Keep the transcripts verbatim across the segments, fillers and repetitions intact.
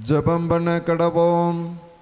ஜெபம் பண்ண கடவோம்.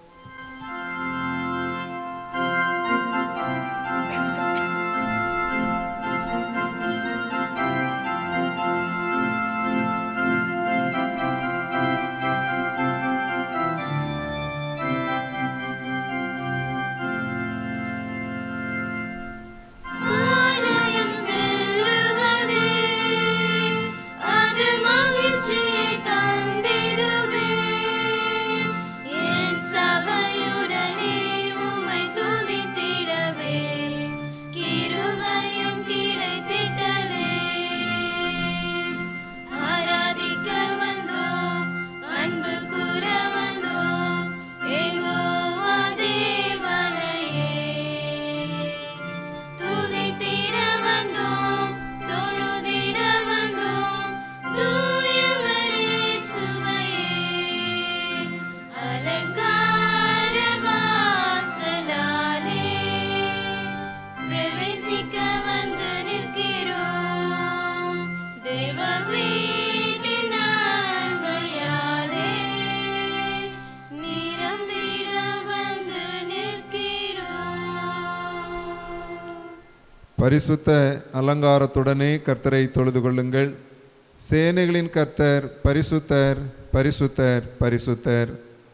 பரிசுத்த அலங்காரத்துடனே கர்த்தரை தொழுது கொள்ளுங்கள். சேனைகளின் கர்த்தர் பரிசுத்தர், பரிசுத்தர், பரிசுத்தர்.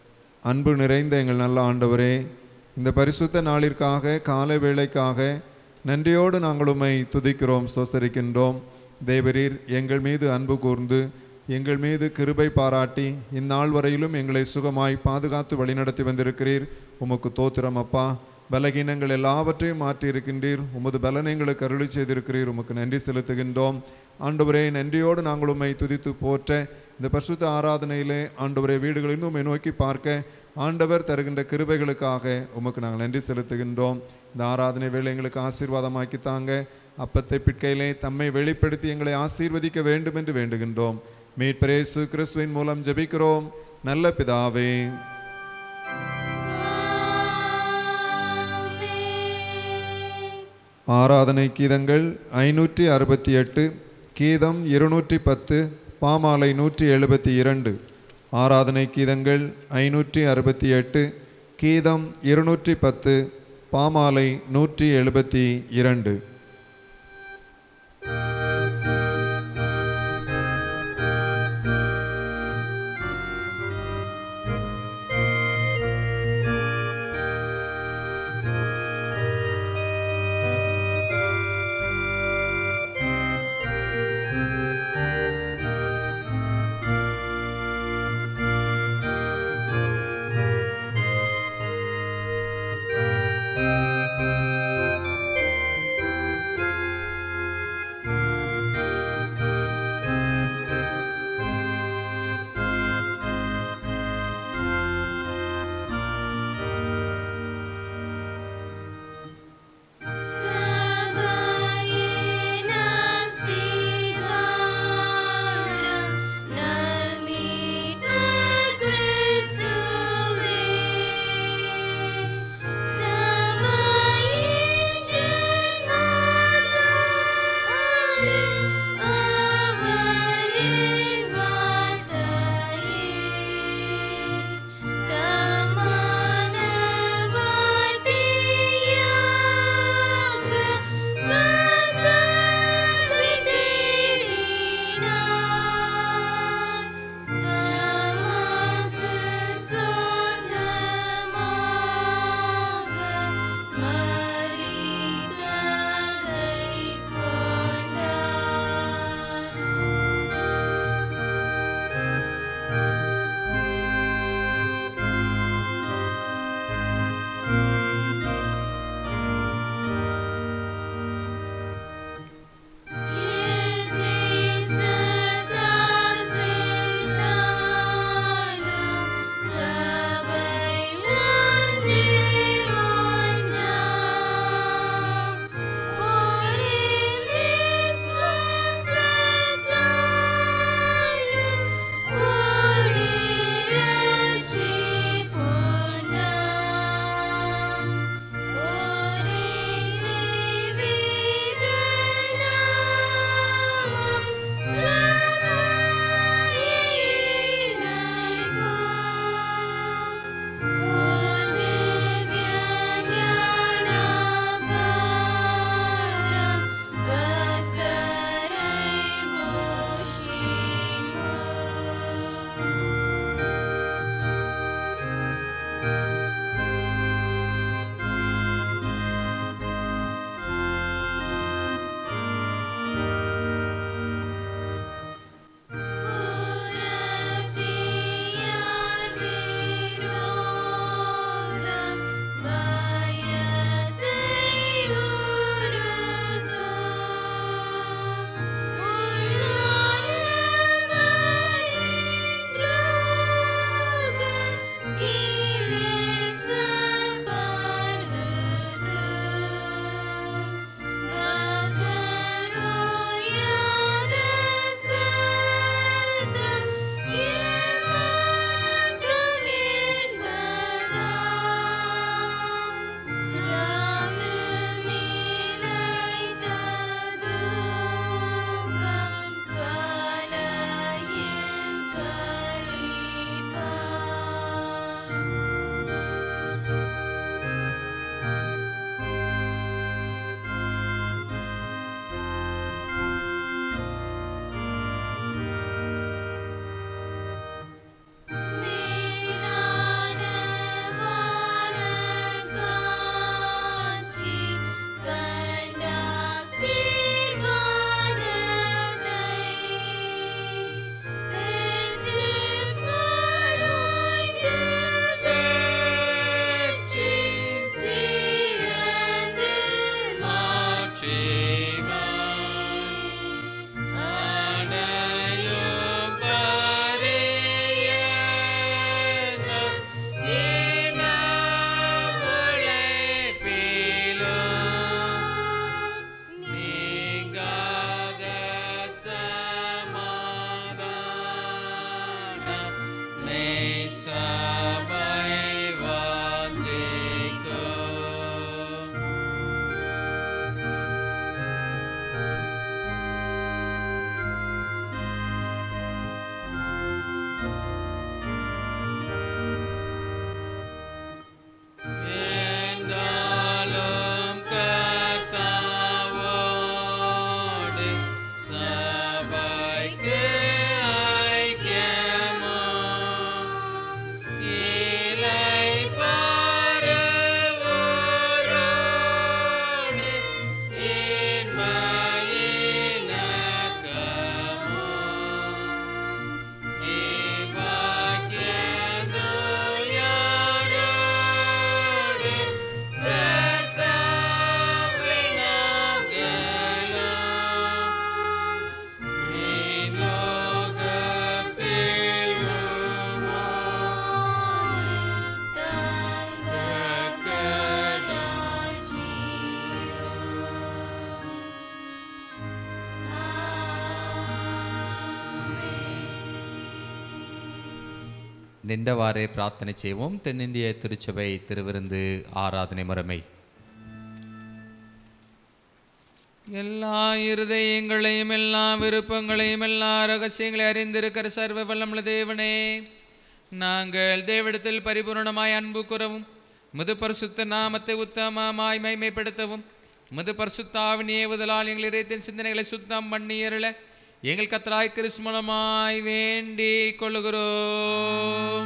அன்பு நிறைந்த எங்கள் நல்ல ஆண்டவரே, இந்த பரிசுத்த நாளிற்காக காலை வேளைக்காக நன்றியோடு நாங்கள் உம்மை துதிக்கிறோம், ஸ்தோத்திரிக்கின்றோம். தேவரீர் எங்கள் மீது அன்பு கூர்ந்து எங்கள் மீது கிருபை பாராட்டி இந்நாள் வரையிலும் எங்களை சுகமாய் பாதுகாத்து வழிநடத்தி வந்திருக்கிறீர். உமக்கு தோத்திரம் அப்பா. பலகீனங்கள் எல்லாவற்றையும் மாற்றி இருக்கின்றீர். உமது பலனை எங்களுக்கு அருளி செய்திருக்கிறீர். உமக்கு நன்றி செலுத்துகின்றோம் ஆண்டவரே. நன்றியோடு நாங்கள் உம்மை துதித்து போற்ற இந்த பரிசுத்த ஆராதனையிலே ஆண்டவரே வீடுகளில் உம்மை நோக்கி பார்க்க ஆண்டவர் தருகின்ற கிருபைகளுக்காக உமக்கு நாங்கள் நன்றி செலுத்துகின்றோம். இந்த ஆராதனை வேளை எங்களுக்கு ஆசீர்வாதமாக்கி தாங்க. அப்பத்தை பிட்கையிலே தம்மை வெளிப்படுத்தி எங்களை ஆசீர்வதிக்க வேண்டும் என்று வேண்டுகின்றோம். மீட்பர் இயேசு கிறிஸ்துவின் மூலம் ஜெபிக்கிறோம் நல்ல பிதாவே. ஆராதனை கீதங்கள் ஐநூற்றி அறுபத்தி எட்டு, கீதம் இருநூற்றி பத்து, பாமாலை நூற்றி எழுபத்தி இரண்டு. ஆராதனை கீதங்கள் ஐநூற்றி அறுபத்தி எட்டு, கீதம் இருநூற்றி பத்து, பாமாலை நூற்றி எழுபத்தி இரண்டு. நின்றவாறே பிரார்த்தனை செய்வோம். தென்னிந்திய திருச்சபை திருவிருந்து ஆராதனை முறைமை. எல்லா இருதயங்களையும் எல்லா விருப்பங்களையும் எல்லா ரகசியங்களையும் அறிந்திருக்கிற சர்வ வல்லமுள்ள தேவனே, நாங்கள் தேவனிடத்தில் பரிபூர்ணமாய் அன்பு கூறவும் முது பரிசுத்த நாமத்தை உத்தமமாய் மைமைப்படுத்தவும் முது பரிசுத்த ஆவியின் ஏவுதலால் எங்கள் இதயத்தின் சிந்தனைகளை சுத்தம் பண்ணியருள எங்கள் கர்த்தராகிய கிறிஸ்து மூலமாய் வேண்டிக் கொள்கிறோம்.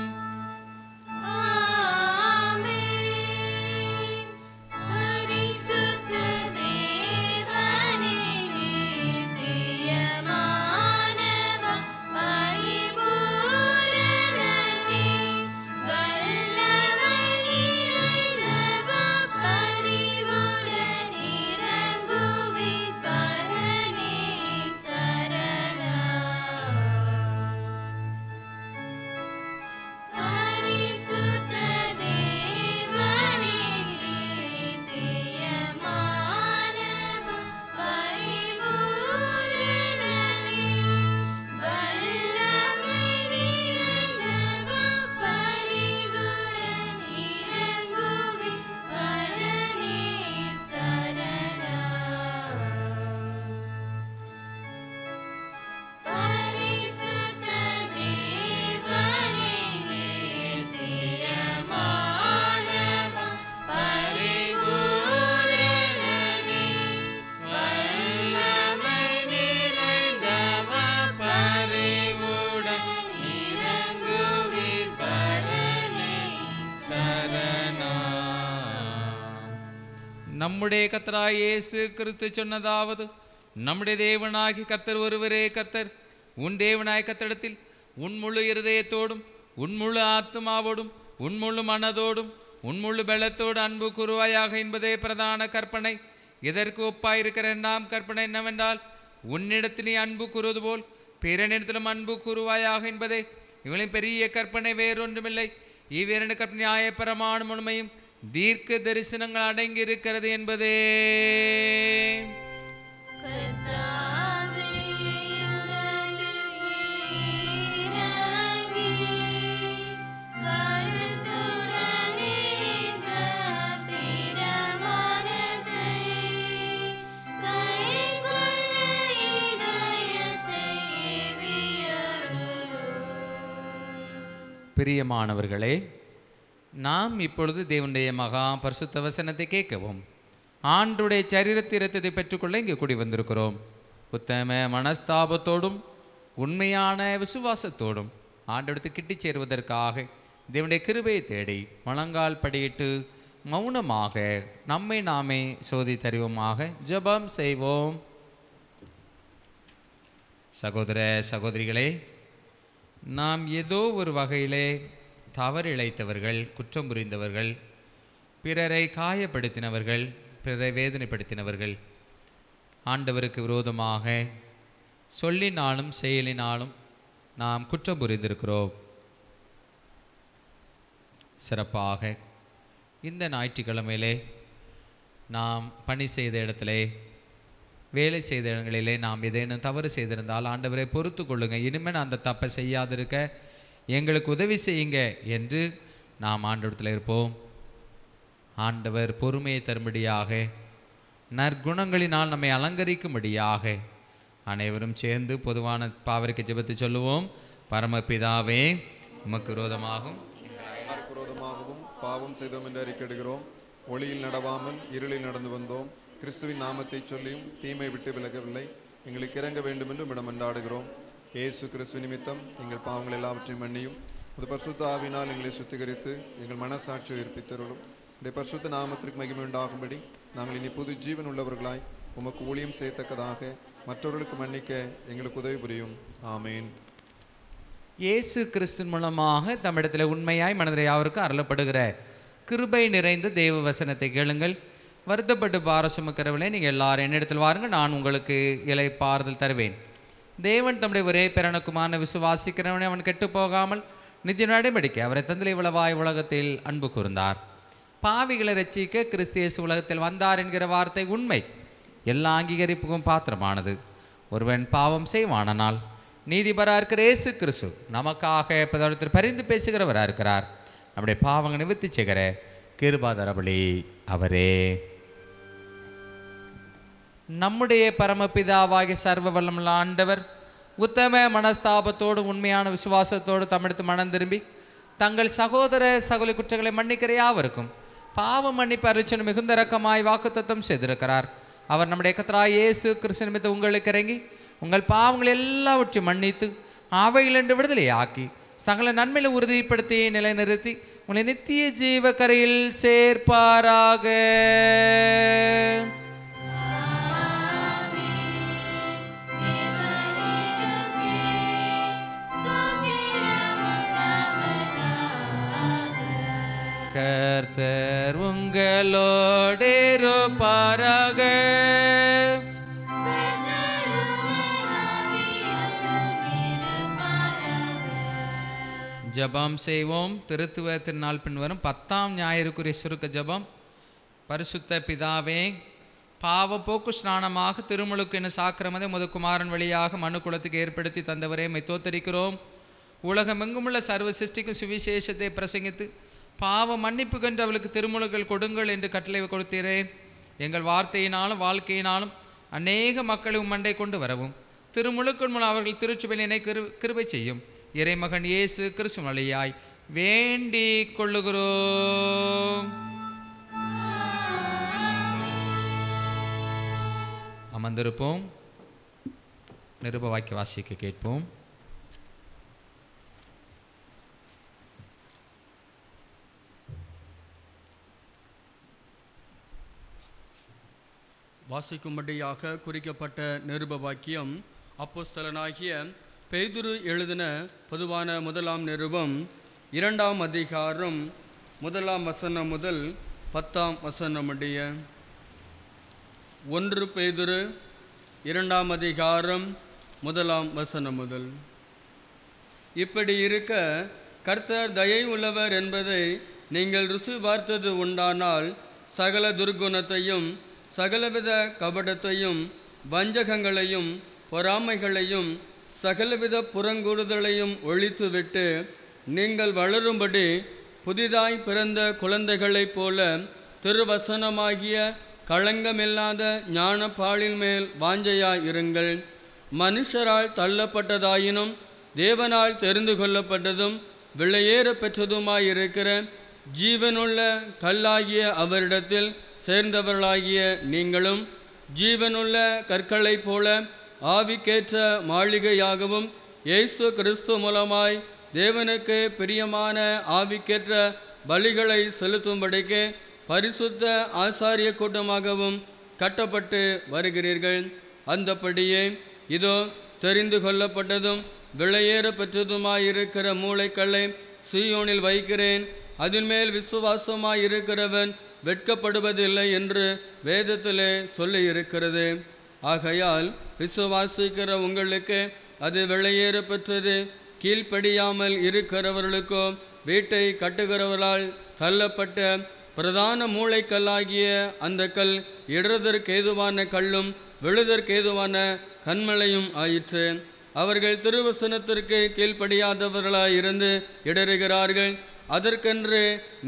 நம்முடைய கர்த்தராகிய இயேசு கிறிஸ்து சொன்னதாவது, நம்முடைய தேவனாகி கர்த்தர் ஒருவரே கர்த்தர். உன் தேவனாய் கர்த்தரிடத்தில் உன் முழு இருதயத்தோடும் உன் முழு ஆத்மாவோடும் உன் முழு மனதோடும் உன் முழு பலத்தோடு அன்பு கூறுவாயாக என்பதே பிரதான கற்பனை. இதற்கு ஒப்பாயிருக்கிற இரண்டாம் கற்பனை என்னவென்றால், உன்னிடத்தில் நீ அன்பு கூறுவது போல் பிறனிடத்திலும் அன்பு கூறுவாயாக என்பதே. இவளின் பெரிய கற்பனை வேறொன்றுமில்லை. இவ்விரண்டு கற்பனை நியாயப்பிரமாண முழுமையும் தீர்க்க தரிசனங்கள் அடங்கி இருக்கிறது என்பதே. பிரியமானவர்களே, நாம் இப்பொழுது தேவனுடைய மகா பரிசுத்த வசனத்தை கேட்கவும் ஆண்டுடைய சரித்திரத்தை பெற்றுக்கொள்ள இங்கே கூடி வந்திருக்கிறோம். உத்தம மனஸ்தாபத்தோடும் உண்மையான விசுவாசத்தோடும் ஆண்டெடுத்து கிட்டி சேருவதற்காக தேவனுடைய கிருபையை தேடி முழங்கால் படியிட்டு மௌனமாக நம்மை நாமே சோதி தருவோமாக. ஜெபம் செய்வோம். சகோதர சகோதரிகளே, நாம் ஏதோ ஒரு வகையிலே தவறு இழைத்தவர்கள், குற்றம் புரிந்தவர்கள், பிறரை காயப்படுத்தினவர்கள், பிறரை வேதனைப்படுத்தினவர்கள், ஆண்டவருக்கு விரோதமாக சொல்லினாலும் செயலினாலும் நாம் குற்றம் புரிந்திருக்கிறோம். சிறப்பாக இந்த ஞாயிற்றுக்கிழமையிலே நாம் பணி செய்த இடத்திலே, வேலை செய்த இடங்களிலே நாம் ஏதேனும் தவறு செய்திருந்தால் ஆண்டவரை பொறுத்து கொள்ளுங்க, இனிமேல் அந்த தப்பை செய்யாதிருக்க எங்களுக்கு உதவி செய்யுங்க என்று நாம் ஆண்டவரத்தில் இருப்போம். ஆண்டவர் பொறுமையை தரும்படியாக, நற்குணங்களினால் நம்மை அலங்கரிக்கும்படியாக அனைவரும் சேர்ந்து பொதுவான பாவரிக்கை ஜெபத்தை சொல்லுவோம். பரமபிதாவே, உமக்கு விரோதமாகவும் விரோதமாகவும் பாவம் செய்தோம் என்று அறிக்கையிடுகிறோம். ஒளியில் நடவாமல் இருளில் நடந்து வந்தோம். கிறிஸ்துவின் நாமத்தை சொல்லியும் தீமை விட்டு விலகவில்லை. எங்களுக்கு இறங்க வேண்டும் என்று இடம் கொண்டாடுகிறோம். இயேசு கிறிஸ்து நிமித்தம் எங்கள் பாவங்கள் எல்லாவற்றையும் மன்னியும். ஒரு பரிசுத்த ஆவினால் எங்களை சுத்திகரித்து எங்கள் மனசாட்சியை உயிர்ப்பித்தருளும். இந்த பரிசுத்த நாமத்திற்கு மகிமை உண்டாகும்படி நாங்கள் இனி புது ஜீவன் உள்ளவர்களாய் உமக்கு ஊழியம் செய்யத்தக்கதாக மற்றவர்களுக்கு மன்னிக்க எங்களுக்கு உதவி புரியும். ஆமேன். இயேசு கிறிஸ்துவின் மூலமாக தம்மிடத்தில் உண்மையாய் மனதில் யாவருக்கும் அருளப்படுகிற கிருபை நிறைந்த தேவ வசனத்தை கேளுங்கள். வருத்தப்பட்டு பார சுமக்கிறவர்களே, நீங்கள் எல்லாரும் என்னிடத்தில் வாருங்கள், நான் உங்களுக்கு இலை பாறுதல் தருவேன். தேவன் தம்முடைய ஒரே பிறனுக்குமான விசுவாசிக்கிறவனை அவன் கெட்டு போகாமல் நித்திய நடைபடிக்க அவரை தந்தை இவ்வளவாய் உலகத்தில் அன்பு கூர்ந்தார். பாவிகளை ரட்சிக்க கிறிஸ்து இயேசு உலகத்தில் வந்தார் என்கிற வார்த்தை உண்மை, எல்லா அங்கீகரிப்புக்கும் பாத்திரமானது. ஒருவன் பாவம் செய்வானால் நீதிபராக இருக்கிற இயேசு கிறிஸ்து நமக்காக பதவியில் பரிந்து பேசுகிறவராக இருக்கிறார். நம்முடைய பாவங்களை நிவர்த்தி செய்கிற கிருபாதரபலி அவரே. நம்முடைய பரமபிதாவாகிய சர்வ வல்லமுள்ள ஆண்டவர் உத்தம மனஸ்தாபத்தோடு உண்மையான விசுவாசத்தோடு தம்மிடத்து மனம் திரும்பி தங்கள் சகோதர சகோதரி குற்றங்களை மன்னிக்கிற யாவருக்கும் பாவ மன்னிப்பு அருச்சனை மிகுந்த இரக்கமாய் வாக்குத்தத்தம் செய்திருக்கிறார். அவர் நம்முடைய கர்த்தராகிய இயேசு கிறிஸ்து நிமித்தம் உங்களுக்கு இறங்கி உங்கள் பாவங்கள் எல்லாவற்றையும் மன்னித்து அவையிலிருந்து விடுதலை ஆக்கி சகல நன்மையில உறுதிப்படுத்தி நிலைநிறுத்தி உங்களை நித்திய ஜீவ கரையில் சேர்ப்பாராக. கர்த்தர் உங்களோடு இருப்பாராக. ஜபம் செய்வோம். திருத்துவ திருநாள் பின் வரும் பத்தாம் ஞாயிறுக்குரிய சுருக்க ஜபம். பரிசுத்த பிதாவே, பாவ போக்கு ஸ்நானமாக திருமுழுக்கு என சாக்கிரமதை முதுகுமாரன் வழியாக மனு குலத்துக்கு ஏற்படுத்தி தந்தவரே மை தோத்தரிக்கிறோம். உலகமெங்குமுள்ள சர்வ சிருஷ்டிக்கும் சுவிசேஷத்தை பிரசங்கித்து பாவ மன்னிப்பு கண்டு அவளுக்கு திருமுழுக்கள் கொடுங்கள் என்று கட்டளை கொடுத்தீரே. எங்கள் வார்த்தையினாலும் வாழ்க்கையினாலும் அநேக மக்களை உம்மண்டை கொண்டு வரவும் திருமுழுக்கள் மூலம் அவர்கள் திருச்சுவையினை கிரு கிருபை செய்யும் இறைமகன் இயேசு கிறிஸ்து வழியாய் வேண்டிக் கொள்ளுகிறோம். அமர்ந்திருப்போம். நிருப வாக்கிய வாசிக்க கேட்போம். வாசிக்கும்படியாக குறிக்கப்பட்ட நிருப வாக்கியம் அப்போஸ்தலனாகிய பேதுரு எழுதின பொதுவான முதலாம் நிருபம் இரண்டாம் அதிகாரம் முதலாம் வசனம் முதல் பத்தாம் வசனமுடைய. ஒன்று பேதுரு இரண்டாம் அதிகாரம் முதலாம் வசனம் முதல். இப்படி இருக்க கர்த்தர் தயை உள்ளவர் என்பதை நீங்கள் ருசி பார்த்தது உண்டானால் சகல துர்குணத்தையும் சகலவித கபடத்தையும் வஞ்சகங்களையும் பொறாமைகளையும் சகலவித புறங்கூடுதலையும் ஒழித்துவிட்டு நீங்கள் வளரும்படி புதிதாய் பிறந்த குழந்தைகளைப் போல திருவசனமாகிய களங்கமில்லாத ஞானப்பாலின் மேல் வாஞ்சையாயிருங்கள். மனுஷரால் தள்ளப்பட்டதாயினும் தேவனால் தெரிந்து கொள்ளப்பட்டதும் விலையேற பெற்றதுமாயிருக்கிற ஜீவனுள்ள கல்லாகிய அவரிடத்தில் சேர்ந்தவர்களாகிய நீங்களும் ஜீவனுள்ள கற்களைப் போல ஆவிக்கேற்ற மாளிகையாகவும் இயேசு கிறிஸ்து மூலமாய் தேவனுக்கு பிரியமான ஆவிக்கேற்ற பலிகளை செலுத்தும்படிக்கு பரிசுத்த ஆசாரிய கூட்டமாகவும் கட்டப்பட்டு வருகிறீர்கள். அந்தப்படியே இதோ தெரிந்து கொள்ளப்பட்டதும் விலையேற பெற்றதுமாயிருக்கிற மூளைக்கல்லை சீயோனில் வைக்கிறேன், அதன் மேல் விசுவாசமாயிருக்கிறவன் வெட்கப்படுவதில்லை என்று வேதத்திலே சொல்லி இருக்கிறது. ஆகையால் விசுவாசிக்கிற உங்களுக்கு அது விலையேற பெற்றது. கீழ்ப்படியாமல் இருக்கிறவர்களுக்கோ வீட்டை கட்டுகிறவர்களால் தள்ளப்பட்ட பிரதான மூளைக்கல்லாகிய அந்த கல் இடறதற்கேதுவான கல்லும் விழுதற்கேதுவான கண்மலையும் ஆயிற்று. அவர்கள் திருவசனத்திற்கு கீழ்ப்படியாதவர்களாய் இருந்து இடறுகிறார்கள், அதற்கென்று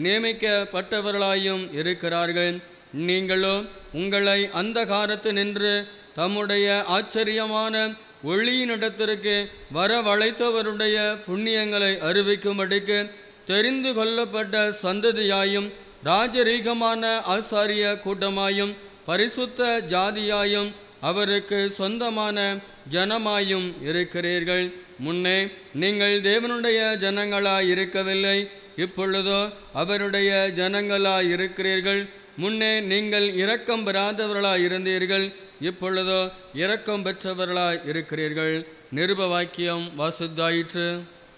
நியமிக்கப்பட்டவர்களாயும் இருக்கிறார்கள். நீங்களோ உங்களை அந்த காலத்து நின்று தம்முடைய ஆச்சரியமான ஒளியினிடத்திற்கு வரவழைத்தவருடைய புண்ணியங்களை அறிவிக்கும்படிக்கு தெரிந்து கொள்ளப்பட்ட சந்ததியாயும் ராஜரீகமான ஆசாரிய கூட்டமாயும் பரிசுத்த ஜாதியாயும் அவருக்கு சொந்தமான ஜனமாயும் இருக்கிறீர்கள். முன்னே நீங்கள் தேவனுடைய ஜனங்களாய் இருக்கவில்லை, இப்பொழுதோ அவருடைய ஜனங்களாய் இருக்கிறீர்கள். முன்னே நீங்கள் இரக்கம் பெறாதவர்களாய் இருந்தீர்கள், இப்பொழுதோ இரக்கம் பெற்றவர்களாய் இருக்கிறீர்கள். நிருப வாக்கியம் வாசித்தாயிற்று.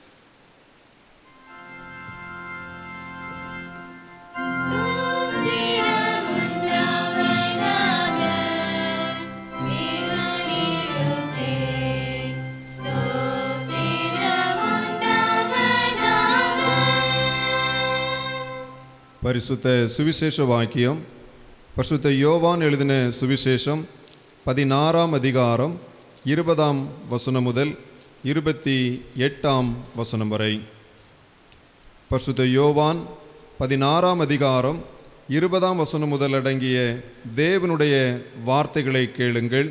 பரிசுத்த சுவிசேஷ வாக்கியம் பரிசுத்த யோவான் எழுதின சுவிசேஷம் பதினாறாம் அதிகாரம் இருபதாம் வசனம் முதல் இருபத்தி எட்டாம் வசனம் வரை. பரிசுத்த யோவான் பதினாறாம் அதிகாரம் இருபதாம் வசனம் முதல் அடங்கிய தேவனுடைய வார்த்தைகளை கேளுங்கள்.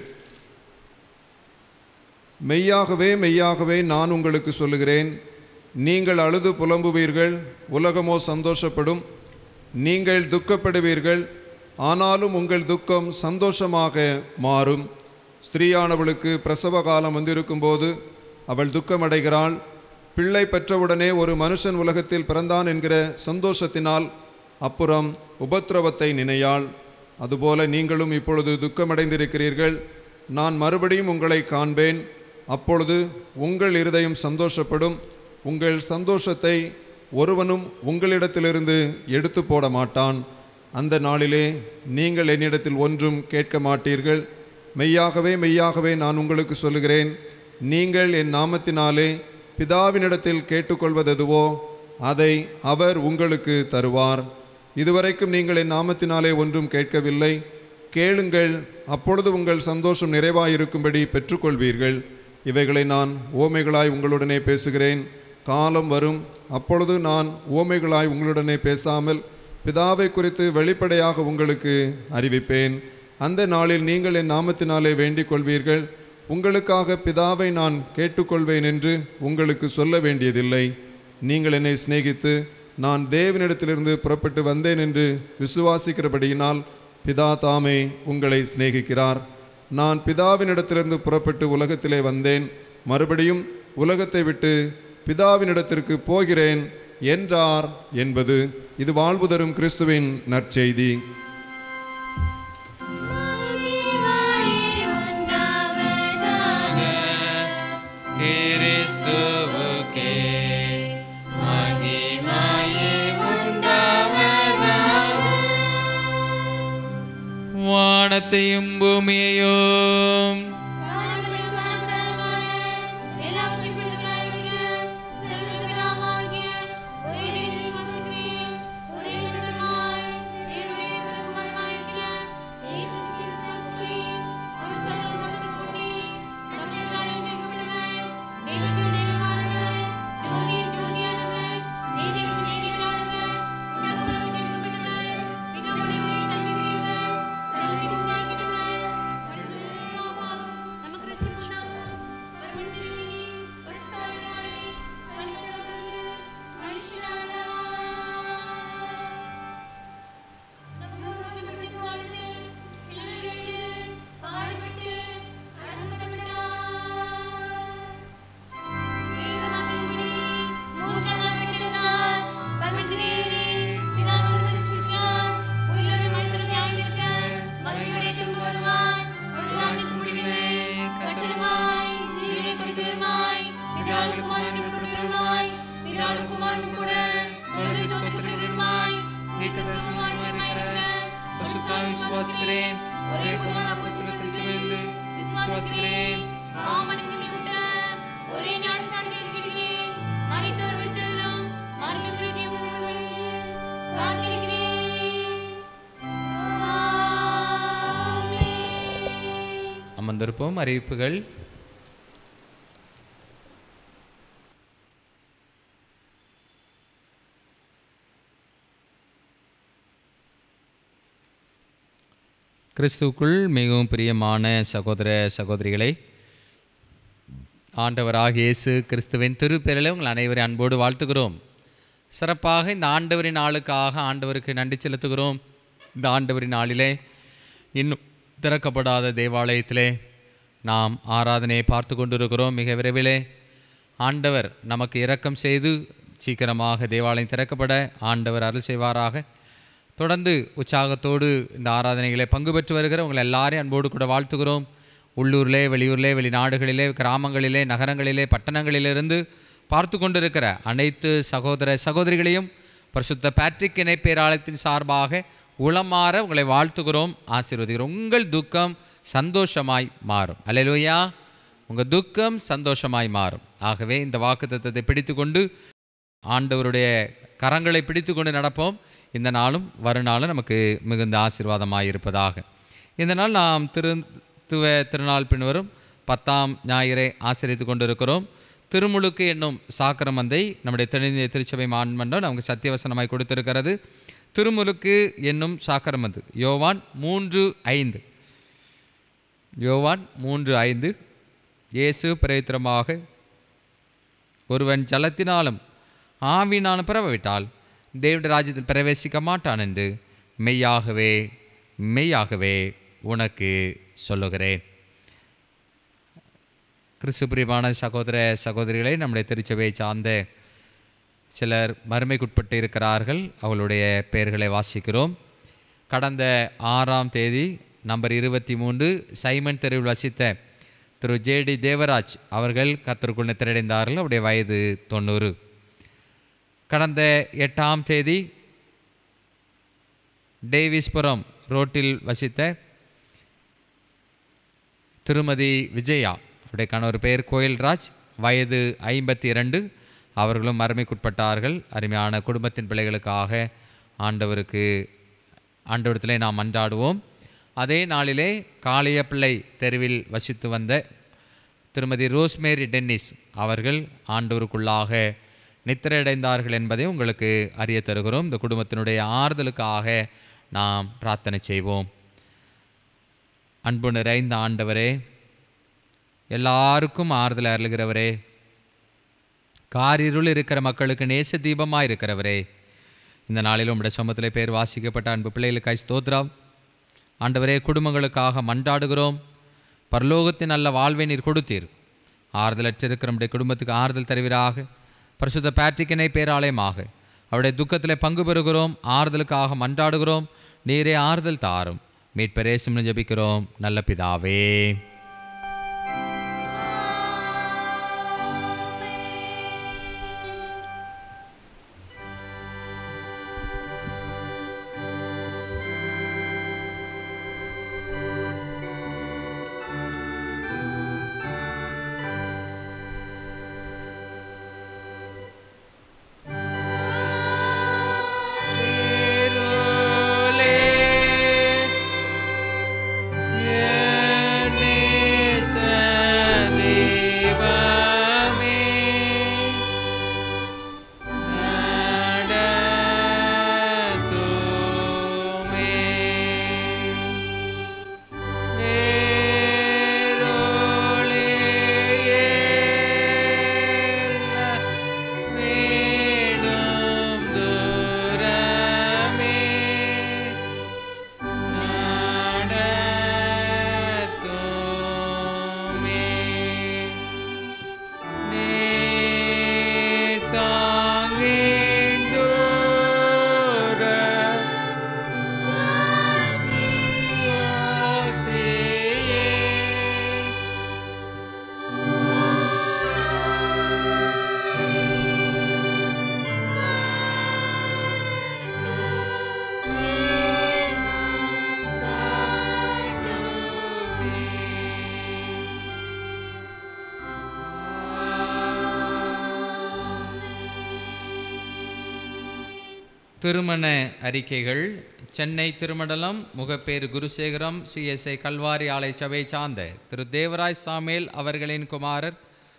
மெய்யாகவே மெய்யாகவே நான் உங்களுக்கு சொல்லுகிறேன், நீங்கள் அழுது புலம்புவீர்கள், உலகமோ சந்தோஷப்படும். நீங்கள் துக்கப்படுவீர்கள், ஆனாலும் உங்கள் துக்கம் சந்தோஷமாக மாறும். ஸ்திரீயானவளுக்கு பிரசவ காலம் வந்திருக்கும்போது அவள் துக்கமடைகிறாள். பிள்ளை பெற்றவுடனே ஒரு மனுஷன் உலகத்தில் பிறந்தான் என்கிற சந்தோஷத்தினால் அப்புறம் உபத்திரவத்தை நினையாள். அதுபோல நீங்களும் இப்பொழுது துக்கமடைந்திருக்கிறீர்கள். நான் மறுபடியும் உங்களை காண்பேன், அப்பொழுது உங்கள் இருதயம் சந்தோஷப்படும். உங்கள் சந்தோஷத்தை ஒருவனும் உங்களிடத்திலிருந்து எடுத்து போட மாட்டான். அந்த நாளிலே நீங்கள் என்னிடத்தில் ஒன்றும் கேட்க மாட்டீர்கள். மெய்யாகவே மெய்யாகவே நான் உங்களுக்கு சொல்லுகிறேன், நீங்கள் என் நாமத்தினாலே பிதாவினிடத்தில் கேட்டுக்கொள்வதெதுவோ அதை அவர் உங்களுக்கு தருவார். இதுவரைக்கும் நீங்கள் என் நாமத்தினாலே ஒன்றும் கேட்கவில்லை. கேளுங்கள், அப்பொழுது உங்கள் சந்தோஷம் நிறைவாயிருக்கும்படி பெற்றுக்கொள்வீர்கள். இவைகளை நான் ஓமைகளாய் உங்களுடனே பேசுகிறேன். காலம் வரும், அப்பொழுது நான் ஓமைகளாய் உங்களுடனே பேசாமல் பிதாவை குறித்து வெளிப்படையாக உங்களுக்கு அறிவிப்பேன். அந்த நாளில் நீங்கள் என் நாமத்தினாலே வேண்டிக் கொள்வீர்கள். உங்களுக்காக பிதாவை நான் கேட்டுக்கொள்வேன் என்று உங்களுக்கு சொல்ல வேண்டியதில்லை. நீங்கள் என்னை சிநேகித்து நான் தேவனிடத்திலிருந்து புறப்பட்டு வந்தேன் என்று விசுவாசிக்கிறபடியினால் பிதா தாமே உங்களை சிநேகிக்கிறார். நான் பிதாவினிடத்திலிருந்து புறப்பட்டு உலகத்திலே வந்தேன், மறுபடியும் உலகத்தை விட்டு பிதாவினிடத்திற்கு போகிறேன் என்றார் என்பது இது வாழ்வு தரும் கிறிஸ்துவின் நற்செய்தி. வானத்தையும் பூமியையும் விசுவாசிக்கிறேன். ஒரே குமாரன் அப்போஸ்தலர் திருச்சபையில் விசுவாசிக்கிறேன். ஒரே ஞானஸ்நானம் எடுக்கிறேன். மரித்தோர் உயிர்த்தெழுதலும் மரணத்திலிருந்து உயிர்த்தெழுதலுக்கு காத்திருக்கிறேன். ஆமென். அமர்ந்திருப்போம். அறிவிப்புகள். கிறிஸ்துவுக்குள் மிகவும் பிரியமான சகோதர சகோதரிகளை, ஆண்டவராகிய இயேசு கிறிஸ்துவின் திருப்பெயரில் உங்கள் அனைவரை அன்போடு வாழ்த்துகிறோம். சிறப்பாக இந்த ஆண்டவரின் நாளுக்காக ஆண்டவருக்கு நன்றி செலுத்துகிறோம். இந்த ஆண்டவரின் நாளிலே இன்னும் திறக்கப்படாத தேவாலயத்திலே நாம் ஆராதனையை பார்த்து கொண்டிருக்கிறோம். மிக விரைவிலே ஆண்டவர் நமக்கு இரக்கம் செய்து சீக்கிரமாக தேவாலயம் திறக்கப்பட ஆண்டவர் அருள் செய்வாராக. தொடர்ந்து உற்சாகத்தோடு இந்த ஆராதனைகளை பங்கு பெற்று வருகிற உங்களை எல்லாரையும் அன்போடு கூட வாழ்த்துகிறோம். உள்ளூரிலே, வெளியூரிலே, வெளிநாடுகளிலே, கிராமங்களிலே, நகரங்களிலே, பட்டணங்களிலிருந்து பார்த்து கொண்டிருக்கிற அனைத்து சகோதர சகோதரிகளையும் பரிசுத்த பேட்ரிக் இணை பேராலயத்தின் சார்பாக உளமாற உங்களை வாழ்த்துகிறோம், ஆசீர்வதிக்கிறோம். உங்கள் துக்கம் சந்தோஷமாய் மாறும். அல்லேலூயா. உங்கள் துக்கம் சந்தோஷமாய் மாறும். ஆகவே இந்த வாக்குத்தத்தத்தை பிடித்து கொண்டு ஆண்டவருடைய கரங்களை பிடித்து கொண்டு நடப்போம். இந்த நாளும் வருநாளும் நமக்கு மிகுந்த ஆசீர்வாதமாக இருப்பதாக. இந்த நாள் நாம் திருத்துவ திருநாள் பின்வரும் பத்தாம் ஞாயிறை ஆசரித்து கொண்டிருக்கிறோம். திருமுழுக்கு என்னும் சாக்கிரமந்தை நம்முடைய தெளிந்த திருச்சபை மாண்மன்றம் நமக்கு சத்தியவசனமாய் கொடுத்திருக்கிறது. திருமுழுக்கு என்னும் சாக்கிரமந்து யோவான் மூன்று ஐந்து யோவான் மூன்று ஐந்து இயேசு பிரயத்திரமாக ஒருவன் ஜலத்தினாலும் ஆவினாலும் பிறவிட்டால் தேவனுடைய ராஜ்யத்தில் பிரவேசிக்க மாட்டான் என்று மெய்யாகவே மெய்யாகவே உனக்கு சொல்லுகிறேன். கிறிஸ்து பிரியமான சகோதர சகோதரிகளை, நம்முடைய திருச்சபையை சார்ந்த சிலர் மறுமைக்குட்பட்டு இருக்கிறார்கள். அவளுடைய பெயர்களை வாசிக்கிறோம். கடந்த ஆறாம் தேதி நம்பர் இருபத்தி மூன்று சைமன் தெருவில் வசித்த திரு ஜேடி தேவராஜ் அவர்கள் கர்த்தருக்குள் நித்திரையடைந்தார்கள். அவருடைய வயது தொண்ணூறு. கடந்த எட்டாம் தேதி டேவிஸ்புரம் ரோட்டில் வசித்த திருமதி விஜயா, அவருடைய கணவர் பெயர் கோயில்ராஜ், வயது ஐம்பத்தி இரண்டு. அவர்களும் மறுமைக்குட்பட்டார்கள். அருமையான குடும்பத்தின் பிள்ளைகளுக்காக ஆண்டவருக்கு ஆண்டவரத்திலே நாம் மன்றாடுவோம். அதே நாளிலே காளியப்பிள்ளை தெருவில் வசித்து வந்த திருமதி ரோஸ்மேரி டென்னிஸ் அவர்கள் ஆண்டவருக்குள்ளாக நித்திரையடைந்தார்கள் என்பதை உங்களுக்கு அறிய தருகிறோம். இந்த குடும்பத்தினுடைய ஆறுதலுக்காக நாம் பிரார்த்தனை செய்வோம். அன்பு நிறைந்த ஆண்டவரே, எல்லாருக்கும் ஆறுதல் அருளுகிறவரே, காரிருள் இருக்கிற மக்களுக்கு நேச தீபமாக இருக்கிறவரே, இந்த நாளில் உம்முடைய சமூகத்திலே பேர் வாசிக்கப்பட்ட அன்பு பிள்ளைகளுக்காய் ஸ்தோத்திரம். ஆண்டவரே, குடும்பங்களுக்காக மன்றாடுகிறோம். பரலோகத்தின் நல்ல வாழ்வை நீர் கொடுத்தீர். ஆறுதலற்றிருக்கிற நம்முடைய குடும்பத்துக்கு ஆறுதல் தருவீராக. பரிசுத்த பேட்ரிக்கினை பேராலயமாக அவருடைய துக்கத்தில் பங்கு பெறுகிறோம். ஆறுதலுக்காக மன்றாடுகிறோம். நீரே ஆறுதல் தாரும். மீட்பரேசும் ஜெபிக்கிறோம் நல்ல பிதாவே. திருமண அறிக்கைகள். சென்னை திருமண்டலம் முகப்பேறு குருசேகரம் சிஎஸ்ஐ கல்வாரி ஆலை சபை சார்ந்த திரு தேவராய் சாமேல் அவர்களின் குமாரர்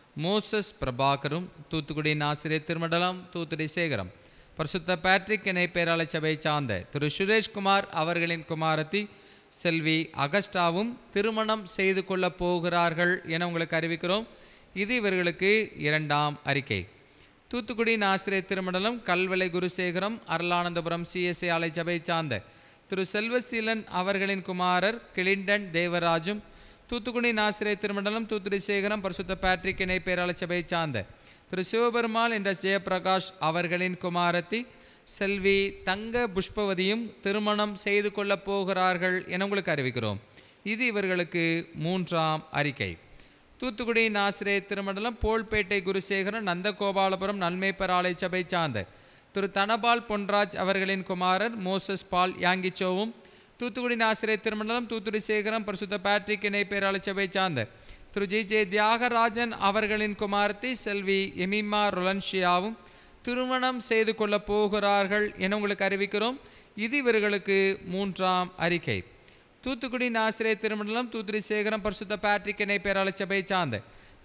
மோசஸ் பிரபாகரும், தூத்துக்குடி ஆசிரியர் திருமண்டலம் தூத்துக்குடி சேகரம் பரிசுத்த பேட்ரிக் இணை பேராலை சபை சார்ந்த திரு சுரேஷ்குமார் அவர்களின் குமாரத்தி செல்வி அகஸ்டாவும் திருமணம் செய்து கொள்ளப் போகிறார்கள் என உங்களுக்கு அறிவிக்கிறோம். இது இவர்களுக்கு இரண்டாம் அறிக்கை. தூத்துக்குடி ஆசிரியர் திருமண்டலம் கல்வலை குருசேகரம் அருளானந்தபுரம் சிஎஸ்ஐ ஆலை சபை சார்ந்த திரு செல்வசீலன் அவர்களின் குமாரர் கிளிண்டன் தேவராஜும், தூத்துக்குடி ஆசிரியர் திருமண்டலம் தூத்துக்குடி சேகரம் பரிசுத்த பேட்ரிக் இணை பேராலை சபை சார்ந்த திரு சிவபெருமாள் என்ற ஜெயபிரகாஷ் அவர்களின் குமாரத்தி செல்வி தங்க புஷ்பவதியும் திருமணம் செய்து கொள்ளப் போகிறார்கள் என உங்களுக்கு அறிவிக்கிறோம். இது இவர்களுக்கு மூன்றாம் அறிக்கை. தூத்துக்குடி ஆசிரியர் திருமண்டலம் போல்பேட்டை குருசேகரன் நந்தகோபாலபுரம் நன்மைப்பர் ஆலை சபை சார்ந்த திரு தனபால் பொன்ராஜ் அவர்களின் குமாரர் மோசஸ் பால் யாங்கிச்சோவும், தூத்துக்குடி ஆசிரியர் திருமண்டலம் தூத்துக்குடி சேகரம் பரிசுத்த பேட்ரிக் இணை பேராலை சபை சார்ந்த திரு ஜி ஜே தியாகராஜன் அவர்களின் குமாரத்தி செல்வி எமிமா ரொலன்ஷியாவும் திருமணம் செய்து கொள்ளப் போகிறார்கள் என உங்களுக்கு அறிவிக்கிறோம். இது இவர்களுக்கு மூன்றாம் அறிக்கை. தூத்துக்குடி ஆசிரியர் திருமண்டலம் தூத்துக்குடி சேகரம் பரிசுத்த பேட்ரிக் இணை பேராலை சபை சார்ந்த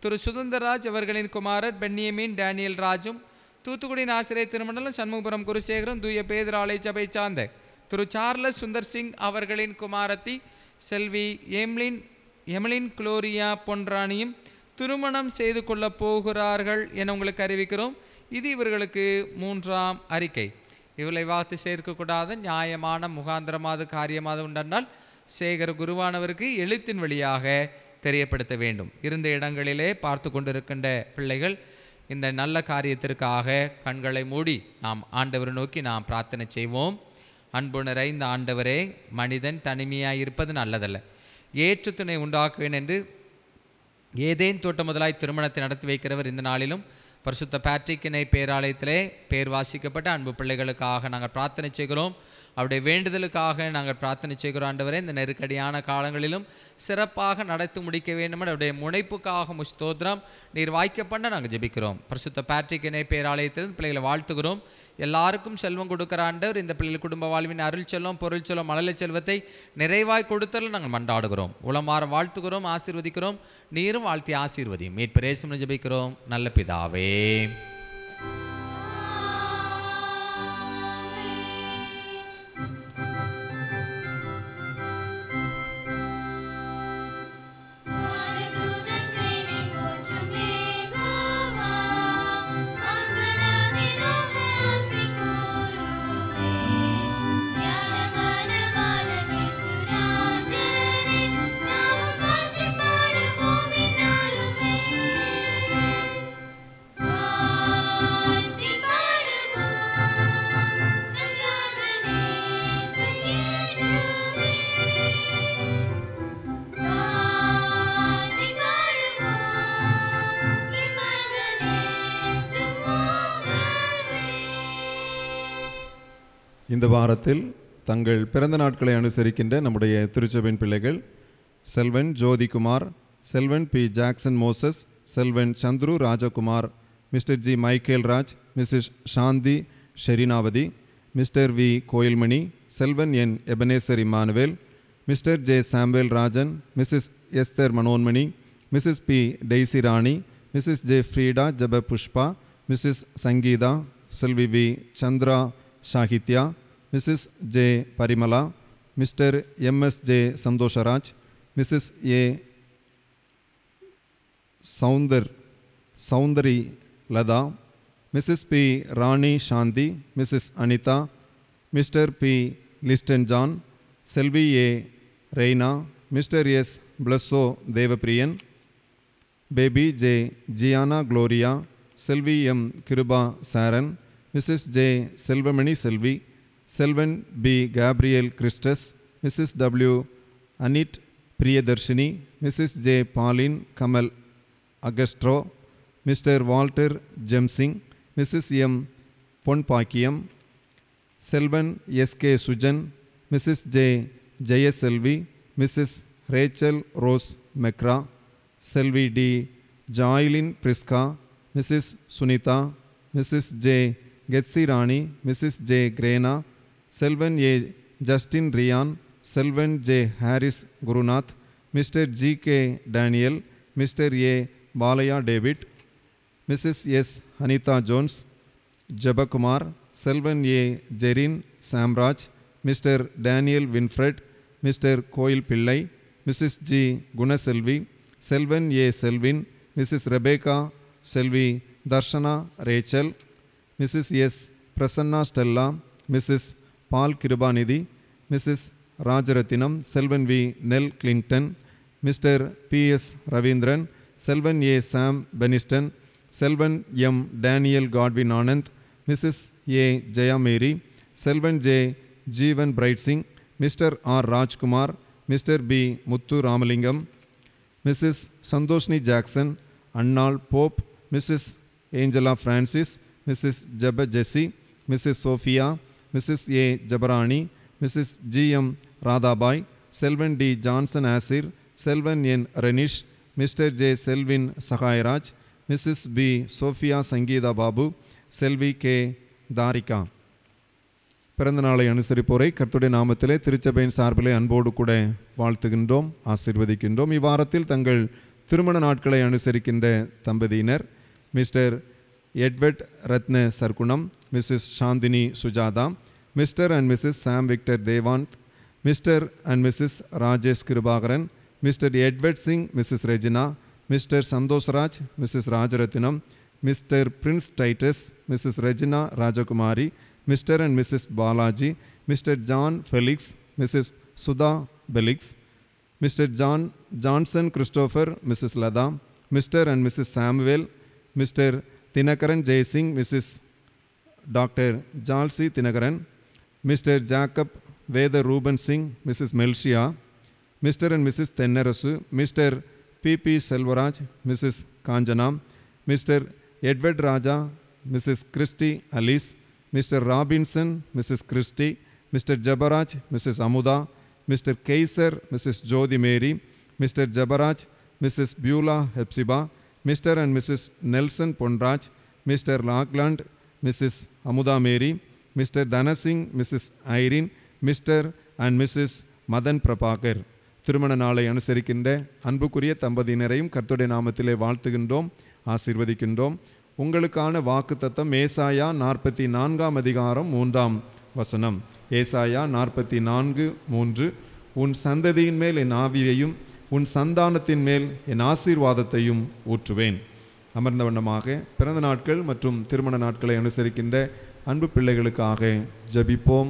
திரு சுதந்தராஜ் அவர்களின் குமாரர் பென்னியமீன் டேனியல் ராஜும், தூத்துக்குடியின் ஆசிரியர் திருமண்டலம் சண்முகபுரம் குருசேகரம் தூய பேதுரு ஆலய சபை சார்ந்த திரு சார்லஸ் சுந்தர் சிங் அவர்களின் குமாரத்தி செல்வி எம்லின் எமலின் குளோரியா பொன்ராணியும் திருமணம் செய்து கொள்ளப் போகிறார்கள் என உங்களுக்கு அறிவிக்கிறோம். இது இவர்களுக்கு மூன்றாம் அறிக்கை. இவளை வார்த்தை சேர்க்கக்கூடாத நியாயமான முகாந்திரமாத காரியமாத உண்டென்றால் சேகர குருவானவருக்கு எழுத்தின் வழியாக தெரியப்படுத்த வேண்டும். இருந்த இடங்களிலே பார்த்து கொண்டிருக்கின்ற பிள்ளைகள் இந்த நல்ல காரியத்திற்காக கண்களை மூடி நாம் ஆண்டவரை நோக்கி நாம் பிரார்த்தனை செய்வோம். அன்பு நிறைந்த ஆண்டவரே, மனிதன் தனிமையாக இருப்பது நல்லதல்ல, ஏற்று துணை உண்டாக்குவேன் என்று ஏதேன் தோட்டம் முதலாய் திருமணத்தை நடத்தி வைக்கிறவர் இந்த நாளிலும் பரிசுத்த பேட்ரிக் இணை பேராலயத்திலே பேர் வாசிக்கப்பட்ட அன்பு பிள்ளைகளுக்காக நாங்கள் பிரார்த்தனை செய்கிறோம். அவருடைய வேண்டுதலுக்காக நாங்கள் பிரார்த்தனை செய்கிறோம். ஆண்டவரே, இந்த நெருக்கடியான காலங்களிலும் சிறப்பாக நடத்தி முடிக்க வேண்டும். அவருடைய முனைப்புக்காக முஸ்தோத்திரம் நீர் வாய்க்க பண்ண நாங்கள் ஜெபிக்கிறோம். பரிசுத்த பேட்ரிக் இணை பேராலயத்திலிருந்து பிள்ளைகளை வாழ்த்துகிறோம். எல்லாருக்கும் செல்வம் கொடுக்கிற ஆண்டவர் இந்த பிள்ளைகள் குடும்ப வாழ்வின் அருள் செல்வம், பொருள் செல்வம், மழலை செல்வத்தை நிறைவாய் கொடுத்தல் நாங்கள் மன்றாடுகிறோம். உளமாற வாழ்த்துகிறோம், ஆசீர்வதிக்கிறோம். நீரும் வாழ்த்தி ஆசீர்வதியும் மீட்பரேசும் ஜெபிக்கிறோம் நல்ல பிதாவே. இந்த வாரத்தில் தங்கள் பிறந்த நாட்களை அனுசரிக்கின்ற நம்முடைய திருச்சபையின் பிள்ளைகள் Selvan Jothikumar, Selvan P Jackson Moses, Selvan Chandru Rajakumar, Mr G Michael Raj, Mrs Shanthi Sherinavathi, Mr V Koilmani, Selvan N Ebenezer Emmanuel, Mr J சாம்பேல் Rajan, Mrs Esther Manonmani, Mrs P Daisy Rani, Mrs J Frieda Jeba Pushpa, Mrs Sangeetha, Selvi V Chandra Sahithya, Mrs J Parimala, Mr MS J Santhoshraj, Mrs A Soundar Soundari Latha, Mrs P Rani Shanthi, Mrs Anitha, Mr P listen John, Selvi A Raina, Mr S Blesso Devapriyan, baby J Giana Gloria, Selvi M Kiruba Saran, Mrs J Selvamani Selvi, Selvan P Gabriel Christus, Mrs W அனிட் Priyadharshini, Mrs J Pauline Kamal அகஸ்ட்ரோ, Mr Walter Jemsingh, Mrs M Ponbakkiyam, Selvan SK Sujan, Mrs J Jayaselvi, Mrs Rachel Rose McGraw, Selvi D Joylin Prisca, Mrs Sunitha, Mrs J Getsy Rani, Mrs J கிரேனா, Selvan A Justin Ryan, Selvan J Harris Gurunath, mister G K Daniel, Mr A Balaiah David, Mrs S Anitha Jones, Jebakumar, Selvan A Jerin Samraj, Mr Daniel Winfred, Mr Koil Pillai, Mrs G Gunaselvi, Selvan A Selwyn, Mrs Rebecca Selvi Darshana Rachel, Mrs S Prasanna Stella, Mrs Paul Kirubanidhi, Mrs Rajarathinam, Selvan V நெல் கிளிங்டன், Mr P S Ravindran, Selvan A Sam Beniston, Selvan M Daniel Godwin Anand, Mrs A Jaya Mary, Selvan J Jeevan Bright Singh, mister R Rajkumar, Mr P Muthu Ramalingam, Mrs Santhoshni Jackson, Annal Pope, Mrs Angela Francis, Mrs Jeba Jessie, Mrs Sophia, Mrs A Jebarani, Mrs G M Radhabai, Selvan D Johnson Asir, Selvan N Renish, Mr J Selwyn Sagayaraj, Mrs P Sophia Sangeetha Babu, Selvi K Tharika. பிறந்த நாளை அனுசரிப்போரை கர்த்தருடைய நாமத்திலே திருச்சபையின் சார்பிலே அன்போடு கூட வாழ்த்துகின்றோம், ஆசீர்வதிக்கின்றோம். இவ்வாரத்தில் தங்கள் திருமண நாட்களை அனுசரிக்கின்ற தம்பதியினர் Mr Edward Ratna Sargunam, Mrs Chandini Sujatha, Mr and Mrs Sam Victor Devanth, Mr and Mrs Rajesh Kirubakaran, Mr Edward Singh, Mrs Regina, Mr Santhoshraj, Mrs Rajarathnam, Mr Prince Titus, Mrs Regina Rajakumari, Mr and Mrs Balaji, Mr John Felix, Mrs Sudha Felix, Mr John Johnson Christopher, Mrs Latha, Mr and Mrs Samuel, Mr Dhinakaran Jaisingh, Mrs doctor ஜால்சி Dhinakaran, Mr Jacob Veda Reuben Singh, Mrs மெல்ஷியா, Mr and Mrs Thennarasu, Mr P P Selvaraj, Mrs Kanchana, Mr Edward Raja, Mrs Christy Alice, Mr Robinson, Mrs Christy, Mr Jebaraj, Mrs Amudha, Mr Kaiser, Mrs Jothi Mary, Mr Jebaraj, Mrs Beulah Hephzibah, Mr and Mrs Nelson Ponraj, Mr லாக்லாண்ட், Mrs Amudha Mary, Mr Dhanasingh, Mrs Irene, Mr and Mrs Madhan Prabhakar. திருமண நாளை அனுசரிக்கின்ற அன்புக்குரிய தம்பதியினரையும் கர்த்தருடைய நாமத்திலே வாழ்த்துகின்றோம், ஆசீர்வதிக்கின்றோம். உங்களுக்கான வாக்குத்தத்தம் ஏசாயா நாற்பத்தி நான்காம் அதிகாரம் மூன்றாம் வசனம். ஏசாயா நாற்பத்தி நான்கு மூன்று. உன் சந்ததியின் மேல் என் ஆவியையும் உன் சந்தானத்தின் மேல் என் ஆசீர்வாதத்தையும் ஊற்றுவேன். அமர்ந்த வண்ணமாக பிறந்த நாட்கள் மற்றும் திருமண நாட்களை அனுசரிக்கின்ற அன்பு பிள்ளைகளுக்காக ஜெபிப்போம்.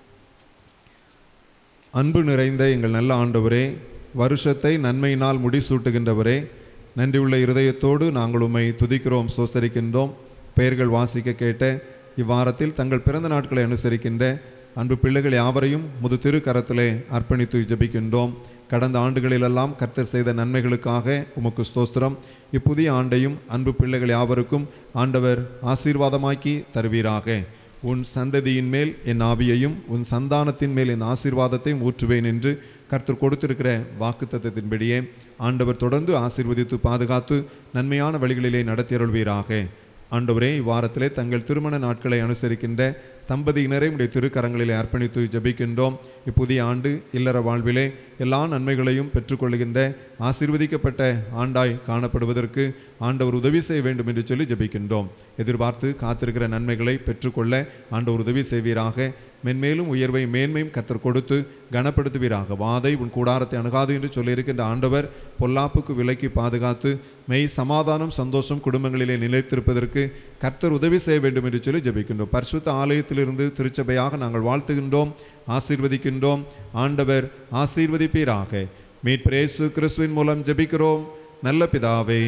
அன்பு நிறைந்த எங்கள் நல்ல ஆண்டவரே, வருஷத்தை நன்மையினால் முடிசூட்டுகின்றவரே, நன்றியுள்ள இருதயத்தோடு நாங்கள் உம்மை துதிக்கிறோம், சோசரிக்கின்றோம். பெயர்கள் வாசிக்க கேட்ட இவ்வாரத்தில் தங்கள் பிறந்த நாட்களை அனுசரிக்கின்ற அன்பு பிள்ளைகள் யாவரையும் முது திருக்கரத்திலே அர்ப்பணித்து ஜெபிக்கின்றோம். கடந்த ஆண்டுகளிலெல்லாம் கர்த்தர் செய்த நன்மைகளுக்காக உமக்கு ஸ்தோத்திரம். இப்புதிய ஆண்டையும் அன்பு பிள்ளைகள் யாவருக்கும் ஆண்டவர் ஆசீர்வாதமாக்கி தருவீராக. உன் சந்ததியின் மேல் என் ஆவியையும் உன் சந்தானத்தின் மேல் என் ஆசீர்வாதத்தையும் ஊற்றுவேன் என்று கர்த்தர் கொடுத்திருக்கிற வாக்குத்தத்தத்தின்படியே ஆண்டவர் தொடர்ந்து ஆசீர்வதித்து பாதுகாத்து நன்மையான வழிகளிலே நடத்தியருள்வீராக. ஆண்டவரே, இவ்வாரத்திலே தங்கள் திருமண நாட்களை அனுசரிக்கின்ற தம்பதியினரை உடைய திருக்கரங்களிலே அர்ப்பணித்து ஜெபிக்கின்றோம். இப்புதிய ஆண்டு இல்லற வாழ்விலே எல்லா நன்மைகளையும் பெற்றுக்கொள்கின்ற ஆசீர்வதிக்கப்பட்ட ஆண்டாய் காணப்படுவதற்கு ஆண்டவர் உதவி செய்ய வேண்டும் என்று சொல்லி ஜெபிக்கின்றோம். எதிர்பார்த்து காத்திருக்கிற நன்மைகளை பெற்றுக்கொள்ள ஆண்டவர் உதவி செய்வீராக. மென்மேலும் உயர்வை மேன்மையும் கர்த்தர் கொடுத்து கனப்படுத்துவீராக. வாதை உன் கூடாரத்தை அணுகாது என்று சொல்லியிருக்கின்ற ஆண்டவர் பொல்லாப்புக்கு விலக்கி பாதுகாத்து மெய் சமாதானம் சந்தோஷம் குடும்பங்களிலே நிலைத்திருப்பதற்கு கர்த்தர் உதவி செய்ய வேண்டும் என்று சொல்லி ஜெபிக்கின்றோம். பரிசுத்த ஆலயத்திலிருந்து திருச்சபையாக நாங்கள் வாழ்த்துகின்றோம், ஆசீர்வதிக்கின்றோம். ஆண்டவர் ஆசீர்வதிப்பீராக. மீட்பர் இயேசு கிறிஸ்துவின் மூலம் ஜெபிக்கிறோம் நல்ல பிதாவே.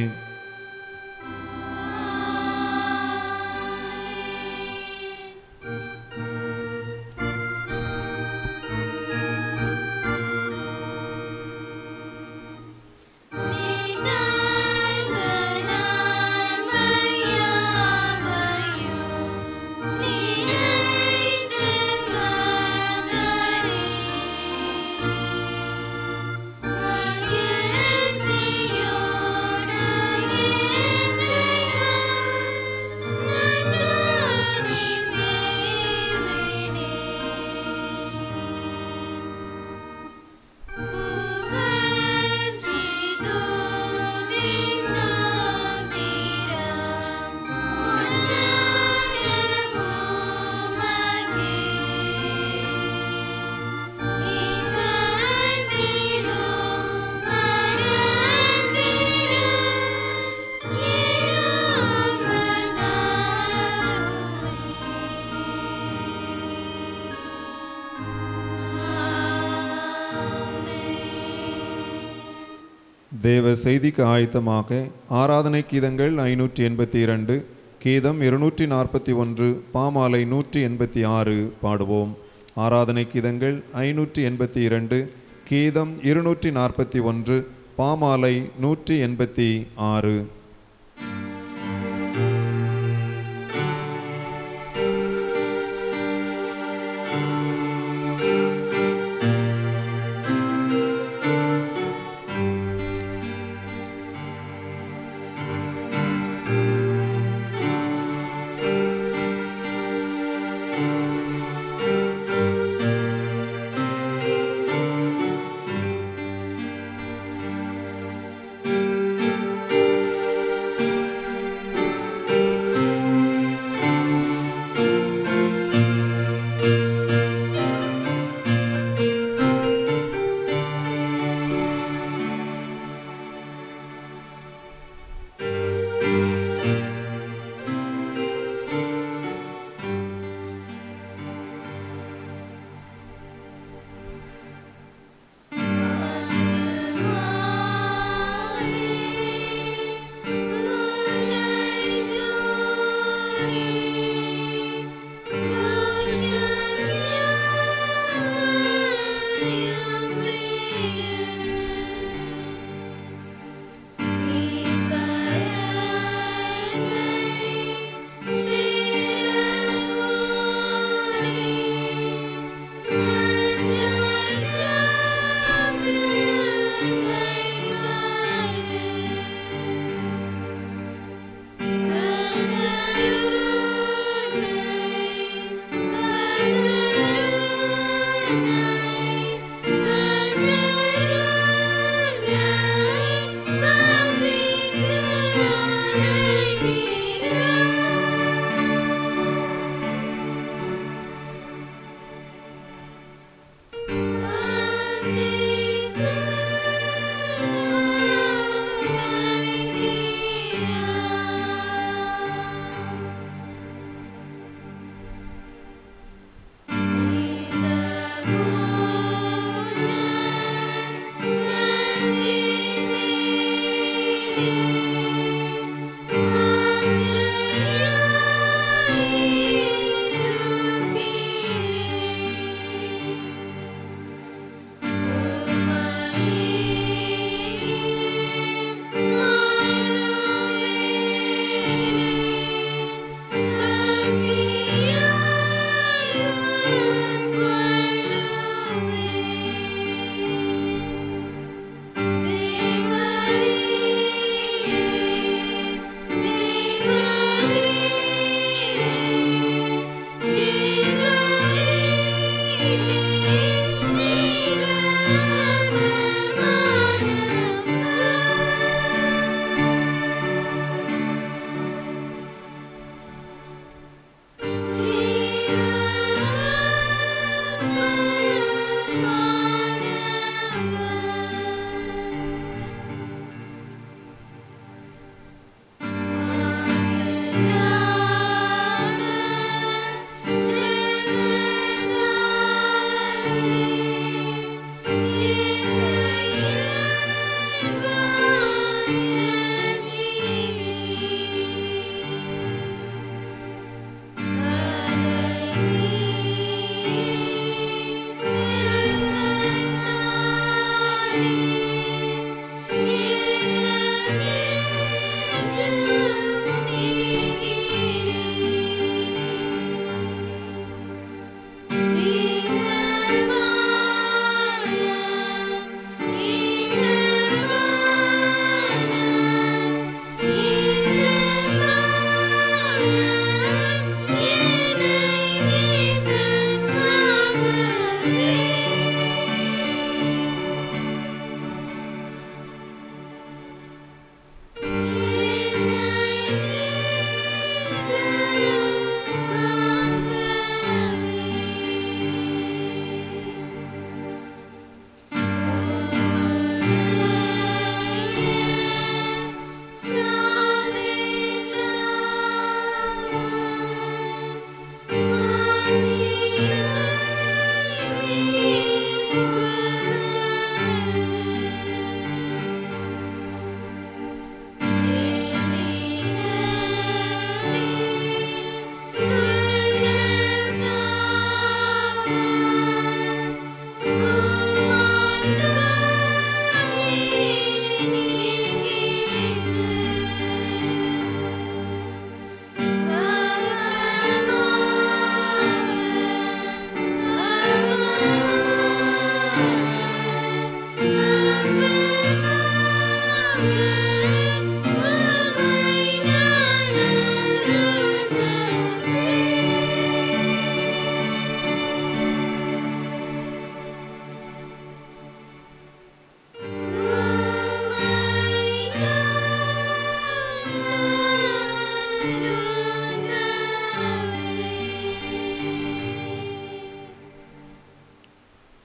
தேவ செய்திக்கு ஆயத்தமாக ஆராதனை கீதங்கள் ஐநூற்றி எண்பத்தி இரண்டு, கீதம் இருநூற்றி நாற்பத்தி ஒன்று, பாமாலை நூற்றி எண்பத்தி ஆறு பாடுவோம். ஆராதனை கீதங்கள் ஐநூற்றி எண்பத்தி இரண்டு, கீதம் இருநூற்றி நாற்பத்தி ஒன்று, பாமாலை நூற்றி எண்பத்தி ஆறு.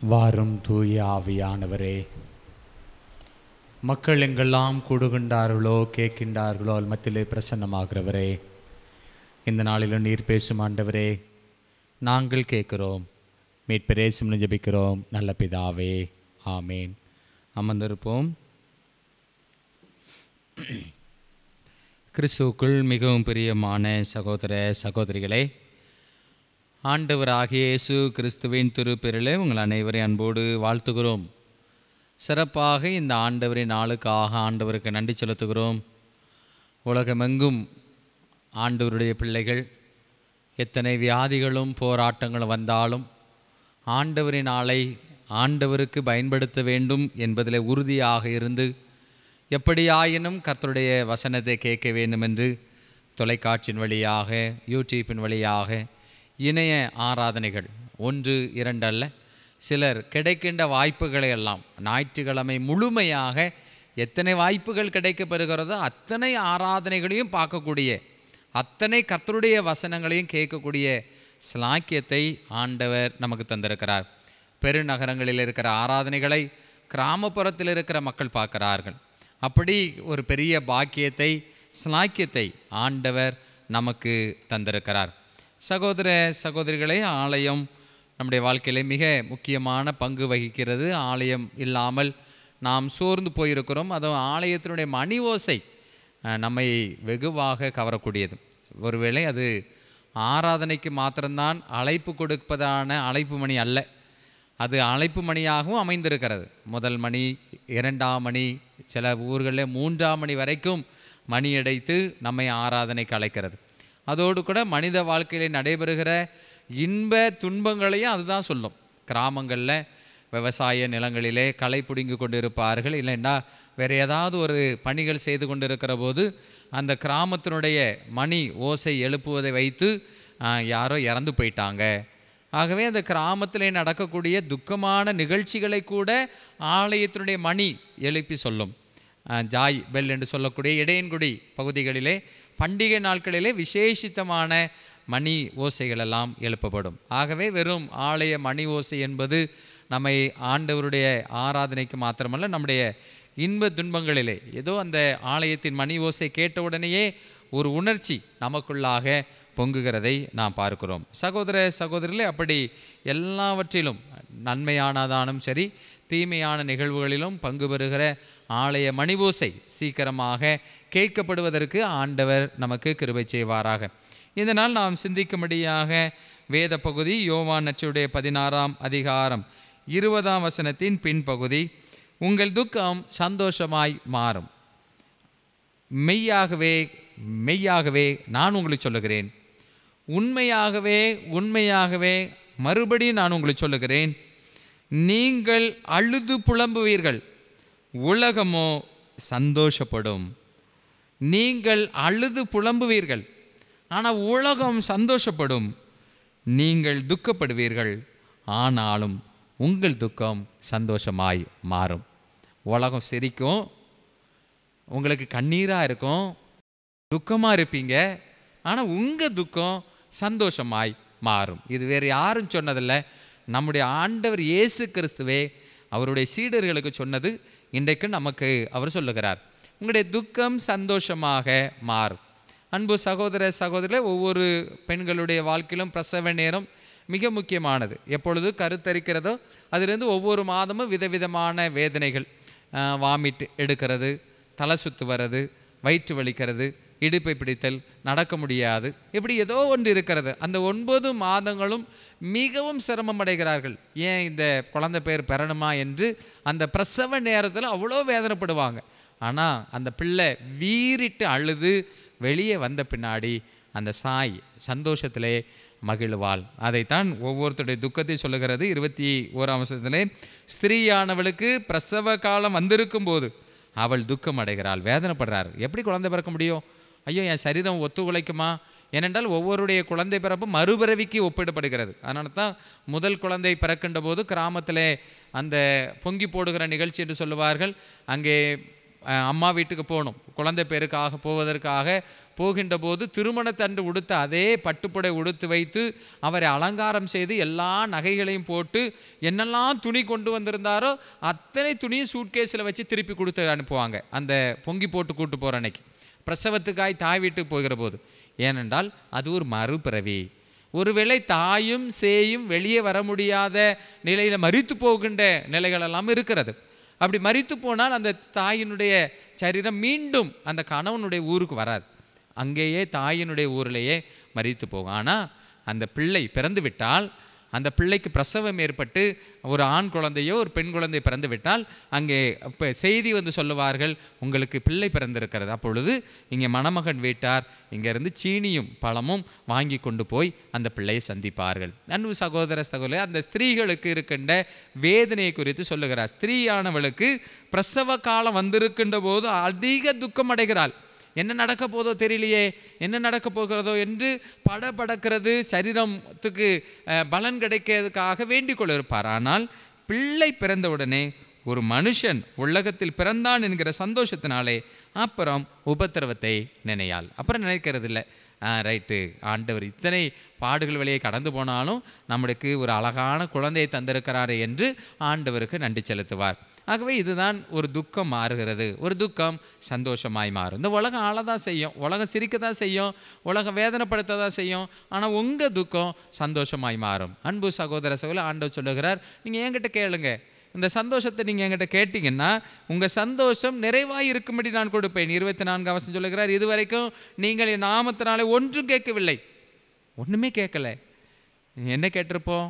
வாரும் தூய ஆவியானவரே, மக்கள் எங்கெல்லாம் கூடுகின்றார்களோ கேட்கின்றார்களோ மத்தியிலே பிரசன்னமாகிறவரே, இந்த நாளிலும் நீர் பேசும் ஆண்டவரே, நாங்கள் கேட்கிறோம், மீட்பரேசும் ஜெபிக்கிறோம் நல்ல பிதாவே, ஆமேன். அமர்ந்திருப்போம். கிறிஸ்துவுக்குள் மிகவும் பிரியமான சகோதர சகோதரிகளே, ஆண்டவராகிய இயேசு கிறிஸ்துவின் திருப்பெயரிலே உங்கள் அனைவரையும் அன்போடு வாழ்த்துகிறோம். சிறப்பாக இந்த ஆண்டவரின் நாளுக்காக ஆண்டவருக்கு நன்றி செலுத்துகிறோம். உலகமெங்கும் ஆண்டவருடைய பிள்ளைகள் எத்தனை வியாதிகளும் போராட்டங்களும் வந்தாலும் ஆண்டவரின் நாளை ஆண்டவருக்கு பயன்படுத்த வேண்டும் என்பதில் உறுதியாக இருந்து எப்படியாயினும் கர்த்தருடைய வசனத்தை கேட்க வேண்டும் என்று தொலைக்காட்சியின் வழியாக, யூடியூப்பின் வழியாக இணைய ஆராதனைகள் ஒன்று இரண்டு அல்ல, சிலர் கிடைக்கின்ற வாய்ப்புகளை எல்லாம் ஞாயிற்றுக்கிழமை முழுமையாக எத்தனை வாய்ப்புகள் கிடைக்கப்பெறுகிறதோ அத்தனை ஆராதனைகளையும் பார்க்கக்கூடிய, அத்தனை கர்த்தருடைய வசனங்களையும் கேட்கக்கூடிய ஸ்லாக்கியத்தை ஆண்டவர் நமக்கு தந்திருக்கிறார். பெருநகரங்களில் இருக்கிற ஆராதனைகளை கிராமப்புறத்தில் இருக்கிற மக்கள் பார்க்கிறார்கள். அப்படி ஒரு பெரிய பாக்கியத்தை, ஸ்லாக்கியத்தை ஆண்டவர் நமக்கு தந்திருக்கிறார். சகோதர சகோதரிகளே, ஆலயம் நம்முடைய வாழ்க்கையிலே மிக முக்கியமான பங்கு வகிக்கிறது. ஆலயம் இல்லாமல் நாம் சோர்ந்து போயிருக்கிறோம். அதுவும் ஆலயத்தினுடைய மணி ஓசை நம்மை வெகுவாக கவரக்கூடியது. ஒருவேளை அது ஆராதனைக்கு மாத்திரம்தான் அழைப்பு கொடுப்பதான அழைப்பு மணி அல்ல, அது அழைப்பு மணியாகவும் அமைந்திருக்கிறது. முதல் மணி, இரண்டாம் மணி, சில ஊர்களில் மூன்றாம் மணி வரைக்கும் மணி அடைத்து நம்மை ஆராதனைக்கு அழைக்கிறது. அதோடு கூட மனித வாழ்க்கையில் நடைபெறுகிற இன்ப துன்பங்களையும் அதுதான் சொல்லும். கிராமங்களில் விவசாய நிலங்களிலே களை பிடுங்கி கொண்டு இருப்பார்கள், இல்லைன்னா வேறு ஏதாவது ஒரு பணிகள் செய்து கொண்டு இருக்கிற போது அந்த கிராமத்தினுடைய மணி ஓசை எழுப்புவதை வைத்து யாரோ இறந்து போயிட்டாங்க. ஆகவே அந்த கிராமத்திலே நடக்கக்கூடிய துக்கமான நிகழ்ச்சிகளை கூட ஆலயத்தினுடைய மணி எழுப்பி சொல்லும். ஜாய் பெல் என்று சொல்லக்கூடிய இடையன்குடி பகுதிகளிலே பண்டிகை நாட்களிலே விசேஷித்தமான மணி ஓசைகளெல்லாம் எழுப்பப்படும். ஆகவே வெறும் ஆலய மணி ஓசை என்பது நம்மை ஆண்டவருடைய ஆராதனைக்கு மாத்திரமல்ல, நம்முடைய இன்ப துன்பங்களிலே ஏதோ அந்த ஆலயத்தின் மணி ஓசை கேட்டவுடனேயே ஒரு உணர்ச்சி நமக்குள்ளாக பொங்குகிறதை நாம் பார்க்கிறோம். சகோதர சகோதரிகளே, அப்படி எல்லாவற்றிலும் நன்மையானதானும் சரி தீமையான நிகழ்வுகளிலும் பங்கு பெறுகிற ஆலய மணி ஓசை சீக்கிரமாக கேட்கப்படுவதற்கு ஆண்டவர் நமக்கு கிருபை செய்வாராக. இந்த நாள் நாம் சிந்திக்கும்படியாக வேத பகுதி யோவான் நற்செய்தியுடைய பதினாறாம் அதிகாரம் இருபதாம் வசனத்தின் பின்பகுதி, உங்கள் துக்கம் சந்தோஷமாய் மாறும். மெய்யாகவே மெய்யாகவே நான் உங்களுக்கு சொல்லுகிறேன், உண்மையாகவே உண்மையாகவே மறுபடியும் நான் உங்களுக்கு சொல்லுகிறேன், நீங்கள் அழுது புலம்புவீர்கள், உலகமோ சந்தோஷப்படும். நீங்கள் அழுது புலம்புவீர்கள், ஆனால் உலகம் சந்தோஷப்படும். நீங்கள் துக்கப்படுவீர்கள், ஆனாலும் உங்கள் துக்கம் சந்தோஷமாய் மாறும். உலகம் சிரிக்கும், உங்களுக்கு கண்ணீராக இருக்கும், துக்கமாக இருப்பீங்க, ஆனால் உங்கள் துக்கம் சந்தோஷமாய் மாறும். இது வேறு யாரும் சொன்னதில்லை, நம்முடைய ஆண்டவர் இயேசு கிறிஸ்துவே அவருடைய சீடர்களுக்கு சொன்னது. இன்றைக்கு நமக்கு அவர் சொல்லுகிறார், உங்களுடைய துக்கம் சந்தோஷமாக மாறும். அன்பு சகோதர சகோதரிகளே, ஒவ்வொரு பெண்களுடைய வாழ்க்கையிலும் பிரசவ நேரம் மிக முக்கியமானது. எப்பொழுது கருத்தரிக்கிறதோ அதிலிருந்து ஒவ்வொரு மாதமும் விதவிதமான வேதனைகள், வாமிட் எடுக்கிறது, தலை சுத்து வர்றது, வயிற்று வலிக்கிறது, இடுப்பை பிடித்தல், நடக்க முடியாது, இப்படி ஏதோ ஒன்று இருக்கிறது. அந்த ஒன்பது மாதங்களும் மிகவும் சிரமம் அடைகிறார்கள். ஏன் இந்த குழந்தை பேர் பெறணுமா என்று அந்த பிரசவ நேரத்தில் அவ்வளோ வேதனைப்படுவாங்க. ஆனால் அந்த பிள்ளை வீறிட்டு அழுது வெளியே வந்த பின்னாடி அந்த சாய் சந்தோஷத்திலே மகிழ்வாள். அதைத்தான் ஒவ்வொருத்தருடைய துக்கத்தை சொல்லுகிறது. இருபத்தி ஓராம் வருஷத்திலே, ஸ்திரீயானவளுக்கு பிரசவ காலம் வந்திருக்கும் போது அவள் துக்கம் அடைகிறாள், வேதனைப்படுறார். எப்படி குழந்தை பிறக்க முடியும்? ஐயோ, என் சரீரம் ஒத்து உழைக்குமா? ஏனென்றால் ஒவ்வொருடைய குழந்தை பிறப்பு மறுபிறவிக்கு ஒப்பிடப்படுகிறது. அதனால தான் முதல் குழந்தை பிறக்கின்ற போது கிராமத்தில் அந்த பொங்கி போடுகிற நிகழ்ச்சி என்று சொல்லுவார்கள். அங்கே அம்மா வீட்டுக்கு போகணும், குழந்தை பேருக்காக போவதற்காக போகின்ற போது திருமணத்தன்று உடுத்த அதே பட்டுப்புடை உடுத்து வைத்து அவரை அலங்காரம் செய்து எல்லா நகைகளையும் போட்டு என்னெல்லாம் துணி கொண்டு வந்திருந்தாரோ அத்தனை துணியும் சூட்கேஸில் வச்சு திருப்பி கொடுத்து அனுப்புவாங்க அந்த பொங்கி போட்டு கூட்டு போகிற அன்னைக்கு, பிரசவத்துக்காய் தாய் வீட்டுக்கு போகிற போது. ஏனென்றால் அது ஒரு மறுபிறவி. ஒருவேளை தாயும் சேயும் வெளியே வர முடியாத நிலையில் மரித்து போகின்ற நிலைகளெல்லாம் இருக்கிறது. அப்படி மரித்து போனால் அந்த தாயினுடைய சரீரம் மீண்டும் அந்த கணவனுடைய ஊருக்கு வராது, அங்கேயே தாயினுடைய ஊரிலேயே மரித்து போகும். ஆனால் அந்த பிள்ளை பிறந்து விட்டால், அந்த பிள்ளைக்கு பிரசவம் ஏற்பட்டு ஒரு ஆண் குழந்தையோ ஒரு பெண் குழந்தை பிறந்து விட்டால் அங்கே இப்போ செய்தி வந்து சொல்லுவார்கள், உங்களுக்கு பிள்ளை பிறந்திருக்கிறது. அப்பொழுது இங்கே மணமகன் வீட்டார் இங்கேருந்து சீனியும் பழமும் வாங்கி கொண்டு போய் அந்த பிள்ளையை சந்திப்பார்கள். அன்பு சகோதர சகோதரர், அந்த ஸ்திரீகளுக்கு இருக்கின்ற வேதனையை குறித்து சொல்லுகிறார். ஸ்திரீயானவளுக்கு பிரசவ காலம் வந்திருக்கின்ற போது அதிக துக்கம் அடைகிறாள். என்ன நடக்க போதோ தெரியலையே, என்ன நடக்க போகிறதோ என்று படபடக்கிறது, சரீரத்துக்கு பலன் கிடைக்கிறதுக்காக வேண்டிக் கொள்ள இருப்பார். ஆனால் பிள்ளை பிறந்தவுடனே ஒரு மனுஷன் உலகத்தில் பிறந்தான் என்கிற சந்தோஷத்தினாலே அப்புறம் உபத்திரவத்தை நினையாள். அப்புறம் நினைக்கிறது இல்லை, ரைட்டு ஆண்டவர் இத்தனை பாடுகள் வழியை கடந்து போனாலும் நம்மளுக்கு ஒரு அழகான குழந்தையை தந்திருக்கிறாரே என்று ஆண்டவருக்கு நன்றி செலுத்துவார். ஆகவே இதுதான் ஒரு துக்கம் மாறுகிறது, ஒரு துக்கம் சந்தோஷமாய் மாறும். இந்த உலகம் ஆள தான் செய்யும், உலகம் சிரிக்க தான் செய்யும், உலகம் வேதனைப்படுத்த தான் செய்யும். ஆனால் உங்கள் துக்கம் சந்தோஷமாய் மாறும். அன்பு சகோதர சகோதரர், ஆண்டவர் சொல்லுகிறார், நீங்கள் என்கிட்ட கேளுங்க, இந்த சந்தோஷத்தை நீங்கள் என்கிட்ட கேட்டிங்கன்னா உங்கள் சந்தோஷம் நிறைவாக இருக்கும்படி நான் கொடுப்பேன். இருபத்தி நான்கு அவசரம் சொல்லுகிறார், இதுவரைக்கும் நீங்கள் என் நாமத்தினாலே ஒன்றும் கேட்கவில்லை, ஒன்றுமே கேட்கல. என்ன கேட்டிருப்போம்?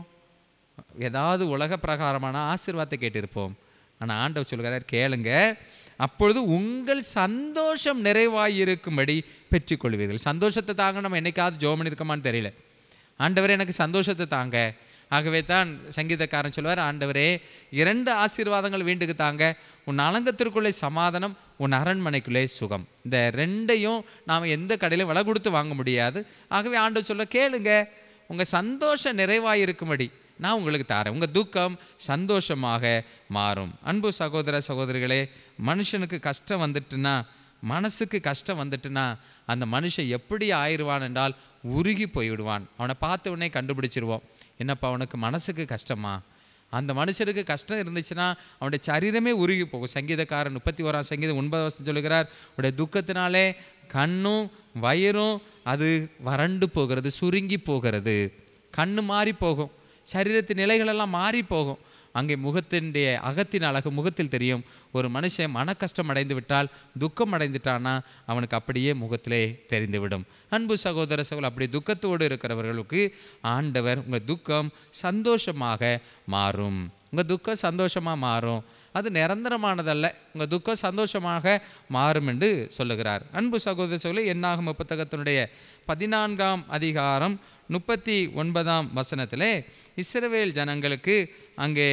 ஏதாவது உலக பிரகாரமான ஆசீர்வாதத்தை கேட்டிருப்போம். ஆனால் ஆண்டவர் சொல்கிறார், கேளுங்க, அப்பொழுது உங்கள் சந்தோஷம் நிறைவாயிருக்கும்படி பெற்றுக்கொள்வீர்கள். சந்தோஷத்தை தாங்க நம்ம என்னைக்காவது ஜோமன் இருக்கமான்னு தெரியல. ஆண்டவரே எனக்கு சந்தோஷத்தை தாங்க. ஆகவே தான் சங்கீதக்காரன் சொல்வார், ஆண்டவரே இரண்டு ஆசீர்வாதங்கள் வீண்டுக்கு தாங்க, உன் அலங்கத்திற்குள்ளே சமாதானம், உன் அரண்மனைக்குள்ளே சுகம். இந்த ரெண்டையும் நாம் எந்த கடையிலும் விலை கொடுத்து வாங்க முடியாது. ஆகவே ஆண்டவர் சொல்ல, கேளுங்க, உங்கள் சந்தோஷம் நிறைவாயிருக்கும்படி நான் உங்களுக்கு தரேன், உங்கள் துக்கம் சந்தோஷமாக மாறும். அன்பு சகோதர சகோதரிகளே, மனுஷனுக்கு கஷ்டம் வந்துட்டுன்னா, மனசுக்கு கஷ்டம் வந்துட்டுன்னா அந்த மனுஷன் எப்படி ஆயிடுவான் என்றால் உருகி போய்விடுவான். அவனை பார்த்த உடனே கண்டுபிடிச்சிருவோம், என்னப்பா அவனுக்கு மனசுக்கு கஷ்டமா? அந்த மனுஷனுக்கு கஷ்டம் இருந்துச்சுன்னா அவனுடைய சரீரமே உருகி போகும். சங்கீதக்காரன் முப்பத்தி ஓராம் சங்கீதம் ஒன்பது வருஷம் சொல்லுகிறார், உடைய துக்கத்தினாலே கண்ணும் வயிறும் அது வறண்டு போகிறது, சுருங்கி போகிறது, கண்ணு மாறி போகும், சரீரத்தின் நிலைகளெல்லாம் மாறி போகும். அங்கே முகத்தினுடைய அகத்தின் அழகு முகத்தில் தெரியும். ஒரு மனுஷன் மன கஷ்டம் அடைந்து விட்டால், துக்கம் அடைந்துட்டான்னா அவனுக்கு அப்படியே முகத்திலே தெரிந்துவிடும். அன்பு சகோதர சகோதரர், அப்படி துக்கத்தோடு இருக்கிறவர்களுக்கு ஆண்டவர் உங்கள் துக்கம் சந்தோஷமாக மாறும், உங்கள் துக்கம் சந்தோஷமாக மாறும், அது நிரந்தரமானதல்ல, உங்கள் துக்கம் சந்தோஷமாக மாறும் என்று சொல்லுகிறார். அன்பு சகோதர சகோதரர், என்னாகும் புத்தகத்தினுடைய பதினான்காம் அதிகாரம் முப்பத்தி ஒன்பதாம் வசனத்திலே இஸ்ரவேல் ஜனங்களுக்கு அங்கே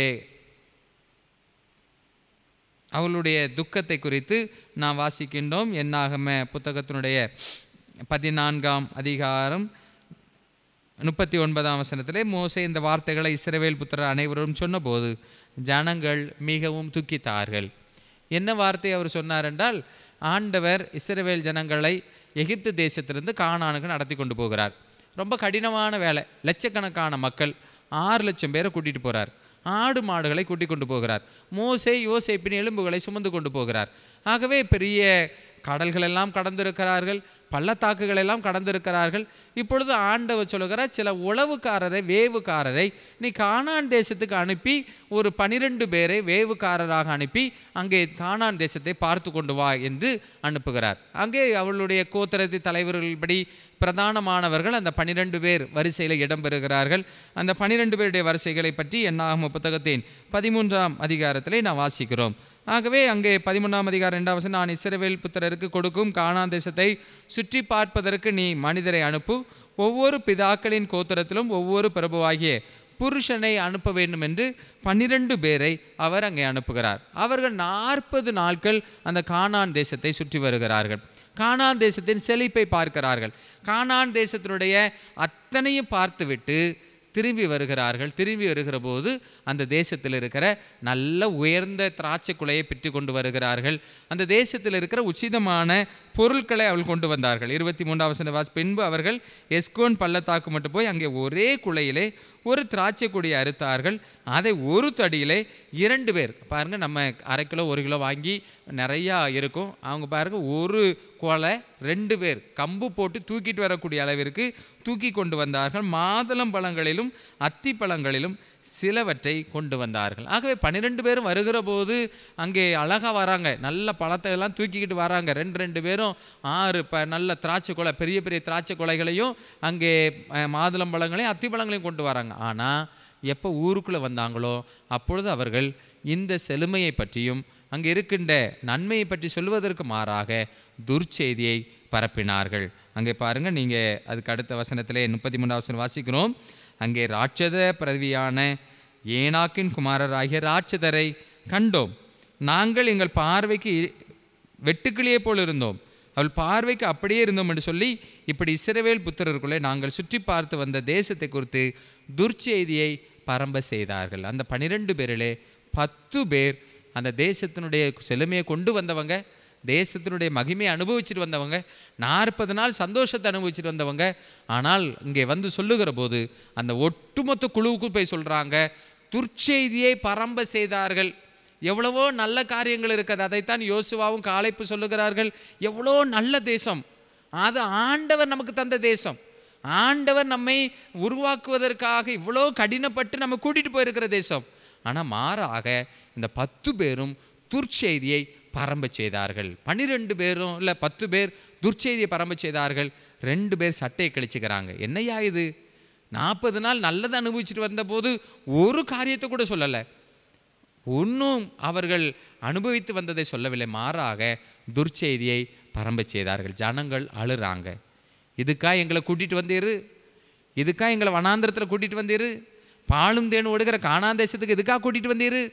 அவளுடைய துக்கத்தை குறித்து நாம் வாசிக்கின்றோம். என்னாகம புத்தகத்தினுடைய பதினான்காம் அதிகாரம் முப்பத்தி ஒன்பதாம் வசனத்திலே மோசே இந்த வார்த்தைகளை இஸ்ரவேல் புத்திரர் அனைவரும் சொன்னபோது ஜனங்கள் மிகவும் துக்கித்தார்கள். என்ன வார்த்தை அவர் சொன்னார் என்றால், ஆண்டவர் இஸ்ரவேல் ஜனங்களை எகிப்து தேசத்திலிருந்து கானானுக்கு நடத்தி கொண்டு போகிறார். ரொம்ப கடினமான வேலை, லட்சக்கணக்கான மக்கள், ஆறு லட்சம் பேரை கூட்டிகிட்டு போகிறார், ஆடு மாடுகளை கூட்டி கொண்டு போகிறார், மோசே யோசேப்பின் எலும்புகளை சுமந்து கொண்டு போகிறார். ஆகவே பெரிய கடல்கள் எல்லாம் கடந்திருக்கிறார்கள், பள்ளத்தாக்குகள் எல்லாம் கடந்திருக்கிறார்கள். இப்பொழுது ஆண்டவர் சொல்லுகிறார், சில உளவுக்காரரை வேவுக்காரரை நீ கானான் தேசத்துக்கு அனுப்பி ஒரு பனிரெண்டு பேரை வேவுக்காரராக அனுப்பி அங்கே கானான் தேசத்தை பார்த்து கொண்டு வா என்று அனுப்புகிறார். அங்கே அவளுடைய கோத்திரத்து தலைவர்கள்படி பிரதானமானவர்கள் அந்த பனிரெண்டு பேர் வரிசையில் இடம்பெறுகிறார்கள். அந்த பனிரெண்டு பேருடைய வரிசைகளை பற்றி என்னாகும் புத்தகத்தின் பதிமூன்றாம் அதிகாரத்திலே நான் வாசிக்கிறோம். ஆகவே அங்கே பதிமூன்றாம் அதிகாரம் இரண்டாம் வசனம், நான் இஸ்ரவேல் புத்திரருக்கு கொடுக்கும் கானான் தேசத்தை சுற்றி பார்ப்பதற்கு நீ மனிதரை அனுப்பு, ஒவ்வொரு பிதாக்களின் கோத்திரத்திலும் ஒவ்வொரு பிரபுவாகிய புருஷனை அனுப்ப வேண்டும் என்று பன்னிரண்டு பேரை அவர் அங்கே அனுப்புகிறார். அவர்கள் நாற்பது நாட்கள் அந்த கானான் தேசத்தை சுற்றி வருகிறார்கள். கானான் தேசத்தின் செழிப்பை பார்க்கிறார்கள். கானான் தேசத்தினுடைய அத்தனையும் பார்த்துவிட்டு திரும்பி வருகிறார்கள். திரும்பி வருகிற போது அந்த தேசத்தில் இருக்கிற நல்ல உயர்ந்த திராட்சை குலையை பெற்று கொண்டு வருகிறார்கள். அந்த தேசத்தில் இருக்கிற உச்சிதமான பொருட்களை அவள் கொண்டு வந்தார்கள். இருபத்தி மூன்றாம் வசன வாசி, பின்பு அவர்கள் எஸ்கோன் பள்ளத்தாக்கு மட்டும் போய் அங்கே ஒரே குலையிலே ஒரு திராட்சை கொடியை அறுத்தார்கள். அதை ஒரு தடியிலே இரண்டு பேர், பாருங்கள், நம்ம அரை கிலோ ஒரு கிலோ வாங்கி நிறையா இருக்கும், அவங்க பாருங்கள் ஒரு கொலை ரெண்டு பேர் கம்பு போட்டு தூக்கிட்டு வரக்கூடிய அளவிற்கு தூக்கி கொண்டு வந்தார்கள். மாதுளம் பழங்களிலும் அத்தி பழங்களிலும் சிலவற்றை கொண்டு வந்தார்கள். ஆகவே பன்னிரெண்டு பேரும் வருகிற போது அங்கே அழகாக வராங்க, நல்ல பழத்தை எல்லாம் தூக்கிக்கிட்டு வராங்க. ரெண்டு ரெண்டு பேரும் ஆறு ப நல்ல திராட்சை கொலை, பெரிய பெரிய திராட்சை கொலைகளையும் அங்கே மாதுளம் பழங்களையும் அத்தி பழங்களையும் கொண்டு வராங்க. ஆனால் எப்போ ஊருக்குள்ளே வந்தாங்களோ அப்பொழுது அவர்கள் இந்த செழுமையை பற்றியும் அங்கே இருக்கின்ற நன்மையை பற்றி சொல்வதற்கு மாறாக துர்ச்செய்தியை பரப்பினார்கள். அங்கே பாருங்கள், நீங்கள் அதுக்கு அடுத்த வசனத்திலே முப்பத்தி மூன்றாம் வசனம் வாசிக்கிறோம். அங்கே ராட்சத பிரதியான ஏனாக்கின் குமாரராகிய ராட்சதரை கண்டோம். நாங்கள் எங்கள் பார்வைக்கு வெட்டுக்கிளியை போல் இருந்தோம், அவள் பார்வைக்கு அப்படியே இருந்தோம் என்று சொல்லி இப்படி இஸ்ரவேல் புத்திரருக்குள்ளே நாங்கள் சுற்றி பார்த்து வந்த தேசத்தை குறித்து துர்ச்செய்தியை பரம்ப செய்தார்கள். அந்த பனிரெண்டு பேரிலே பத்து பேர் அந்த தேசத்தினுடைய செழுமையை கொண்டு வந்தவங்க, தேசத்தினுடைய மகிமையை அனுபவிச்சுட்டு வந்தவங்க, நாற்பது நாள் சந்தோஷத்தை அனுபவிச்சுட்டு வந்தவங்க. ஆனால் இங்கே வந்து சொல்லுகிற போது அந்த ஒட்டுமொத்த குழுவுக்கு போய் சொல்கிறாங்க, துர்ச்செய்தியை பரம்ப செய்தார்கள். எவ்வளவோ நல்ல காரியங்கள் இருக்குது, அதைத்தான் யோசுவாவும் காலேப்பு சொல்லுகிறார்கள். எவ்வளோ நல்ல தேசம், அது ஆண்டவர் நமக்கு தந்த தேசம். ஆண்டவர் நம்மை உருவாக்குவதற்காக இவ்வளோ கடினப்பட்டு நம்ம கூட்டிகிட்டு போயிருக்கிற தேசம். ஆனால் மாறாக இந்த பத்து பேரும் துர்ச்செய்தியை பரம்ப செய்தார்கள். பன்னிரெண்டு பேரும் இல்லை பத்து பேர் துர்ச்செய்தியை பரம்ப செய்தார்கள். ரெண்டு பேர் சட்டையை கழிச்சுக்கிறாங்க. என்னையா இது, நாற்பது நாள் நல்லதை அனுபவிச்சுட்டு வந்தபோது ஒரு காரியத்தை கூட சொல்லலை, ஒன்றும் அவர்கள் அனுபவித்து வந்ததை சொல்லவில்லை, மாறாக துர்ச்செய்தியை பரம்ப செய்தார்கள். ஜனங்கள் அழுறாங்க, இதுக்கா எங்களை கூட்டிகிட்டு வந்தீரு, இதுக்கா எங்களை வனாந்திரத்தில் கூட்டிகிட்டு வந்தீரு, பாலும் தேனு ஓடுகிற கானான் தேசத்துக்கு இதுக்கா கூட்டிகிட்டு வந்தீரு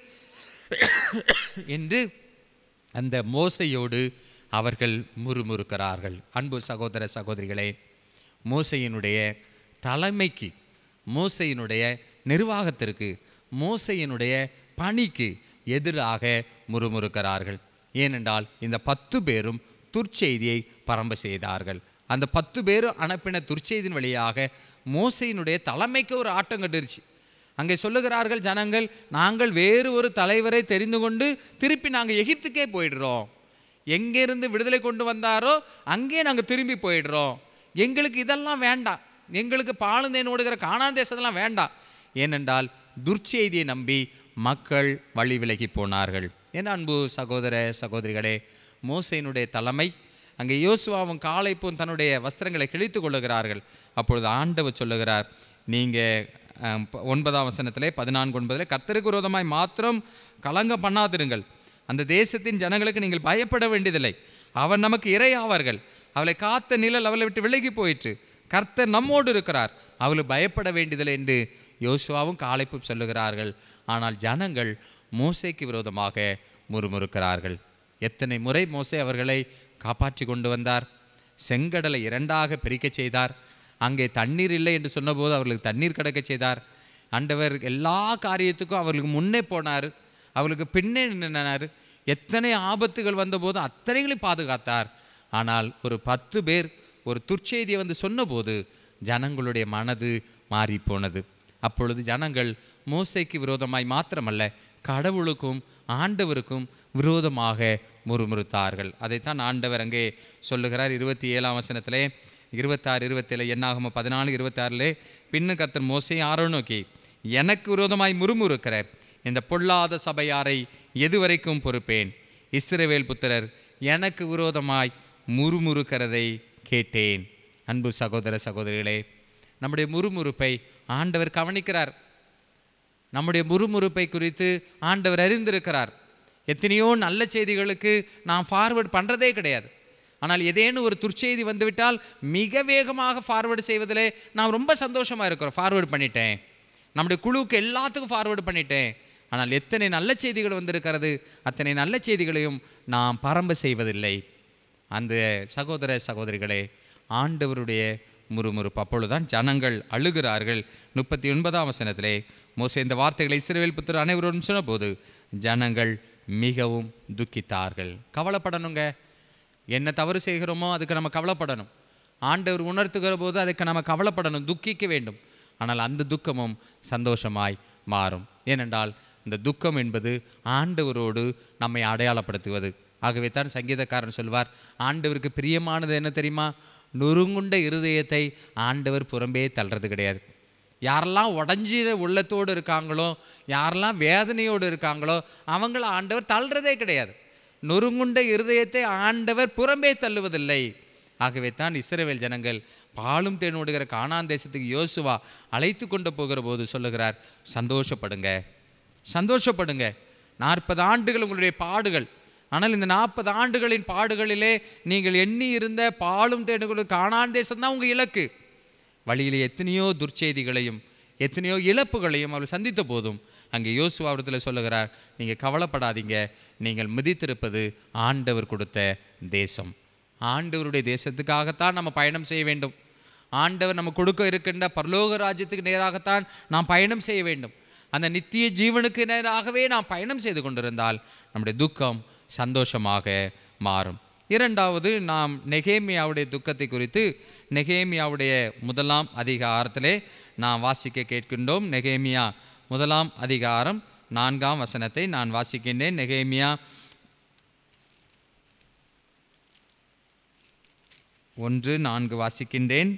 என்று அந்த மோசையோடு அவர்கள் முறுமுறுக்கிறார்கள். அன்பு சகோதர சகோதரிகளே, மோசையினுடைய தலைமைக்கு, மோசையினுடைய நிர்வாகத்திற்கு, மோசையினுடைய பணிக்கு எதிராக முறுமுறுக்கிறார்கள். ஏனென்றால் இந்த பத்து பேரும் துர்ச்செய்தியை பரம்ப செய்தார்கள். அந்த பத்து பேரும் அனுப்பின துர்ச்செய்தியின் வழியாக மோசையினுடைய தலைமைக்கு ஒரு ஆட்டம் கட்டுருச்சு. அங்கே சொல்லுகிறார்கள் ஜனங்கள், நாங்கள் வேறு ஒரு தலைவரை தெரிந்து கொண்டு திருப்பி நாங்கள் எகிப்துக்கே போயிடுறோம், எங்கேருந்து விடுதலை கொண்டு வந்தாரோ அங்கே நாங்கள் திரும்பி போயிடுறோம், எங்களுக்கு இதெல்லாம் வேண்டாம், எங்களுக்கு பாலுந்தேன் ஓடுகிற கானான் தேசத்தெல்லாம் வேண்டாம். ஏனென்றால் துர்ச்செய்தியை நம்பி மக்கள் வழி விலகி போனார்கள். என் அன்பு சகோதர சகோதரிகளே, மோசையினுடைய தலைமை, அங்கே யோசுவாவும் காலேப்பும் தன்னுடைய வஸ்திரங்களை கிழித்து கொள்ளுகிறார்கள். அப்பொழுது ஆண்டவர் சொல்லுகிறார், நீங்கள் ஒன்பதாம் வசனத்திலே பதினான்கு ஒன்பதில் கர்த்தருக்கு விரோதமாய் மாத்திரம் கலங்க பண்ணாதிருங்கள், அந்த தேசத்தின் ஜனங்களுக்கு நீங்கள் பயப்பட வேண்டியதில்லை, அவர் நமக்கு இரையாவார்கள், அவளை காத்த நிழல் அவளை விட்டு விலகி போயிற்று, கர்த்தர் நம்மோடு இருக்கிறார், அவளுக்கு பயப்பட வேண்டியதில்லை என்று யோசுவாவும் காலேப்பும் சொல்லுகிறார்கள். ஆனால் ஜனங்கள் மோசேக்கு விரோதமாக முறுமுறுக்கிறார்கள். எத்தனை முறை மோசே அவர்களை காப்பாற்றி கொண்டு வந்தார், செங்கடலை இரண்டாக பிரிக்க செய்தார், அங்கே தண்ணீர் இல்லை என்று சொன்னபோது அவர்களுக்கு தண்ணீர் கிடைக்க செய்தார். ஆண்டவர் எல்லா காரியத்துக்கும் அவர்களுக்கு முன்னே போனார், அவர்களுக்கு பின்னே நின்றார். எத்தனை ஆபத்துகள் வந்தபோது அத்தனைகளையும் பாதுகாத்தார். ஆனால் ஒரு பத்து பேர் ஒரு துர்ச்செய்தியை வந்து சொன்னபோது ஜனங்களுடைய மனது மாறி போனது. அப்பொழுது ஜனங்கள் மோசேக்கு விரோதமாய் மாத்திரமல்ல, கடவுளுக்கும் ஆண்டவருக்கும் விரோதமாக முறுமுறுத்தார்கள். அதைத்தான் ஆண்டவர் அங்கே சொல்லுகிறார். இருபத்தி ஏழாம் வசனத்திலே இருபத்தாறு இருபத்தேழு என்னாகும் பதினாலு இருபத்தாறிலே, பின்னு கர்த்தர் மோசே ஆரோ நோக்கி, எனக்கு விரோதமாய் முறுமுறுக்கிற இந்த பொல்லாத சபையாரை எதுவரைக்கும் பொறுப்பேன், இஸ்ரவேல் புத்திரர் எனக்கு விரோதமாய் முறுமுறுக்கிறதை கேட்டேன். அன்பு சகோதர சகோதரிகளே, நம்முடைய முறுமுறுப்பை ஆண்டவர் கவனிக்கிறார். நம்முடைய முறுமுறுப்பை குறித்து ஆண்டவர் அறிந்திருக்கிறார். எத்தனையோ நல்ல செய்திகளுக்கு நாம் ஃபார்வேர்டு பண்ணுறதே கிடையாது. ஆனால் ஏதேனும் ஒரு துர்ச்செய்தி வந்துவிட்டால் மிக வேகமாக ஃபார்வேர்டு செய்வதிலே நாம் ரொம்ப சந்தோஷமாக இருக்கிறோம். ஃபார்வேர்டு பண்ணிட்டேன், நம்முடைய குழுவுக்கு எல்லாத்துக்கும் ஃபார்வேர்டு பண்ணிட்டேன். ஆனால் எத்தனை நல்ல செய்திகள் வந்திருக்கிறது, அத்தனை நல்ல செய்திகளையும் நாம் பரம்ப செய்வதில்லை. அந்த சகோதர சகோதரிகளே, ஆண்டவருடைய முறுமுறுப்பு. அப்பொழுதுதான் ஜனங்கள் அழுகிறார்கள். முப்பத்தி ஒன்பதாம் வசனத்திலே மோசே இந்த வார்த்தைகளை இஸ்ரவேல் புத்திரர் அனைவரும் சொன்னபோது ஜனங்கள் மிகவும் துக்கித்தார்கள். கவலைப்படணுங்க. என்ன தவறு செய்கிறோமோ அதுக்கு நம்ம கவலைப்படணும். ஆண்டவர் உணர்த்துகிற போது அதுக்கு நம்ம கவலைப்படணும், துக்கிக்க வேண்டும். ஆனால் அந்த துக்கமும் சந்தோஷமாய் மாறும். ஏனென்றால் இந்த துக்கம் என்பது ஆண்டவரோடு நம்மை அடையாளப்படுத்துவது. ஆகவே தான் சங்கீதக்காரன் சொல்வார், ஆண்டவருக்கு பிரியமானது என்ன தெரியுமா? நொறுங்குண்ட இருதயத்தை ஆண்டவர் புறம்பே தள்ளுறது கிடையாது. யாரெல்லாம் உடஞ்சி உள்ளத்தோடு இருக்காங்களோ, யாரெல்லாம் வேதனையோடு இருக்காங்களோ அவங்கள ஆண்டவர் தள்ளுறதே கிடையாது. நொறுங்குண்ட இருதயத்தை ஆண்டவர் புறம்பே தள்ளுவதில்லை. ஆகவே தான் இஸ்ரவேல் ஜனங்கள் பாலும் தேனோடுகிற கானான் தேசத்துக்கு யோசுவா அழைத்து கொண்டு போகிற போது சொல்லுகிறார், சந்தோஷப்படுங்க, சந்தோஷப்படுங்க. நாற்பது ஆண்டுகள் உங்களுடைய பாடுகள், ஆனால் இந்த நாற்பது ஆண்டுகளின் பாடுகளிலே நீங்கள் எண்ணி இருந்த பாலும் தேனுகளும் கானான் தேசம்தான் உங்கள் இலக்கு. வழியிலே எத்தனையோ துர்ச்செய்திகளையும் எத்தனையோ இழப்புகளையும் அவர் சந்தித்த போதும் அங்கே யோசுவா இடத்துல சொல்லுகிறார், நீங்கள் கவலைப்படாதீங்க, நீங்கள் மிதித்திருப்பது ஆண்டவர் கொடுத்த தேசம். ஆண்டவருடைய தேசத்துக்காகத்தான் நம்ம பயணம் செய்ய வேண்டும். ஆண்டவர் நம்ம கொடுக்க இருக்கின்ற பரலோக ராஜ்யத்துக்கு நேராகத்தான் நாம் பயணம் செய்ய வேண்டும். அந்த நித்திய ஜீவனுக்கு நேராகவே நாம் பயணம் செய்து கொண்டிருந்தால் நம்முடைய துக்கம் சந்தோஷமாக மாறும். இரண்டாவது, நாம் நெகேமியாவுடைய துக்கத்தை குறித்து நெகேமியாவுடைய முதலாம் அதிகாரத்திலே நாம் வாசிக்க கேட்கின்றோம். நெகேமியா முதலாம் அதிகாரம் நான்காம் வசனத்தை நான் வாசிக்கின்றேன். நெகேமியா ஒன்று நான்கு வாசிக்கின்றேன்.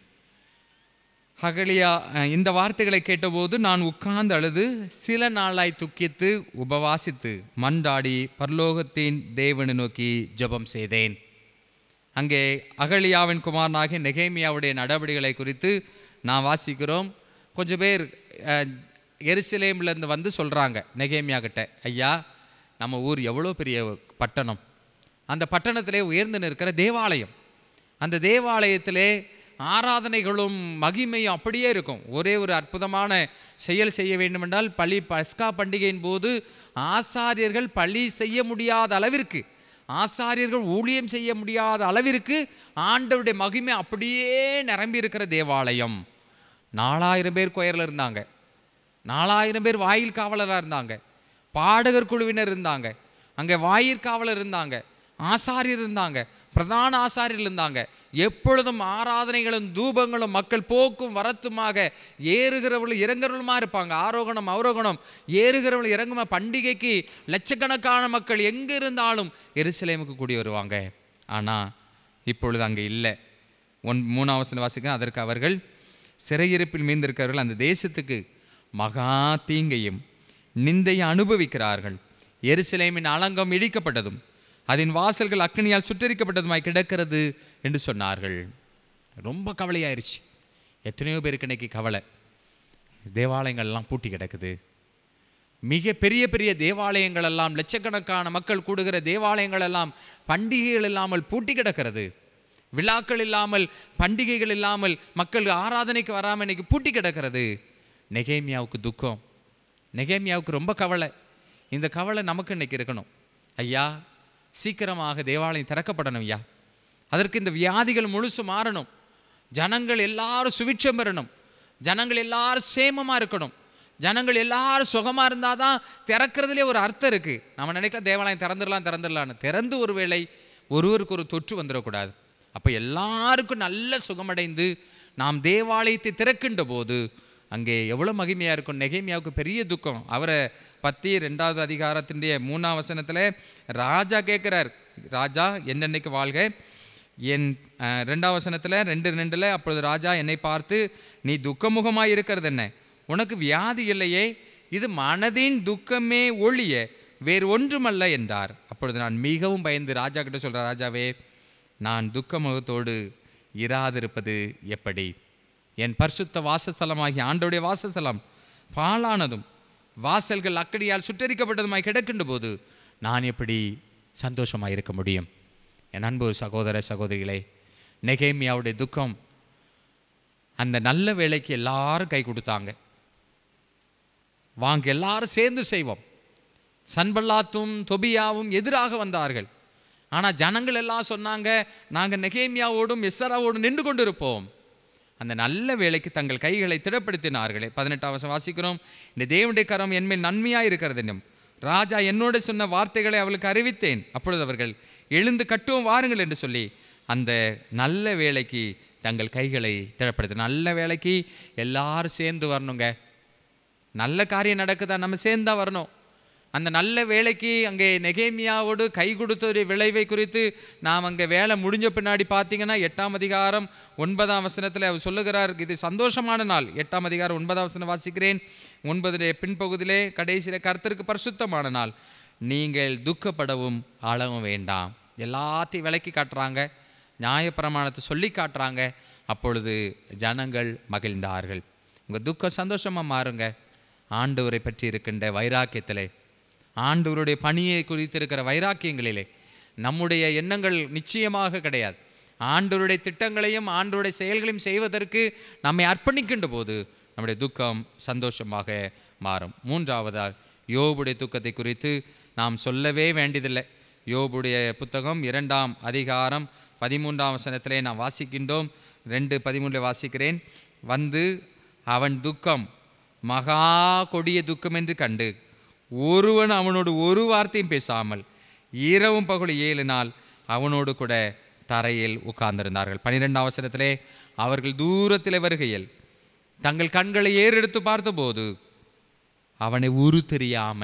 அகலியா இந்த வார்த்தைகளை கேட்டபோது நான் உட்கார்ந்து அழுது சில நாளாய் துக்கித்து உபவாசித்து மன்றாடி பரலோகத்தின் தேவனை நோக்கி ஜெபம் செய்தேன். அங்கே அகலியாவின் குமாரனாகிய நெகேமியாவுடைய நடவடிக்கைகளை குறித்து நான் வாசிக்கிறோம். கொஞ்சம் பேர் எருசலேம்லேருந்து வந்து சொல்கிறாங்க நெகேமியா கிட்ட, ஐயா நம்ம ஊர் எவ்வளோ பெரிய பட்டணம், அந்த பட்டணத்திலே உயர்ந்து நிற்கிற தேவாலயம், அந்த தேவாலயத்திலே ஆராதனைகளும் மகிமையும் அப்படியே இருக்கும். ஒரே ஒரு அற்புதமான செயல் செய்ய வேண்டுமென்றால் பலி பஸ்கா பண்டிகையின் போது ஆசாரியர்கள் பலி செய்ய முடியாத அளவிற்கு, ஆசாரியர்கள் ஊழியம் செய்ய முடியாத அளவிற்கு ஆண்டவருடைய மகிமை அப்படியே நிரம்பி இருக்கிற தேவாலயம். நாலாயிரம் பேர் கொயரில் இருந்தாங்க, நாலாயிரம் பேர் வாயில் காவலராக இருந்தாங்க, பாடகர் குழுவினர் இருந்தாங்க, அங்கே வாயிற்காவலர் இருந்தாங்க, ஆசாரியர் இருந்தாங்க, பிரதான ஆசாரியர்கள் இருந்தாங்க. எப்பொழுதும் ஆராதனைகளும் தூபங்களும் மக்கள் போக்கும் வரத்துமாக ஏறுகிறவர்களும் இறங்குறவளுமா இருப்பாங்க. ஆரோகணம் அவரோகணம் ஏறுகிறவர்கள் இறங்குமா. பண்டிகைக்கு லட்சக்கணக்கான மக்கள் எங்கே இருந்தாலும் எருசலேமுக்கு கூடி வருவாங்க. ஆனால் இப்பொழுது அங்கே இல்லை. ஒன் மூணாவது வாசிக்க, அதற்கு அவர்கள் சிறையிருப்பில் மீந்திருக்கிறவர்கள் அந்த தேசத்துக்கு மகா தீங்கையும் நிந்தையை அனுபவிக்கிறார்கள். எருசலேமின் அலங்கம் இடிக்கப்பட்டதும் அதன் வாசல்கள் அக்னியால் சுட்டரிக்கப்பட்டதுமாய் கிடக்கிறது என்று சொன்னார்கள். ரொம்ப கவலையாயிருச்சு. எத்தனையோ பேருக்கு இன்னைக்கு கவலை. தேவாலயங்கள்லாம் பூட்டி கிடக்குது. மிக பெரிய பெரிய தேவாலயங்கள் எல்லாம், லட்சக்கணக்கான மக்கள் கூடுகிற தேவாலயங்கள் எல்லாம் பண்டிகைகள் இல்லாமல் பூட்டி கிடக்கிறது. விழாக்கள் இல்லாமல், பண்டிகைகள் இல்லாமல், மக்கள் ஆராதனைக்கு வராமல் இன்னைக்கு பூட்டி கிடக்கிறது. நெகேமியாவுக்கு துக்கம், நெகேமியாவுக்கு ரொம்ப கவலை. இந்த கவலை நமக்கு இன்னைக்கு இருக்கணும். ஐயா சீக்கிரமாக தேவாலயம் திறக்கப்படணும் ஐயா, அதற்கு இந்த வியாதிகள் முழுசு மாறணும், ஜனங்கள் எல்லாரும் சுவிட்சம் பெறணும், ஜனங்கள் எல்லாரும் சேமமாக இருக்கணும், ஜனங்கள் எல்லாரும் சுகமாக இருந்தால் தான் திறக்கிறதுலே ஒரு அர்த்தம் இருக்குது. நம்ம நினைக்கலாம் தேவாலயம் திறந்துடலாம் திறந்துடலான்னு, திறந்து ஒரு வேளை ஒருவருக்கு ஒரு தொற்று வந்துடக்கூடாது. அப்போ எல்லாருக்கும் நல்ல சுகமடைந்து நாம் தேவாலயத்தை திறக்கின்ற போது அங்கே எவ்வளோ மகிமையாக இருக்கும். நெகேமியாவுக்கு பெரிய துக்கம். அவரை பற்றி ரெண்டாவது அதிகாரத்தினுடைய மூணாம் வசனத்தில் ராஜா கேட்குறார், ராஜா என்னென்னைக்கு வாழ்க. என் ரெண்டாம் வசனத்தில் ரெண்டு ரெண்டில் அப்பொழுது ராஜா என்னை பார்த்து, நீ துக்கமுகமாக இருக்கிறது என்ன, உனக்கு வியாதி இல்லையே, இது மனதின் துக்கமே ஒழிய வேறு ஒன்றுமல்ல என்றார். அப்பொழுது நான் மிகவும் பயந்து ராஜா கிட்ட சொல்கிறேன், ராஜாவே நான் துக்கமுகத்தோடு இராதிருப்பது எப்படி? என் பரிசுத்த வாசஸ்தலமாகிய ஆண்டவருடைய வாசஸ்தலம் பாழானதும் வாசல்கள் அக்கடியால் சுட்டரிக்கப்பட்டதுமாய் கிடக்கின்ற போது நான் எப்படி சந்தோஷமாக இருக்க முடியும்? என் அன்பு சகோதர சகோதரிகளே, நெகேமியாவுடைய துக்கம், அந்த நல்ல வேலைக்கு எல்லாரும் கை கொடுத்தாங்க, வாங்க எல்லாரும் சேர்ந்து செய்வோம். சன்பல்லாத்தும் தொபியாவும் எதிராக வந்தார்கள். ஆனால் ஜனங்கள் எல்லாம் சொன்னாங்க, நாங்கள் நெகேமியாவோடும் எஸ்ஸராவோடும் நின்று கொண்டு இருப்போம். அந்த நல்ல வேலைக்கு தங்கள் கைகளை திடப்படுத்தினார்களே. பதினெட்டாம் வசனம் வாசிக்கிறோம். இந்த தேவனுடைய கரம் என்மேல் நன்மையாக இருக்கிறது என்னும் ராஜா என்னோட சொன்ன வார்த்தைகளை அவளுக்கு அறிவித்தேன். அப்பொழுது அவர்கள் எழுந்து கட்டுவோம் வாருங்கள் என்று சொல்லி அந்த நல்ல வேலைக்கு தங்கள் கைகளை திடப்படுத்த. நல்ல வேலைக்கு எல்லாரும் சேர்ந்து வரணுங்க. நல்ல காரியம் நடக்குதா, நம்ம சேர்ந்தா வரணும். அந்த நல்ல வேலைக்கு அங்கே நெகேமியாவோடு கை கொடுத்ததுடைய விளைவை குறித்து நாம் அங்கே வேலை முடிஞ்ச பின்னாடி பார்த்தீங்கன்னா எட்டாம் அதிகாரம் ஒன்பதாம் வசனத்தில் அவர் சொல்லுகிறார், இது சந்தோஷமான நாள். எட்டாம் அதிகாரம் ஒன்பதாம் வசனம் வாசிக்கிறேன். ஒன்பதுடைய பின்பகுதியிலே கடைசியில் கர்த்தருக்கு பரிசுத்தமான நாள், நீங்கள் துக்கப்படவும் அழவும் வேண்டாம். எல்லாத்தையும் விளக்கி காட்டுறாங்க, நியாயப்பிரமாணத்தை சொல்லி காட்டுறாங்க. அப்பொழுது ஜனங்கள் மகிழ்ந்தார்கள். உங்கள் துக்கம் சந்தோஷமாக மாறுங்க. ஆண்டவரை பற்றி இருக்கின்ற வைராக்கியத்திலே, ஆண்டவருடைய பணியை குறித்து இருக்கிற வைராக்கியங்களிலே நம்முடைய எண்ணங்கள் நிச்சயமாக கிடையாது. ஆண்டவருடைய திட்டங்களையும் ஆண்டவருடைய செயல்களையும் செய்வதற்கு நம்மை அர்ப்பணிக்கின்ற போது நம்முடைய துக்கம் சந்தோஷமாக மாறும். மூன்றாவதாக யோபுடைய துக்கத்தை குறித்து நாம் சொல்லவே வேண்டியதில்லை. யோபுடைய புத்தகம் இரண்டாம் அதிகாரம் பதிமூன்றாம் வசனத்திலே நாம் வாசிக்கின்றோம். ரெண்டு பதிமூன்றில் வாசிக்கிறேன். வந்து அவன் துக்கம் மகா கொடிய துக்கம் என்று கண்டு ஒருவன் அவனோடு ஒரு வார்த்தையும் பேசாமல் இரவும் பகலும் ஏழு நாள் அவனோடு கூட தரையில் உட்கார்ந்திருந்தார்கள். பனிரெண்டாம் அவசரத்திலே அவர்கள் தூரத்தில் வருகையில் தங்கள் கண்களை ஏறெடுத்து பார்த்தபோது அவனை உரு தெரியாம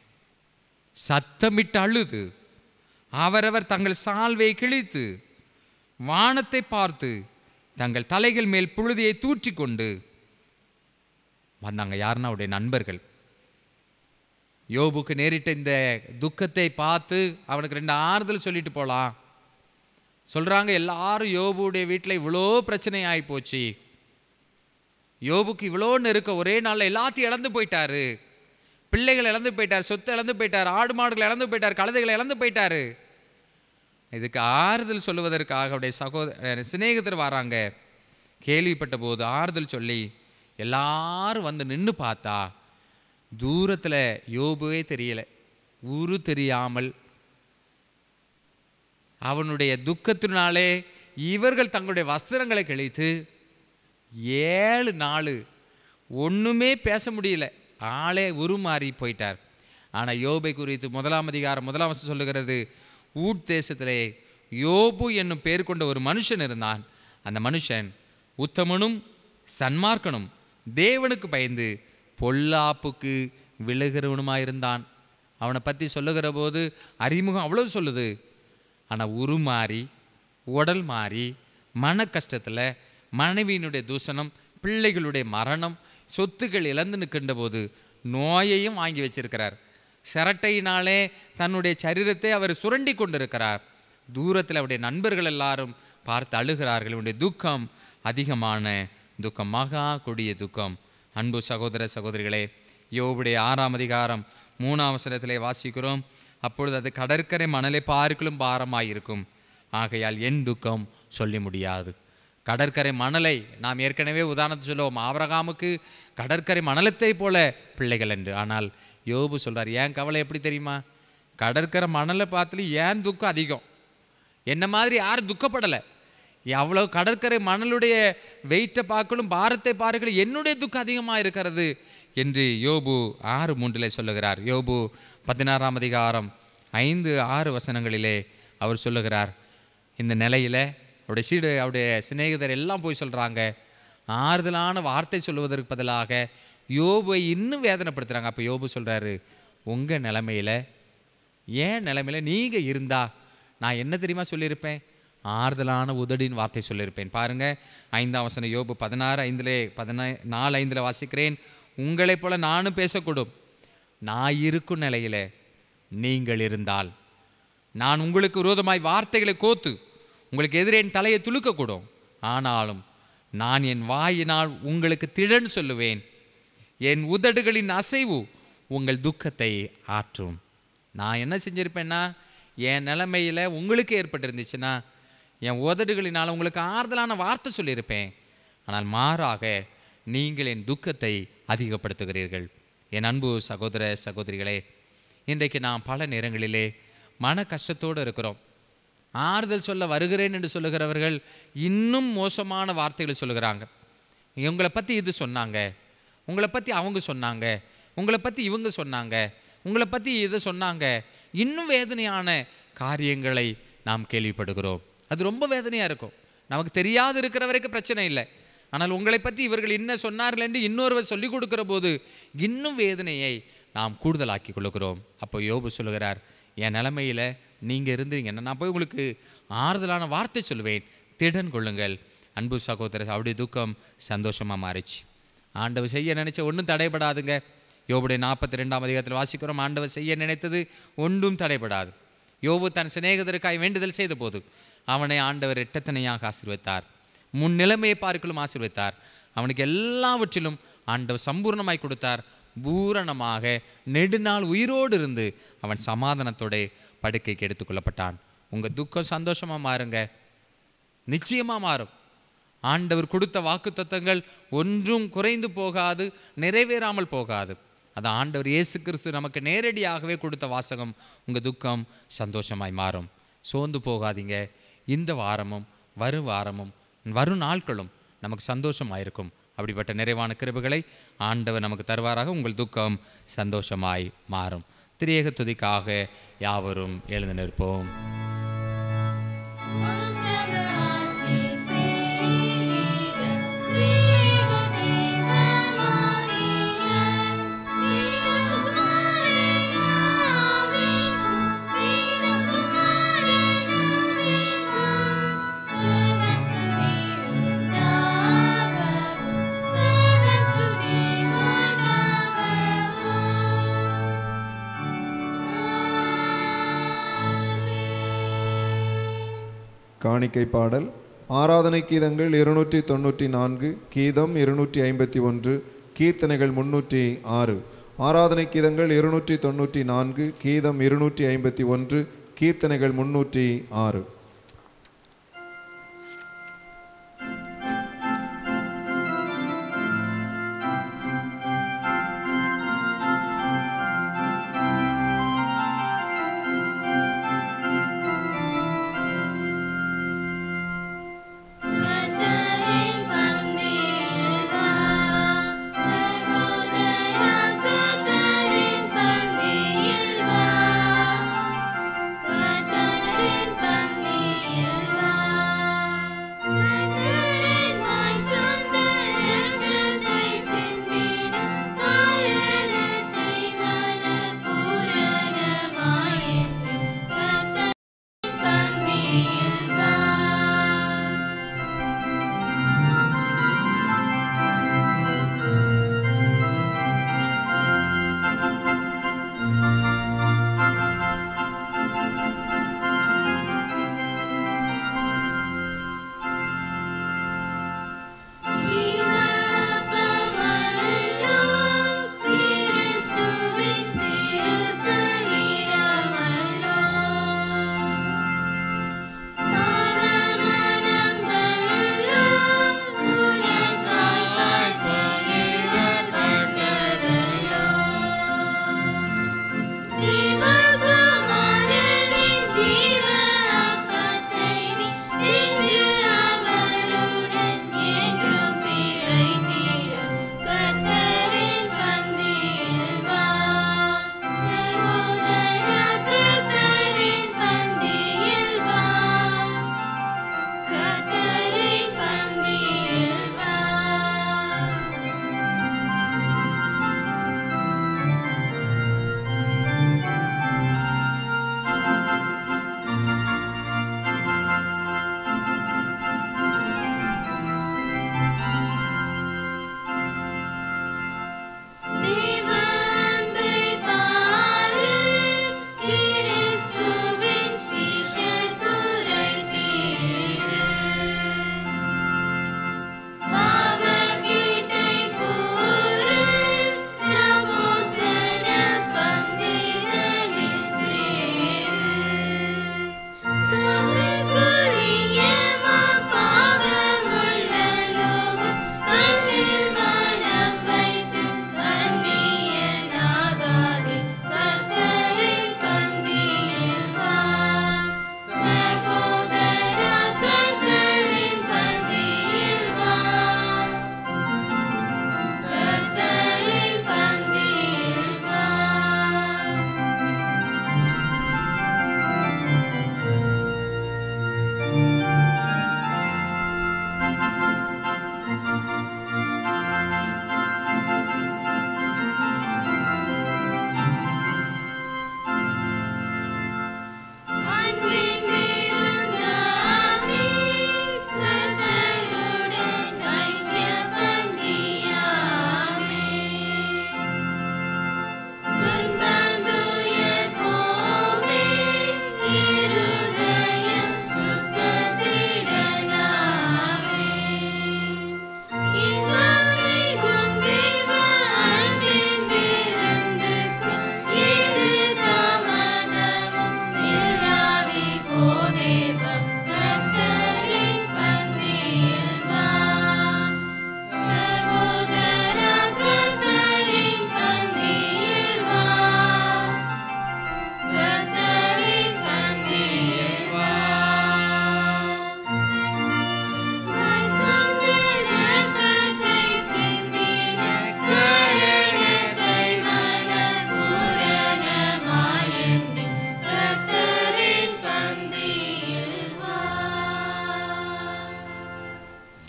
சத்தமிட்டு அழுது அவரவர் தங்கள் சால்வை கிழித்து வானத்தை பார்த்து தங்கள் தலைகள் மேல் புழுதியை தூற்றி கொண்டு வந்தாங்க. யாருன்னா அவருடைய நண்பர்கள். யோபுக்கு நேரிட்ட இந்த துக்கத்தை பார்த்து அவனுக்கு ரெண்டு ஆறுதல் சொல்லிட்டு போகலாம். சொல்கிறாங்க, எல்லாரும் யோபுடைய வீட்டில் இவ்வளோ பிரச்சனை ஆகி போச்சு, யோபுக்கு இவ்வளோ நெருக்க, ஒரே நாளில் எல்லாத்தையும் இழந்து போயிட்டாரு, பிள்ளைகள் இழந்து போயிட்டார், சொத்தை இழந்து போயிட்டார், ஆடு மாடுகளை இழந்து போயிட்டார், கழுதைகளை இழந்து போயிட்டாரு. இதுக்கு ஆறுதல் சொல்லுவதற்காக அவருடைய சகோதர சிநேகிதர் வராங்க. கேள்விப்பட்ட போது ஆறுதல் சொல்லி எல்லாரும் வந்து நின்று பார்த்தா தூரத்தில் யோபுவே தெரியல. உரு தெரியாமல் அவனுடைய துக்கத்தினாலே இவர்கள் தங்களுடைய வஸ்திரங்களை கிழித்து ஏழு நாள் ஒன்றுமே பேச முடியல, ஆளே உருமாறி போயிட்டார். ஆனால் யோபை குறித்து முதலாம் அதிகாரம் முதலாம் வசனம் சொல்லுகிறது, ஊட் தேசத்திலே யோபு என்னும் பேர் கொண்ட ஒரு மனுஷன் இருந்தான். அந்த மனுஷன் உத்தமனும் சன்மார்க்கனும் தேவனுக்கு பயந்து பொல்லாப்புக்கு விழுகிறவனுமாயிருந்தான். அவனை பற்றி சொல்லுகிற போது அறிமுகம் அவ்வளோ சொல்லுது. ஆனால் உருமாறி உடல் மாறி மன கஷ்டத்தில் மனைவியினுடைய தூஷணம், பிள்ளைகளுடைய மரணம், சொத்துக்கள் இழந்து நிற்கின்ற போது நோயையும் வாங்கி வச்சிருக்கிறார். சிரட்டையினாலே தன்னுடைய சரீரத்தை அவர் சுரண்டி கொண்டிருக்கிறார். தூரத்தில் அவருடைய நண்பர்கள் எல்லாரும் பார்த்து அழுகிறார்கள். இவனுடைய துக்கம் அதிகமான துக்கம், மகா கொடிய துக்கம். அன்பு சகோதர சகோதரிகளே, யோபுடைய ஆறாம் அதிகாரம் மூணாம் வசனத்திலே வாசிக்கிறோம். அப்பொழுது அது கடற்கரை மணலை பார்க்கலும் பாரமாயிருக்கும், ஆகையால் என் துக்கம் சொல்லி முடியாது. கடற்கரை மணலை நாம் ஏற்கனவே உதாரணத்தை சொல்லுவோம், ஆபிரகாமுக்கு கடற்கரை மணலத்தை போல பிள்ளைகள் என்று. ஆனால் யோபு சொல்கிறார், ஏன் கவலை எப்படி தெரியுமா? கடற்கரை மணலை பார்த்துல ஏன் துக்கம் அதிகம்? என்ன மாதிரி யாரும் துக்கப்படலை. எவ்வளோ கடற்கரை மணலுடைய வெயிட்டை பார்க்கலும் பாரத்தை பார்க்கலும் என்னுடைய துக்கம் அதிகமாக இருக்கிறது என்று யோபு ஆறு மூன்றில் சொல்லுகிறார். யோபு பதினாறாம் அதிகாரம் ஐந்து ஆறு வசனங்களிலே அவர் சொல்லுகிறார், இந்த நிலையில் அவருடைய சீடு அவருடைய சிநேகிதர் எல்லாம் போய் சொல்கிறாங்க, ஆறுதலான வார்த்தை சொல்லுவதற்கு பதிலாக யோபுவை இன்னும் வேதனைப்படுத்துகிறாங்க. அப்போ யோபு சொல்கிறாரு, உங்கள் நிலைமையில் ஏன் நிலைமையில் நீங்கள் இருந்தா நான் என்ன தெரியுமா சொல்லியிருப்பேன்? ஆறுதலான உதடின் வார்த்தை சொல்லியிருப்பேன். பாருங்கள், ஐந்தாம் வசனம் யோபு பதினாறு ஐந்திலே பதினா நாலு ஐந்தில் வாசிக்கிறேன். உங்களைப் போல நானும் பேசக்கூடும், நான் இருக்கும் நிலையில் நீங்கள் இருந்தால் நான் உங்களுக்கு விரோதமாய் வார்த்தைகளை கோத்து உங்களுக்கு எதிரே என் தலையை துளுக்கக்கூடும். ஆனாலும் நான் என் வாயினால் உங்களுக்கு திடன் சொல்லுவேன், என் உதடுகளின் அசைவு உங்கள் துக்கத்தை ஆற்றும். நான் என்ன செஞ்சுருப்பேன்னா, என் நிலைமையில் உங்களுக்கு ஏற்பட்டிருந்துச்சுன்னா என் உதடுகளினால் உங்களுக்கு ஆறுதலான வார்த்தை சொல்லியிருப்பேன். ஆனால் மாறாக நீங்கள் என் துக்கத்தை அதிகப்படுத்துகிறீர்கள். என் அன்பு சகோதர சகோதரிகளே, இன்றைக்கு நாம் பல நேரங்களிலே மன கஷ்டத்தோடு இருக்கிறோம். ஆறுதல் சொல்ல வருகிறேன் என்று சொல்லுகிறவர்கள் இன்னும் மோசமான வார்த்தைகளை சொல்லுகிறாங்க. உங்களை பற்றி இது சொன்னாங்க, உங்களை பற்றி அவங்க சொன்னாங்க, உங்களை பற்றி இவங்க சொன்னாங்க, உங்களை பற்றி இதை சொன்னாங்க. இன்னும் வேதனையான காரியங்களை நாம் கேள்விப்படுகிறோம். அது ரொம்ப வேதனையாக இருக்கும். நமக்கு தெரியாது இருக்கிற வரைக்கும் பிரச்சனை இல்லை. ஆனால் உங்களை பற்றி இவர்கள் என்ன சொன்னார்கள் என்று இன்னொருவர் சொல்லிக் கொடுக்குற போது இன்னும் வேதனையை நாம் கூடுதலாக்கி கொள்ளுகிறோம். அப்போ யோபு சொல்லுகிறார், என் நிலைமையில் நீங்கள் இருந்தீங்கன்னா நான் போய் உங்களுக்கு ஆறுதலான வார்த்தை சொல்லுவேன், திடன் கொள்ளுங்கள். அன்பு சகோதரர், அவருடைய துக்கம் சந்தோஷமாக மாறிச்சு. ஆண்டவர் செய்ய நினைச்ச ஒன்றும் தடைபடாதுங்க. யோபுடைய நாற்பத்தி ரெண்டாம் அதிகாரத்தில் வாசிக்கிறோம், ஆண்டவர் செய்ய நினைத்தது ஒன்றும் தடைபடாது. யோபு தன் சிநேகிதருக்காய் வேண்டுதல் செய்த போது அவனை ஆண்டவர் இரட்டத்தனையாக ஆசீர்வதித்தார், முன் நிலைமையை பார்க்கலும் ஆசீர்வதித்தார். அவனுக்கு எல்லாவற்றிலும் ஆண்டவர் சம்பூர்ணமாய் கொடுத்தார். பூரணமாக நெடுநாள் உயிரோடு இருந்து அவன் சமாதானத்தோட படுக்கைக்கு எடுத்துக்கொள்ளப்பட்டான். உங்கள் துக்கம் சந்தோஷமாக மாறுங்க, நிச்சயமாக மாறும். ஆண்டவர் கொடுத்த வாக்கு தத்தங்கள் ஒன்றும் குறைந்து போகாது, நிறைவேறாமல் போகாது. அது ஆண்டவர் இயேசு கிறிஸ்து நமக்கு நேரடியாகவே கொடுத்த வாசகம். உங்கள் துக்கம் சந்தோஷமாய் மாறும். சோர்ந்து போகாதீங்க. இந்த வாரமும் வரும் வாரமும் வரும் நாட்களும் நமக்கு சந்தோஷமாயிருக்கும். அப்படிப்பட்ட நிறைவான கிருபைகளை ஆண்டவர் நமக்கு தருவாராக. உங்கள் துக்கம் சந்தோஷமாய் மாறும். திரியேக துதிக்காக யாவரும் எழுந்து நிற்போம். காணிக்கை பாடல். ஆராதனை கீதங்கள் இருநூற்றி தொண்ணூற்றி நான்கு, கீதம் இருநூற்றி ஐம்பத்தி ஒன்று, கீர்த்தனைகள் முன்னூற்றி ஆறு. ஆராதனை கீதங்கள் இருநூற்றி தொண்ணூற்றி நான்கு, கீதம் இருநூற்றி ஐம்பத்தி ஒன்று, கீர்த்தனைகள் முன்னூற்றி ஆறு. Panggilan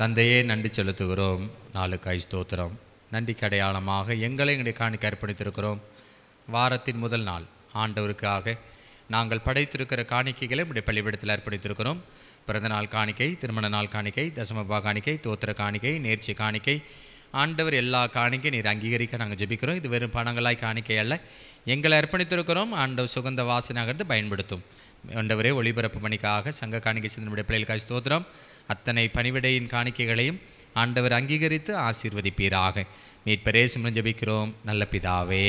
தந்தையே நன்றி செலுத்துகிறோம். நாளுக்காய் ஸ்தோத்திரம். நன்றிக்கு அடையாளமாக எங்களை எங்களுடைய காணிக்கை அர்ப்பணித்திருக்கிறோம். வாரத்தின் முதல் நாள் ஆண்டவருக்காக நாங்கள் படைத்திருக்கிற காணிக்கைகளை நம்முடைய பள்ளிவிடத்தில் அர்ப்பணித்திருக்கிறோம். பிறந்த நாள் காணிக்கை, திருமண நாள் காணிக்கை, தசமபா காணிக்கை, தோத்திர காணிக்கை, நேர்ச்சி காணிக்கை, ஆண்டவர் எல்லா காணிக்கை நீர் அங்கீகரிக்க நாங்கள் ஜெபிக்கிறோம். இது வெறும் பணங்களாய் காணிக்கை அல்ல, எங்களை அர்ப்பணித்திருக்கிறோம். ஆண்டவர் சுகந்த வாசனாகிறது பயன்படுத்தும். ஆண்டவரே ஒளிபரப்பு பணிக்காக சங்க காணிக்கை சிந்தனுடைய பிள்ளைகளுக்காக ஸ்தோத்திரம். அத்தனை பணிவிடையின் காணிக்கைகளையும் ஆண்டவர் அங்கீகரித்து ஆசீர்வதிப்பீராக. மீட்பரே சிமரன் ஜெபிக்கிறோம் நல்ல பிதாவே.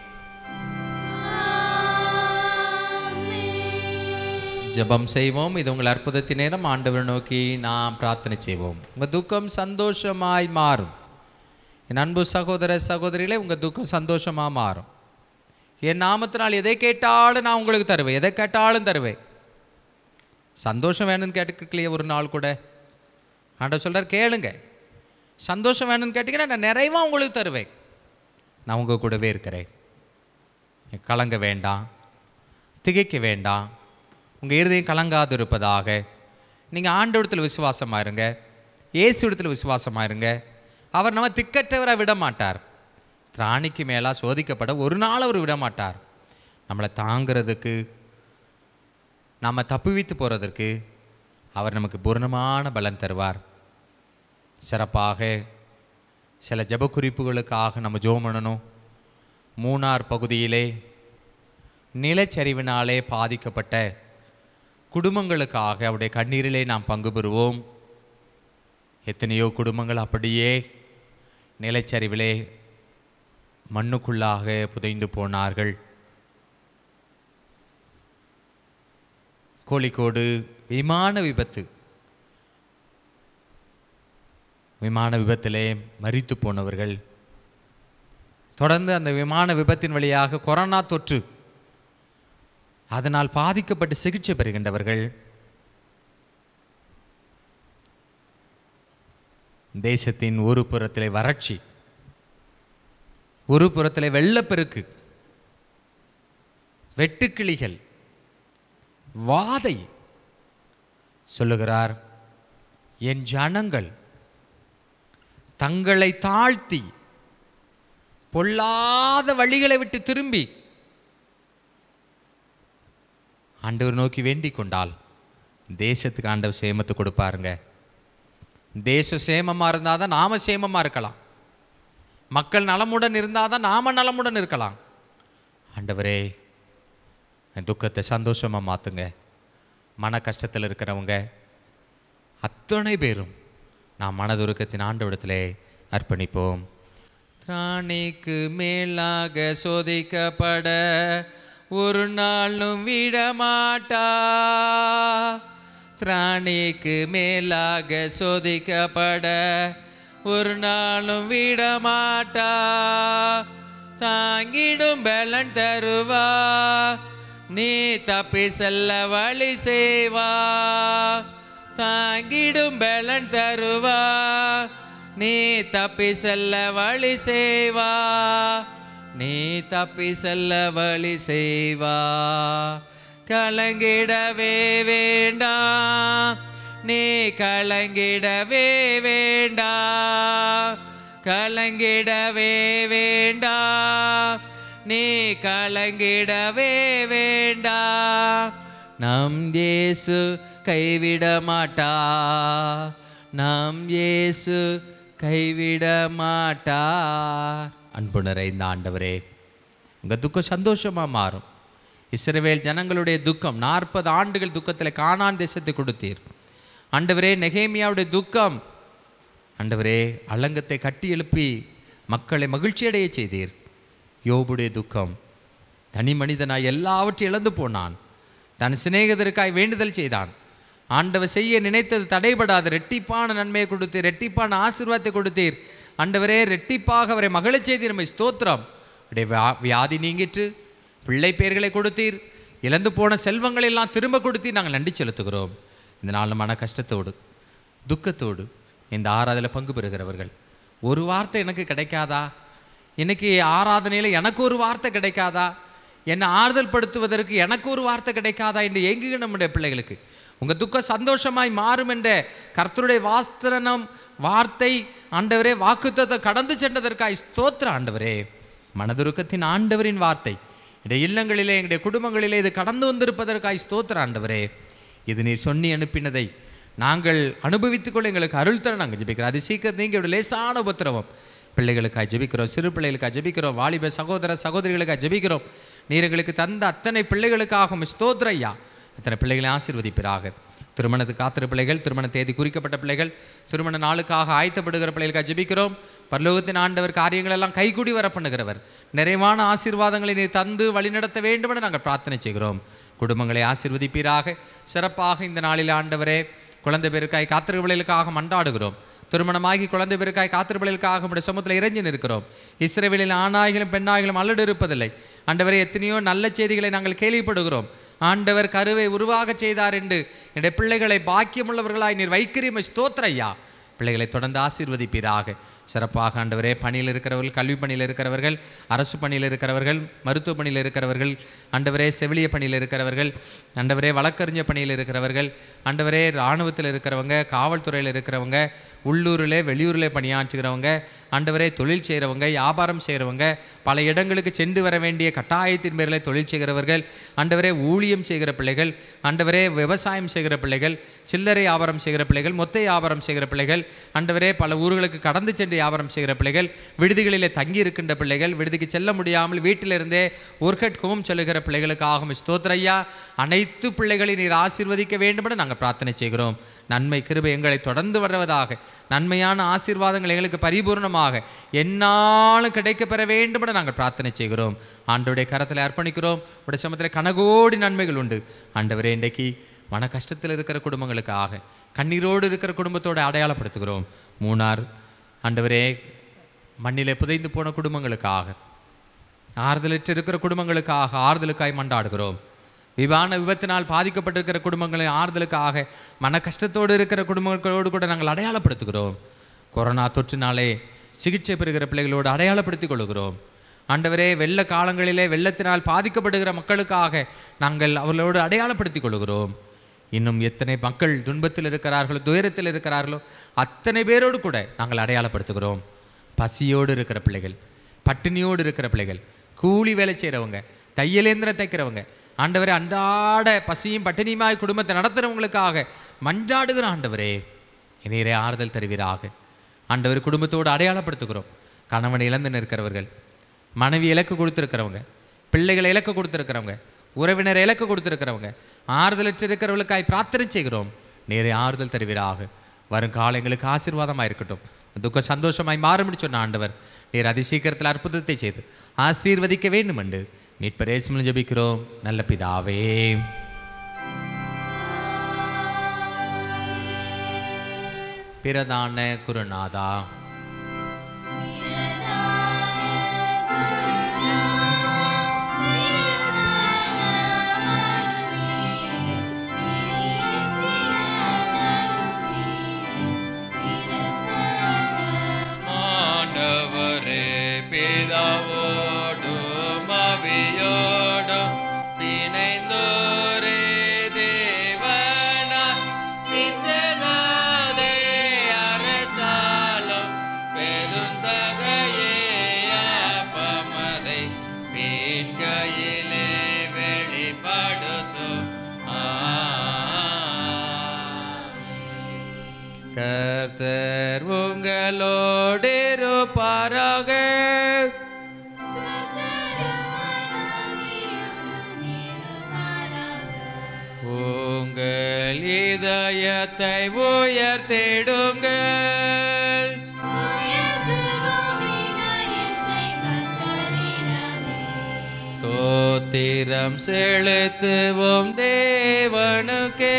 ஜெபம் செய்வோம். இது உங்கள் அற்புதத்தின் நேரம். ஆண்டவர் நோக்கி நாம் பிரார்த்தனை செய்வோம். உங்கள் துக்கம் சந்தோஷமாய் மாறும். என் அன்பு சகோதர சகோதரிகளே, உங்கள் துக்கம் சந்தோஷமாக மாறும். என் நாமத்தினால் எதை கேட்டாலும் நான் உங்களுக்கு தருவேன், எதை கேட்டாலும் தருவேன். சந்தோஷம் வேணும்னு கேட்டுக்கலையே ஒரு நாள் கூட. ஆண்டவர் சொல்கிறார், கேளுங்க. சந்தோஷம் வேணும்னு கேட்டிங்கன்னா நான் நிறைவாக உங்களுக்கு தருவேன். நான் உங்கள் கூடவே இருக்கிறேன். கலங்க வேண்டாம், திகைக்க வேண்டாம். உங்கள் இருதயம் கலங்காது இருப்பதாக. நீங்கள் ஆண்டவரிடத்தில் விசுவாசமாக இருங்க, இயேசு இடத்துல விசுவாசமாக இருங்க. அவர் நம்ம திக்கற்றவராக விட மாட்டார். திராணிக்கு மேலாக சோதிக்கப்பட ஒரு நாள் அவர் விட மாட்டார். நம்மளை தாங்கிறதுக்கு, நம்ம தப்புவித்து போகிறதற்கு அவர் நமக்கு பூரணமான பலன் தருவார். சிறப்பாக சில ஜெப குறிப்புகளுக்காக நம்ம ஜெபம் பண்ணணும். மூணார் பகுதியிலே நிலச்சரிவினாலே பாதிக்கப்பட்ட குடும்பங்களுக்காக அவருடைய கண்ணீரிலே நாம் பங்கு பெறுவோம். எத்தனையோ குடும்பங்கள் அப்படியே நிலச்சரிவிலே மண்ணுக்குள்ளாக புதைந்து போனார்கள். கோழிக்கோடு விமான விபத்து, விமான விபத்திலே மரித்து போனவர்கள், தொடர்ந்து அந்த விமான விபத்தின் வழியாக கொரோனா தொற்று, அதனால் பாதிக்கப்பட்டு சிகிச்சை பெறுகின்றவர்கள், தேசத்தின் ஒரு புறத்திலே வறட்சி, ஒரு புறத்திலே வெள்ளப்பெருக்கு, வெட்டுக்கிளிகள், வாதை. சொல்லுகிறார், என் ஜனங்கள் தங்களை தாழ்த்தி பொல்லாத வழிகளை விட்டு திரும்பி ஆண்டவர் நோக்கி வேண்டிக் கொண்டால் தேசத்துக்கு ஆண்டவர் சேமத்தை கொடுப்பாருங்க. தேச சேமமாக இருந்தால் தான் நாம சேமமாக இருக்கலாம். மக்கள் நலமுடன் இருந்தால் தான் நாம நலமுடன் இருக்கலாம். ஆண்டவரே, என் துக்கத்தை சந்தோஷமாக மாற்றுங்க. மன கஷ்டத்தில் இருக்கிறவங்க அத்தனை பேரும் நாம் மனதுருக்கத்தின் ஆண்டவரிடத்திலே அர்ப்பணிப்போம். திராணிக்கு மேலாக சோதிக்கப்பட ஒரு நாளும் விடமாட்டா. திராணிக்கு மேலாக சோதிக்கப்பட ஒரு நாளும் விடமாட்டா. தாங்கிடும் பலன் தருவா, நீ தப்பி செல்ல வழி செய்வா. தாங்கிடும் பலன் தருவா, நீ தப்பி செல்ல வழி செய்வா. நீ தப்பி செல்ல வழி செய்வா. கலங்கிடவே வேண்டாம், நீ கலங்கிடவே வேண்டாம். கலங்கிடவே வேண்டாம், நீ கலங்கிடவே வேண்டாம். நம் இயேசு கைவிட மாட்டா, நம் இயேசு கைவிட மாட்டா. அன்பு நிறைந்த ஆண்டவரே, உங்கள் துக்கம் சந்தோஷமாக மாறும். இஸ்ரவேல் ஜனங்களுடைய துக்கம், நாற்பது ஆண்டுகள் துக்கத்தில் கானான் தேசத்தை கொடுத்தீர். ஆண்டவரே, நெகேமியாவுடைய துக்கம், ஆண்டவரே, அலங்கத்தை கட்டி எழுப்பி மக்களை மகிழ்ச்சியடைய செய்தீர். யோபுடைய துக்கம், தனி மனிதனாய் எல்லாவற்றையும் இழந்து போனான். தன் சிநேகிதருக்காய் வேண்டுதல் செய்தான். ஆண்டவர் செய்ய நினைத்தது தடைபடாது. ரெட்டிப்பான நன்மையை கொடுத்தீர், ரெட்டிப்பான ஆசீர்வாதத்தை கொடுத்தீர். ஆண்டவரே, ரெட்டிப்பாக அவரை மகிழச் செய்தீர். நம்மை ஸ்தோத்திரம். வியாதி நீங்கிற்று, பிள்ளை பெயர்களை கொடுத்தீர், இழந்து போன செல்வங்களை எல்லாம் திரும்ப கொடுத்தீர். நாங்கள் நன்றி செலுத்துகிறோம். இந்த நாள் மன கஷ்டத்தோடு துக்கத்தோடு இந்த ஆராதனையில் பங்கு பெறுகிறவர்கள், ஒரு வார்த்தை எனக்கு கிடைக்காதா, இன்னைக்கு ஆராதனையில் எனக்கு ஒரு வார்த்தை கிடைக்காதா, என்னை ஆறுதல் படுத்துவதற்கு எனக்கு ஒரு வார்த்தை கிடைக்காதா என்று ஏங்குகிற நம்முடைய பிள்ளைகளுக்கு உங்கள் துக்கம் சந்தோஷமாய் மாறும் என்ற கர்த்தருடைய வாஸ்தனம் வார்த்தை ஆண்டவரே வாக்குத்தத்தை கடந்து சென்றதற்காய் ஸ்தோத்திர ஆண்டவரே. மனதுருக்கத்தின் ஆண்டவரின் வார்த்தை எங்களுடைய இல்லங்களிலே எங்களுடைய குடும்பங்களிலே இது கடந்து வந்திருப்பதற்காய் ஸ்தோத்திர ஆண்டவரே. இது நீர் சொல்லி அனுப்பினதை நாங்கள் அனுபவித்துக்கொள்ள எங்களுக்கு அருள் தர நாங்கள் ஜெபிக்கிறோம். அது சீக்கிரம் நீங்கள் இப்படி லேசான உபத்திரவம் பிள்ளைகளுக்காக ஜெபிக்கிறோம், சிறு பிள்ளைகளுக்காக ஜெபிக்கிறோம், வாலிப சகோதர சகோதரிகளுக்காக ஜெபிக்கிறோம். நீர் எங்களுக்கு தந்த அத்தனை பிள்ளைகளுக்காக ஸ்தோத்திர ஐயா. அத்தனை பிள்ளைகளை ஆசீர்வதிப்பீராக. திருமணத்துக்கு காத்திரு பிள்ளைகள், திருமண தேதி குறிக்கப்பட்ட பிள்ளைகள், திருமண நாளுக்காக ஆயத்தப்படுகிற பிள்ளைகளுக்காக ஜெபிக்கிறோம். பரலோகத்தின் ஆண்டவர் காரியங்கள் எல்லாம் கைகூடி வர பண்ணுகிறவர். நிறைவான ஆசீர்வாதங்களை நீர் தந்து வழிநடத்த வேண்டும் என நாங்கள் பிரார்த்தனை செய்கிறோம். குடும்பங்களை ஆசீர்வதிப்பீராக. சிறப்பாக இந்த நாளில் ஆண்டவரே குழந்தை பேருக்காய் காத்திரு பிள்ளைகளுக்காக மன்றாடுகிறோம். திருமணமாகி குழந்தை பேருக்காய் காத்திரு பிள்ளைகளுக்காக நம்முடைய சமூகத்தில் இறைஞ்சி நிற்கிறோம். இஸ்ரவேலில் ஆணாய்களும் பெண்ணாய்களும் அல்லடு இருப்பதில்லை. ஆண்டவரே எத்தனையோ நல்ல செய்திகளை நாங்கள் கேள்விப்படுகிறோம். ஆண்டவர் கருவை உருவாக செய்தார் என்று என்னுடைய பிள்ளைகளை பாக்கியமுள்ளவர்களாய் நீர் வைக்கிறீமை ஸ்தோத்திர ஐயா. பிள்ளைகளை தொடர்ந்து ஆசீர்வதிப்பீராக. சிறப்பாக ஆண்டவரே பணியில் இருக்கிறவர்கள், கல்வி பணியில் இருக்கிறவர்கள், அரசு பணியில் இருக்கிறவர்கள், மருத்துவ பணியில் இருக்கிறவர்கள், ஆண்டவரே செவிலிய பணியில் இருக்கிறவர்கள், ஆண்டவரே வழக்கறிஞர் பணியில் இருக்கிறவர்கள், ஆண்டவரே இராணுவத்தில் இருக்கிறவங்க, காவல்துறையில் இருக்கிறவங்க, உள்ளூரில் வெளியூரில் பணியாற்றுகிறவங்க, ஆண்டவரே தொழில் செய்கிறவங்க, வியாபாரம் செய்கிறவங்க, பல இடங்களுக்கு சென்று வர வேண்டிய கட்டாயத்தின் பேரில் தொழில் செய்கிறவர்கள், ஆண்டவரே ஊழியம் செய்கிற பிள்ளைகள், ஆண்டவரே விவசாயம் செய்கிற பிள்ளைகள், சில்லறை வியாபாரம் செய்கிற பிள்ளைகள், மொத்த வியாபாரம் செய்கிற பிள்ளைகள், ஆண்டவரே பல ஊர்களுக்கு கடந்து சென்று வியாபாரம் செய்கிற பிள்ளைகள், விடுதிகளிலே தங்கி இருக்கின்ற பிள்ளைகள், விடுதிக்கு செல்ல முடியாமல் வீட்டிலிருந்தே ஒர்க்கட் ஹோம் செல்லுகிற பிள்ளைகளுக்காக ஸ்தோத்திர ஐயா. அனைத்து பிள்ளைகளை நீர் ஆசீர்வதிக்க வேண்டும் என நாங்கள் பிரார்த்தனை செய்கிறோம். நன்மை கிருபை எங்களை தொடர்ந்து வருவதாக. நன்மையான ஆசீர்வாதங்கள் எங்களுக்கு பரிபூர்ணமாக என்னாலும் கிடைக்க பெற வேண்டும் என நாங்கள் பிரார்த்தனை செய்கிறோம். ஆண்டவருடைய கரத்தில் அர்ப்பணிக்கிறோம். உடைய சமத்தில் கனகோடி நன்மைகள் உண்டு. ஆண்டவரே இன்றைக்கு மன கஷ்டத்தில் இருக்கிற குடும்பங்களுக்காக, கண்ணீரோடு இருக்கிற குடும்பத்தோடு அடையாளப்படுத்துகிறோம். மூணார் ஆண்டவரே மண்ணிலே புதைந்து போன குடும்பங்களுக்காக, ஆறுதலற்று இருக்கிற குடும்பங்களுக்காக ஆறுதலுக்காய் மன்றாடுகிறோம். விமான விபத்தினால் பாதிக்கப்பட்டிருக்கிற குடும்பங்களின் ஆறுதலுக்காக மன கஷ்டத்தோடு இருக்கிற குடும்பங்களோடு கூட நாங்கள் அடையாளப்படுத்துகிறோம். கொரோனா தொற்றினாலே சிகிச்சை பெறுகிற பிள்ளைகளோடு அடையாளப்படுத்திக் கொள்கிறோம். ஆண்டவரே வெள்ள காலங்களிலே வெள்ளத்தினால் பாதிக்கப்படுகிற மக்களுக்காக நாங்கள் அவர்களோடு அடையாளப்படுத்திக் கொள்கிறோம். இன்னும் எத்தனை மக்கள் துன்பத்தில் இருக்கிறார்களோ, துயரத்தில் இருக்கிறார்களோ அத்தனை பேரோடு கூட நாங்கள் அடையாளப்படுத்துகிறோம். பசியோடு இருக்கிற பிள்ளைகள், பட்டினியோடு இருக்கிற பிள்ளைகள், கூலி வேலை செய்கிறவங்க, தையலேந்திரம் தைக்கிறவங்க, ஆண்டவரே அன்றாட பசியும் பட்டினியுமாய் குடும்பத்தை நடத்துகிறவங்களுக்காக மன்றாடுகிற ஆண்டவரே இனீரே ஆறுதல் தருவீராக. ஆண்டவர் குடும்பத்தோடு அடையாளப்படுத்துகிறோம். கணவனை இழந்து நிற்கிறவர்கள், மனைவி இலக்கு கொடுத்துருக்கிறவங்க, பிள்ளைகளை இலக்கு கொடுத்துருக்கிறவங்க, உறவினரை இலக்கு கொடுத்துருக்கிறவங்க, ஆறுதலற்று இருக்கிறவர்களுக்காய் பிரார்த்தனை செய்கிறோம். நேரே ஆறுதல் தருவீராக. வருங்காலம் எங்களுக்கு ஆசீர்வாதமாக இருக்கட்டும். துக்கம் சந்தோஷமாய் மாறும் சொன்ன ஆண்டவர் நீர் அதிசீக்கிரத்தில் அற்புதத்தை செய்து ஆசீர்வதிக்க வேண்டும் என்று மீட்பர் இயேசுவில் ஜெபிக்கிறோம் நல்ல பிதாவே. பிரதான குருநாதா, கர்த்தர் உங்களோடு இருப்பாராக. உங்கள் இதயத்தை உயர்த்திடுங்கள். தோத்திரம் செலுத்துவோம் தேவனுக்கே.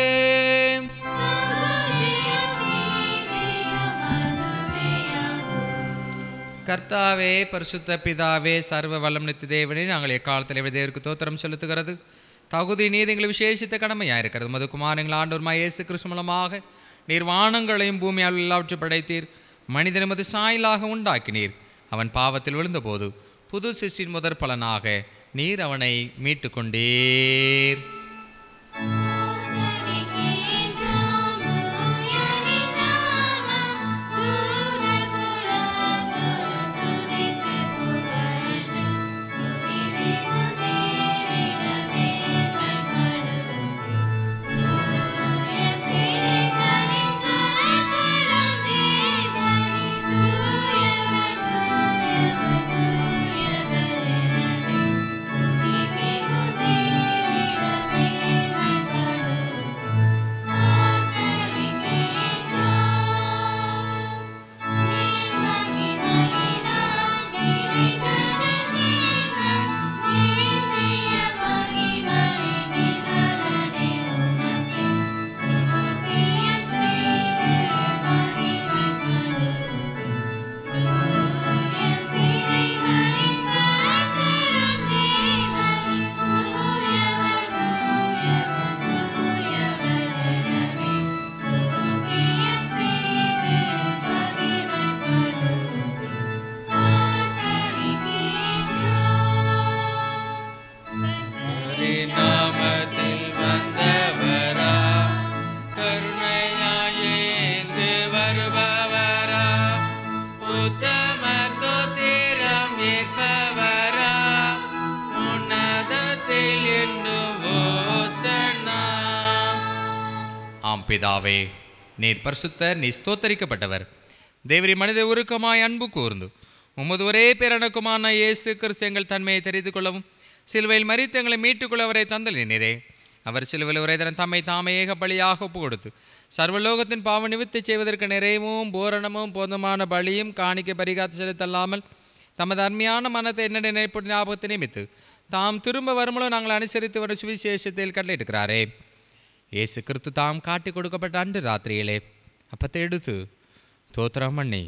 கர்த்தாவே, பரிசுத்த பிதாவே, சர்வ வல்லம் நித்திய தேவனே, நாங்கள் எக்காலத்தில் தேவருக்கு தோத்திரம் செலுத்துகிறது தகுதி நீதி எங்களை விசேஷித்த கடமையாக இருக்கிறது. மது குமாரங்கள் ஆண்டவருமாய் இயேசு கிறிஸ்து மூலமாக நீர் வானங்களையும் பூமியால் எல்லாவற்றை படைத்தீர். மனிதனை மது சாயலாக உண்டாக்கினீர். அவன் பாவத்தில் விழுந்தபோது புது சிருஷ்டியின் முதற் பலனாக நீர் அவனை மீட்டு கொண்டீர். பிதாவே, நீர் பரிசுத்தர், நீ ஸ்தோத்தரிக்கப்பட்டவர். தேவரி மனித உருக்கமாய் அன்பு கூர்ந்து உமது ஒரே பேரனுக்குமான இயேசு கிறிஸ்து எங்கள் தன்மையை தெரிந்து கொள்ளவும் சிலுவையில் மரித்து எங்களை மீட்டுக்கொள்ள அவரை தந்தளினீரே. அவர் சிலுவையில் ஒரே தன் தம்மை தாமே ஏக பலியாக ஒப்பு கொடுத்து சர்வலோகத்தின் பாவ நிவித்தை செய்வதற்கு நிறைவும் பூரணமும் போதுமான பலியும் காணிக்க பரிகாத்து செலுத்தல்லாமல் தமது அருமையான மனத்தை என்ன நினைப்பு ஞாபகத்தை நிமித்து தாம் திரும்ப வருமளோ நாங்கள் அனுசரித்து வரும் சுவிசேஷத்தில் கட்டளையிட்டுக்கிறாரே. இயேசு கிறிஸ்து தாம் காட்டி கொடுக்கப்பட்ட அன்று ராத்திரியிலே அப்பத்தை எடுத்து தோத்திரம் பண்ணி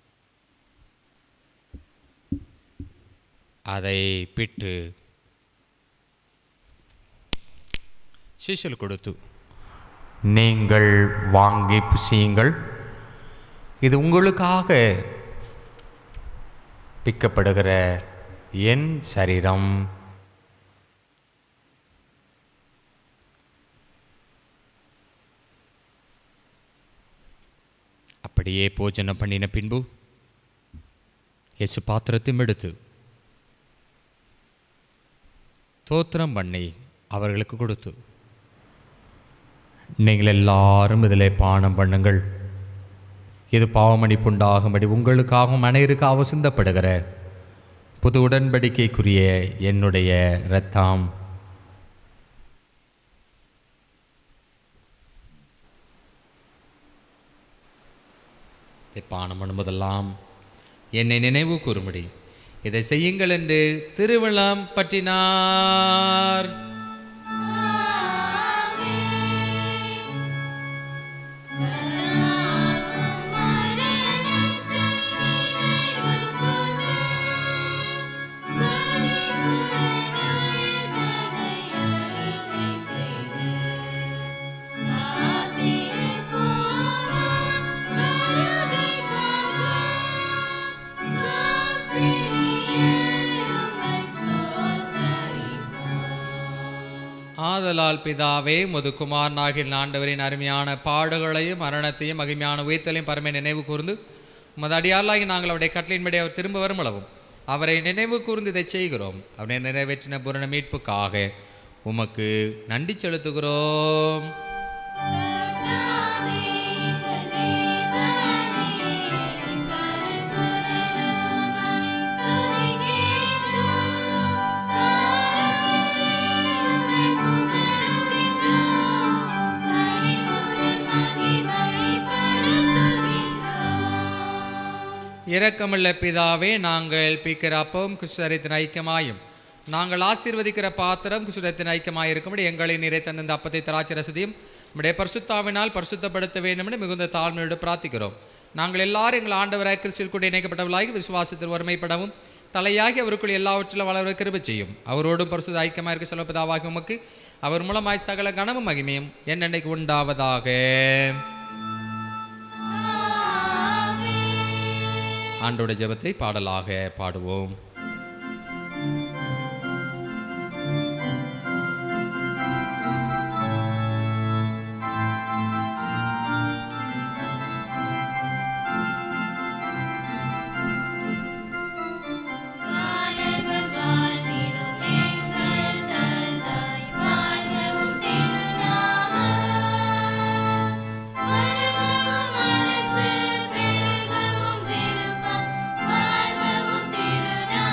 அதை பிட்டு சிஷ்யல் கொடுத்து, நீங்கள் வாங்கி புசியுங்கள், இது உங்களுக்காக பிக்கப்படுகிற என் சரீரம். அப்படியே போஜனம் பண்ணின பின்பு இயேசு பாத்திரத்தையும் எடுத்து தோத்திரம் பண்ணி அவர்களுக்கு கொடுத்து, நீங்கள் எல்லாரும் இதிலே பானம் பண்ணுங்கள், இது பாவமன்னிப்புண்டாகும்படி உங்களுக்காகவும் அனைவருக்காகவும் சிந்தப்படுகிற புது உடன்படிக்கைக்குரிய என்னுடைய இரத்தம். இதை பானம் பண்ணும்போதெல்லாம் என்னை நினைவு கூறும்படி இதை செய்யுங்கள் என்று திருவிழம் பற்றினார். ஆதலால் பிதாவே, முது குமாரனாகிய ஆண்டவரின் அருமையான பாடுகளையும் மரணத்தையும் மகிமையான உயிர்த்தலையும் பரமை நினைவு கூர்ந்து உமது அடியார்களாகி நாங்கள் அவருடைய கட்டளையின்படி அவர் திரும்ப வருமளவும் அவரை நினைவு கூர்ந்து இதை செய்கிறோம். அவரை நிறைவேற்றின பூரண மீட்புக்காக உமக்கு நன்றி செலுத்துகிறோம். இரக்கமுள்ள பிதாவே, நாங்கள் பிக்கிற அப்பவும் கிறிஸ்துவின் ஐக்கியமாயும் நாங்கள் ஆசீர்வதிக்கிற பாத்திரம் கிறிஸ்துவின் ஐக்கியமாயிருக்கும்படி எங்களை நிறை தந்த அப்பத்தை திராட்சை ரசத்தையும் நம்முடைய பரிசுத்தாவினால் பரிசுத்தப்படுத்த வேண்டும் என்று மிகுந்த தாழ்மையோடு பிரார்த்திக்கிறோம். நாங்கள் எல்லாரும் எங்கள் ஆண்டவராய் கிறிஸ்துவில் கூட இணைக்கப்பட்டவர்களாகி விசுவாசத்தில் ஒருமைப்படவும் தலையாகி அவருக்குள் எல்லாவற்றிலும் வளர கிருபை செய்யும். அவரோடும் பரிசுத்த ஐக்கியமாக இருக்க சொல்ல பிதாவாகி உமக்கு அவர் மூலமாய் சகல கனமும் மகிமையும் என்னென்னைக்கு உண்டாவதாக. ஆண்டோட ஜெபத்தை பாடலாக பாடுவோம். Thank you.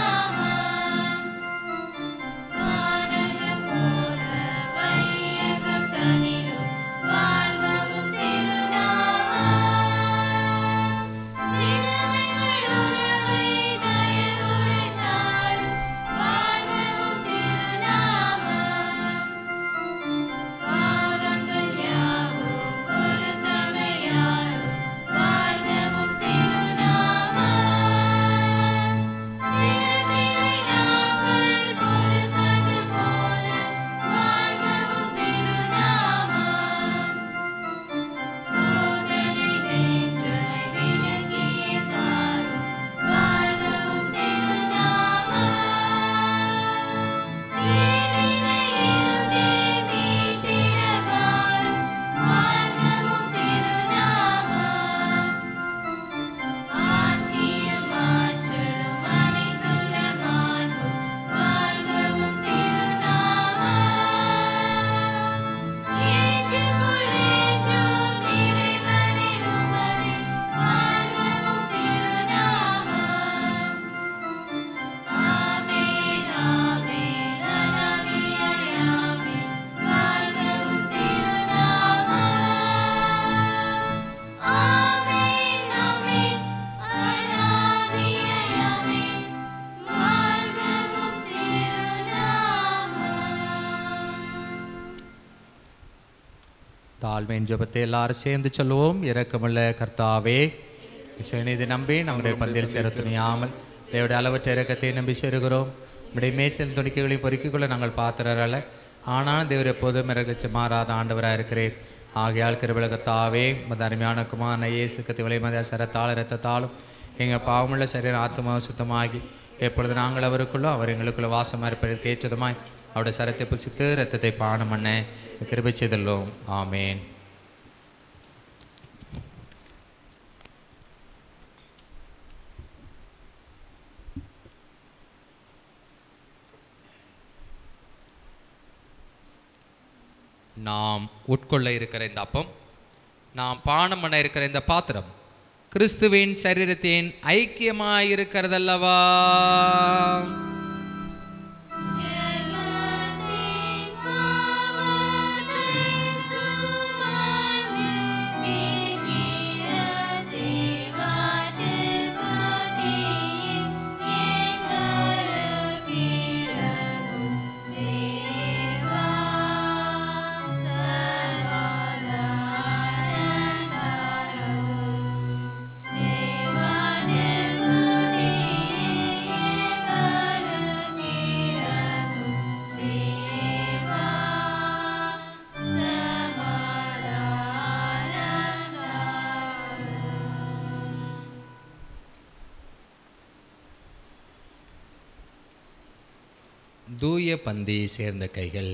தாழ்மையின் ஜெபத்தை எல்லாரும் சேர்ந்து சொல்லுவோம். இரக்கமுள்ள கர்த்தாவே, இசைநீதி நம்பி நம்முடைய பந்தியில் சேர துணியாமல் தேவடைய அளவற்ற இரக்கத்தை நம்பி சேருகிறோம். நம்முடைய மேசல் துணிக்கைகளையும் பொறுக்கிக்கொள்ள நாங்கள் பாத்திரரல்ல, ஆனால் தேவர் எப்போதும் இறக்கச்சு மாறாத ஆண்டவராக இருக்கிறேன். ஆகையால் கிருபையுள்ள கர்த்தாவே, உமது அருமையான குமாரனை இயேசு கத்தி விலைமதியா சரத்தால் இரத்தத்தாலும் எங்கள் பாவமுள்ள சரீர ஆத்மாவை சுத்தமாகி எப்பொழுது நாங்கள் அவருக்குள்ளோ அவர் எங்களுக்குள்ள வாசமாக இருப்பதற்கு ஏற்றதுமாய் அவருடைய சரத்தை புசித்து இரத்தத்தை பானம் பண்ண கிருபை செய்துள்ளோம். ஆமேன். நாம் உட்கொள்ள இருக்கிற இந்த அப்பம், நாம் பானம் பண்ண இருக்கிற இந்த பாத்திரம் கிறிஸ்துவின் சரீரத்தின் ஐக்கியமாய் இருக்கிறதல்லவா? தூய பந்தி சேர்ந்த கைகள்.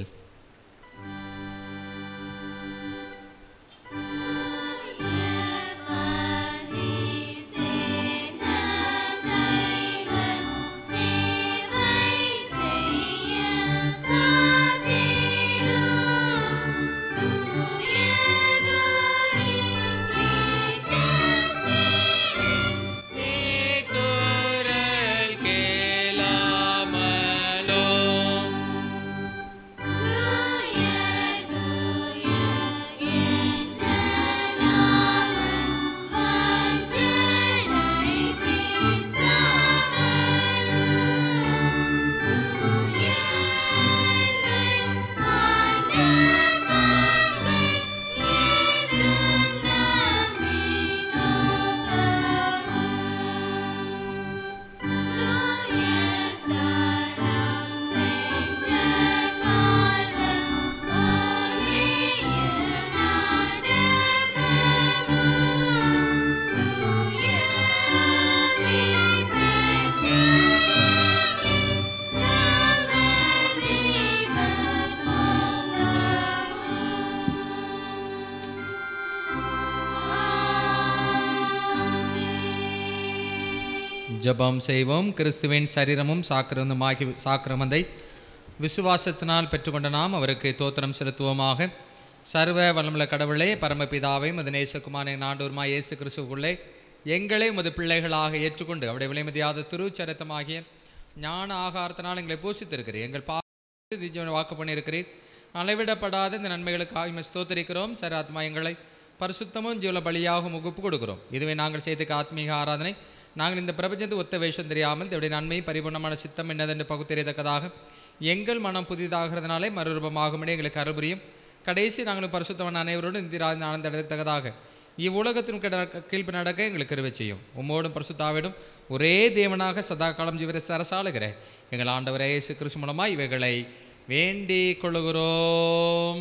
ஜெபம் செய்வோம். கிறிஸ்துவின் சரீரமும் சாக்கிரமாகி சாக்கிரமந்தை விசுவாசத்தினால் பெற்றுக்கொண்ட நாம் அவருக்கு தோத்திரம் செலுத்துவோமாக. சர்வ வல்லமுள்ள கடவுளே, பரமபிதாவை மது நேசகுமாரின் ஆண்டவருமாய் இயேசு கிறிஸ்துவுக்குள்ளே எங்களை உமது பிள்ளைகளாக ஏற்றுக்கொண்டு அவருடைய விலைமதியாத திருச்சரித்தமாகிய ஞான ஆகாரத்தினால் எங்களை போஷித்திருக்கிறீர். எங்கள் பாவ வாக்கு பண்ணியிருக்கிறீர். அளவிடப்படாத இந்த நன்மைகளுக்காக ஸ்தோத்திரிக்கிறோம். சர ஆத்மா எங்களை பரிசுத்தமும் ஜீவன பலியாகவும் ஒப்பு கொடுக்கிறோம். இதுவே நாங்கள் செய்த ஆத்மீக ஆராதனை. நாங்கள் இந்த பிரபஞ்சத்தை ஒத்த வேஷம் தெரியாமல் தேவடைய நன்மை பரிபூர்ணமான சித்தம் என்னதென்று பகுத்தறியத்தக்கதாக எங்கள் மனம் புதிதாகிறதுனாலே மறுரூபமாகும்படி எங்களுக்கு அருள் புரியும். கடைசி நாங்கள் பரிசுத்தவன் அனைவரோடு இந்திரா ஆனந்தத்தக்கதாக இவ்வுலகத்தின் கீழ்ப்பு நடக்க எங்களுக்கு கருவை செய்யும். உம்மோடும் பரிசுத்தாவிடும் ஒரே தேவனாக சதா காலம் ஜீவர சரசாளுகிற எங்கள் ஆண்டவரே இயேசு கிறிஸ்து மூலமாக இவைகளை வேண்டிக் கொள்ளுகிறோம்.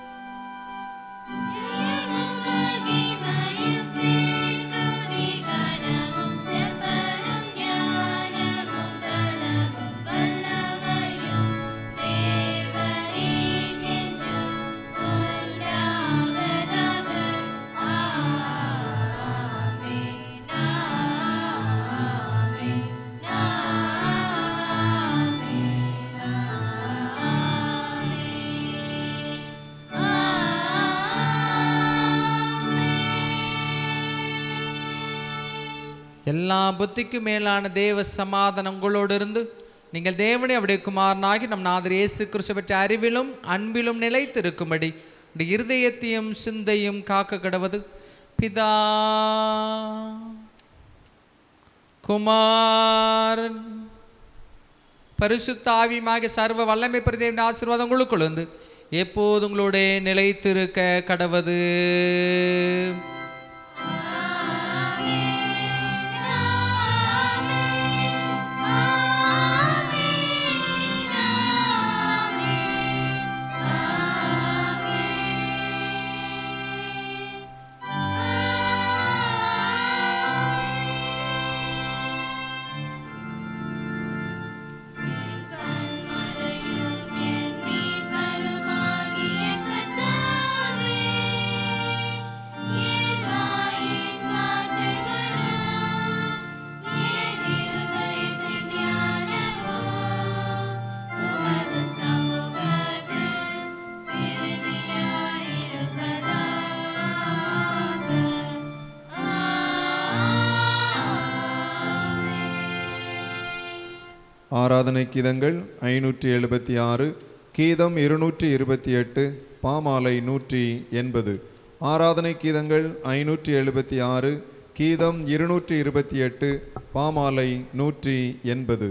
எல்லா புத்திக்கும் மேலான தேவ சமாதானம் உங்களோடு இருந்து நீங்கள் தேவனை அவருடைய குமாரனாகி நம் நாதர் இயேசு கிறிஸ்து பெற்ற அறிவிலும் அன்பிலும் நிலைத்திருக்கும்படி இருதயத்தையும் சிந்தையும் காக்க கடவது பிதா குமாரன் பரிசுத்த ஆவியுமாகிய சர்வ வல்லமை பிரதேவ ஆசீர்வாதம் உங்களுக்குள் இருந்து எப்போது உங்களோட நிலைத்திருக்க கடவது. ஆராதனை கீதங்கள் ஐநூற்றி எழுபத்தி ஆறு, கீதம் இருநூற்றி இருபத்தி எட்டு, பாமாலை நூற்றி எண்பது. ஆராதனை கீதங்கள் ஐநூற்றி எழுபத்தி ஆறு, கீதம் இருநூற்றி இருபத்தி எட்டு, பாமாலை நூற்றி எண்பது.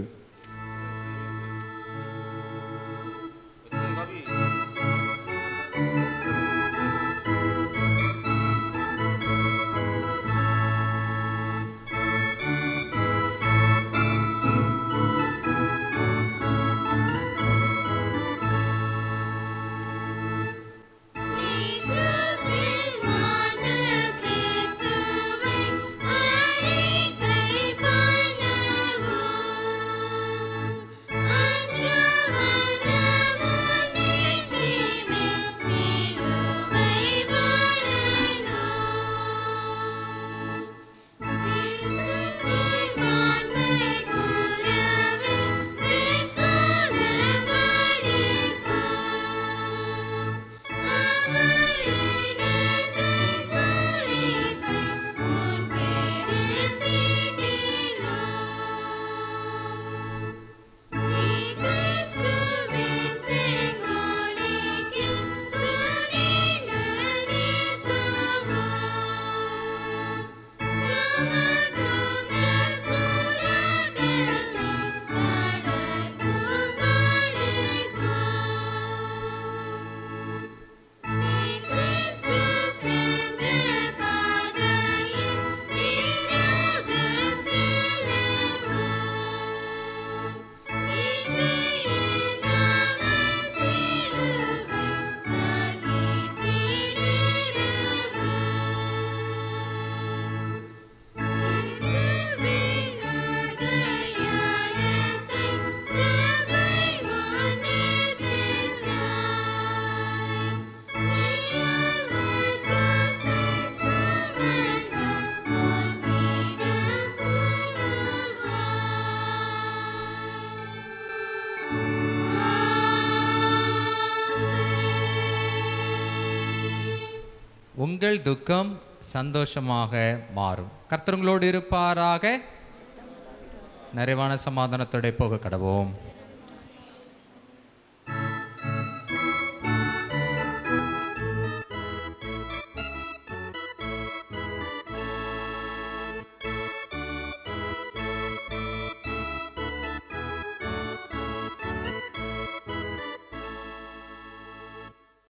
உங்கள் துக்கம் சந்தோஷமாக மாறும். கர்த்தர் உங்களோடு இருப்பாராக. நிறைவான சமாதானத்தோட போக கடவோம்.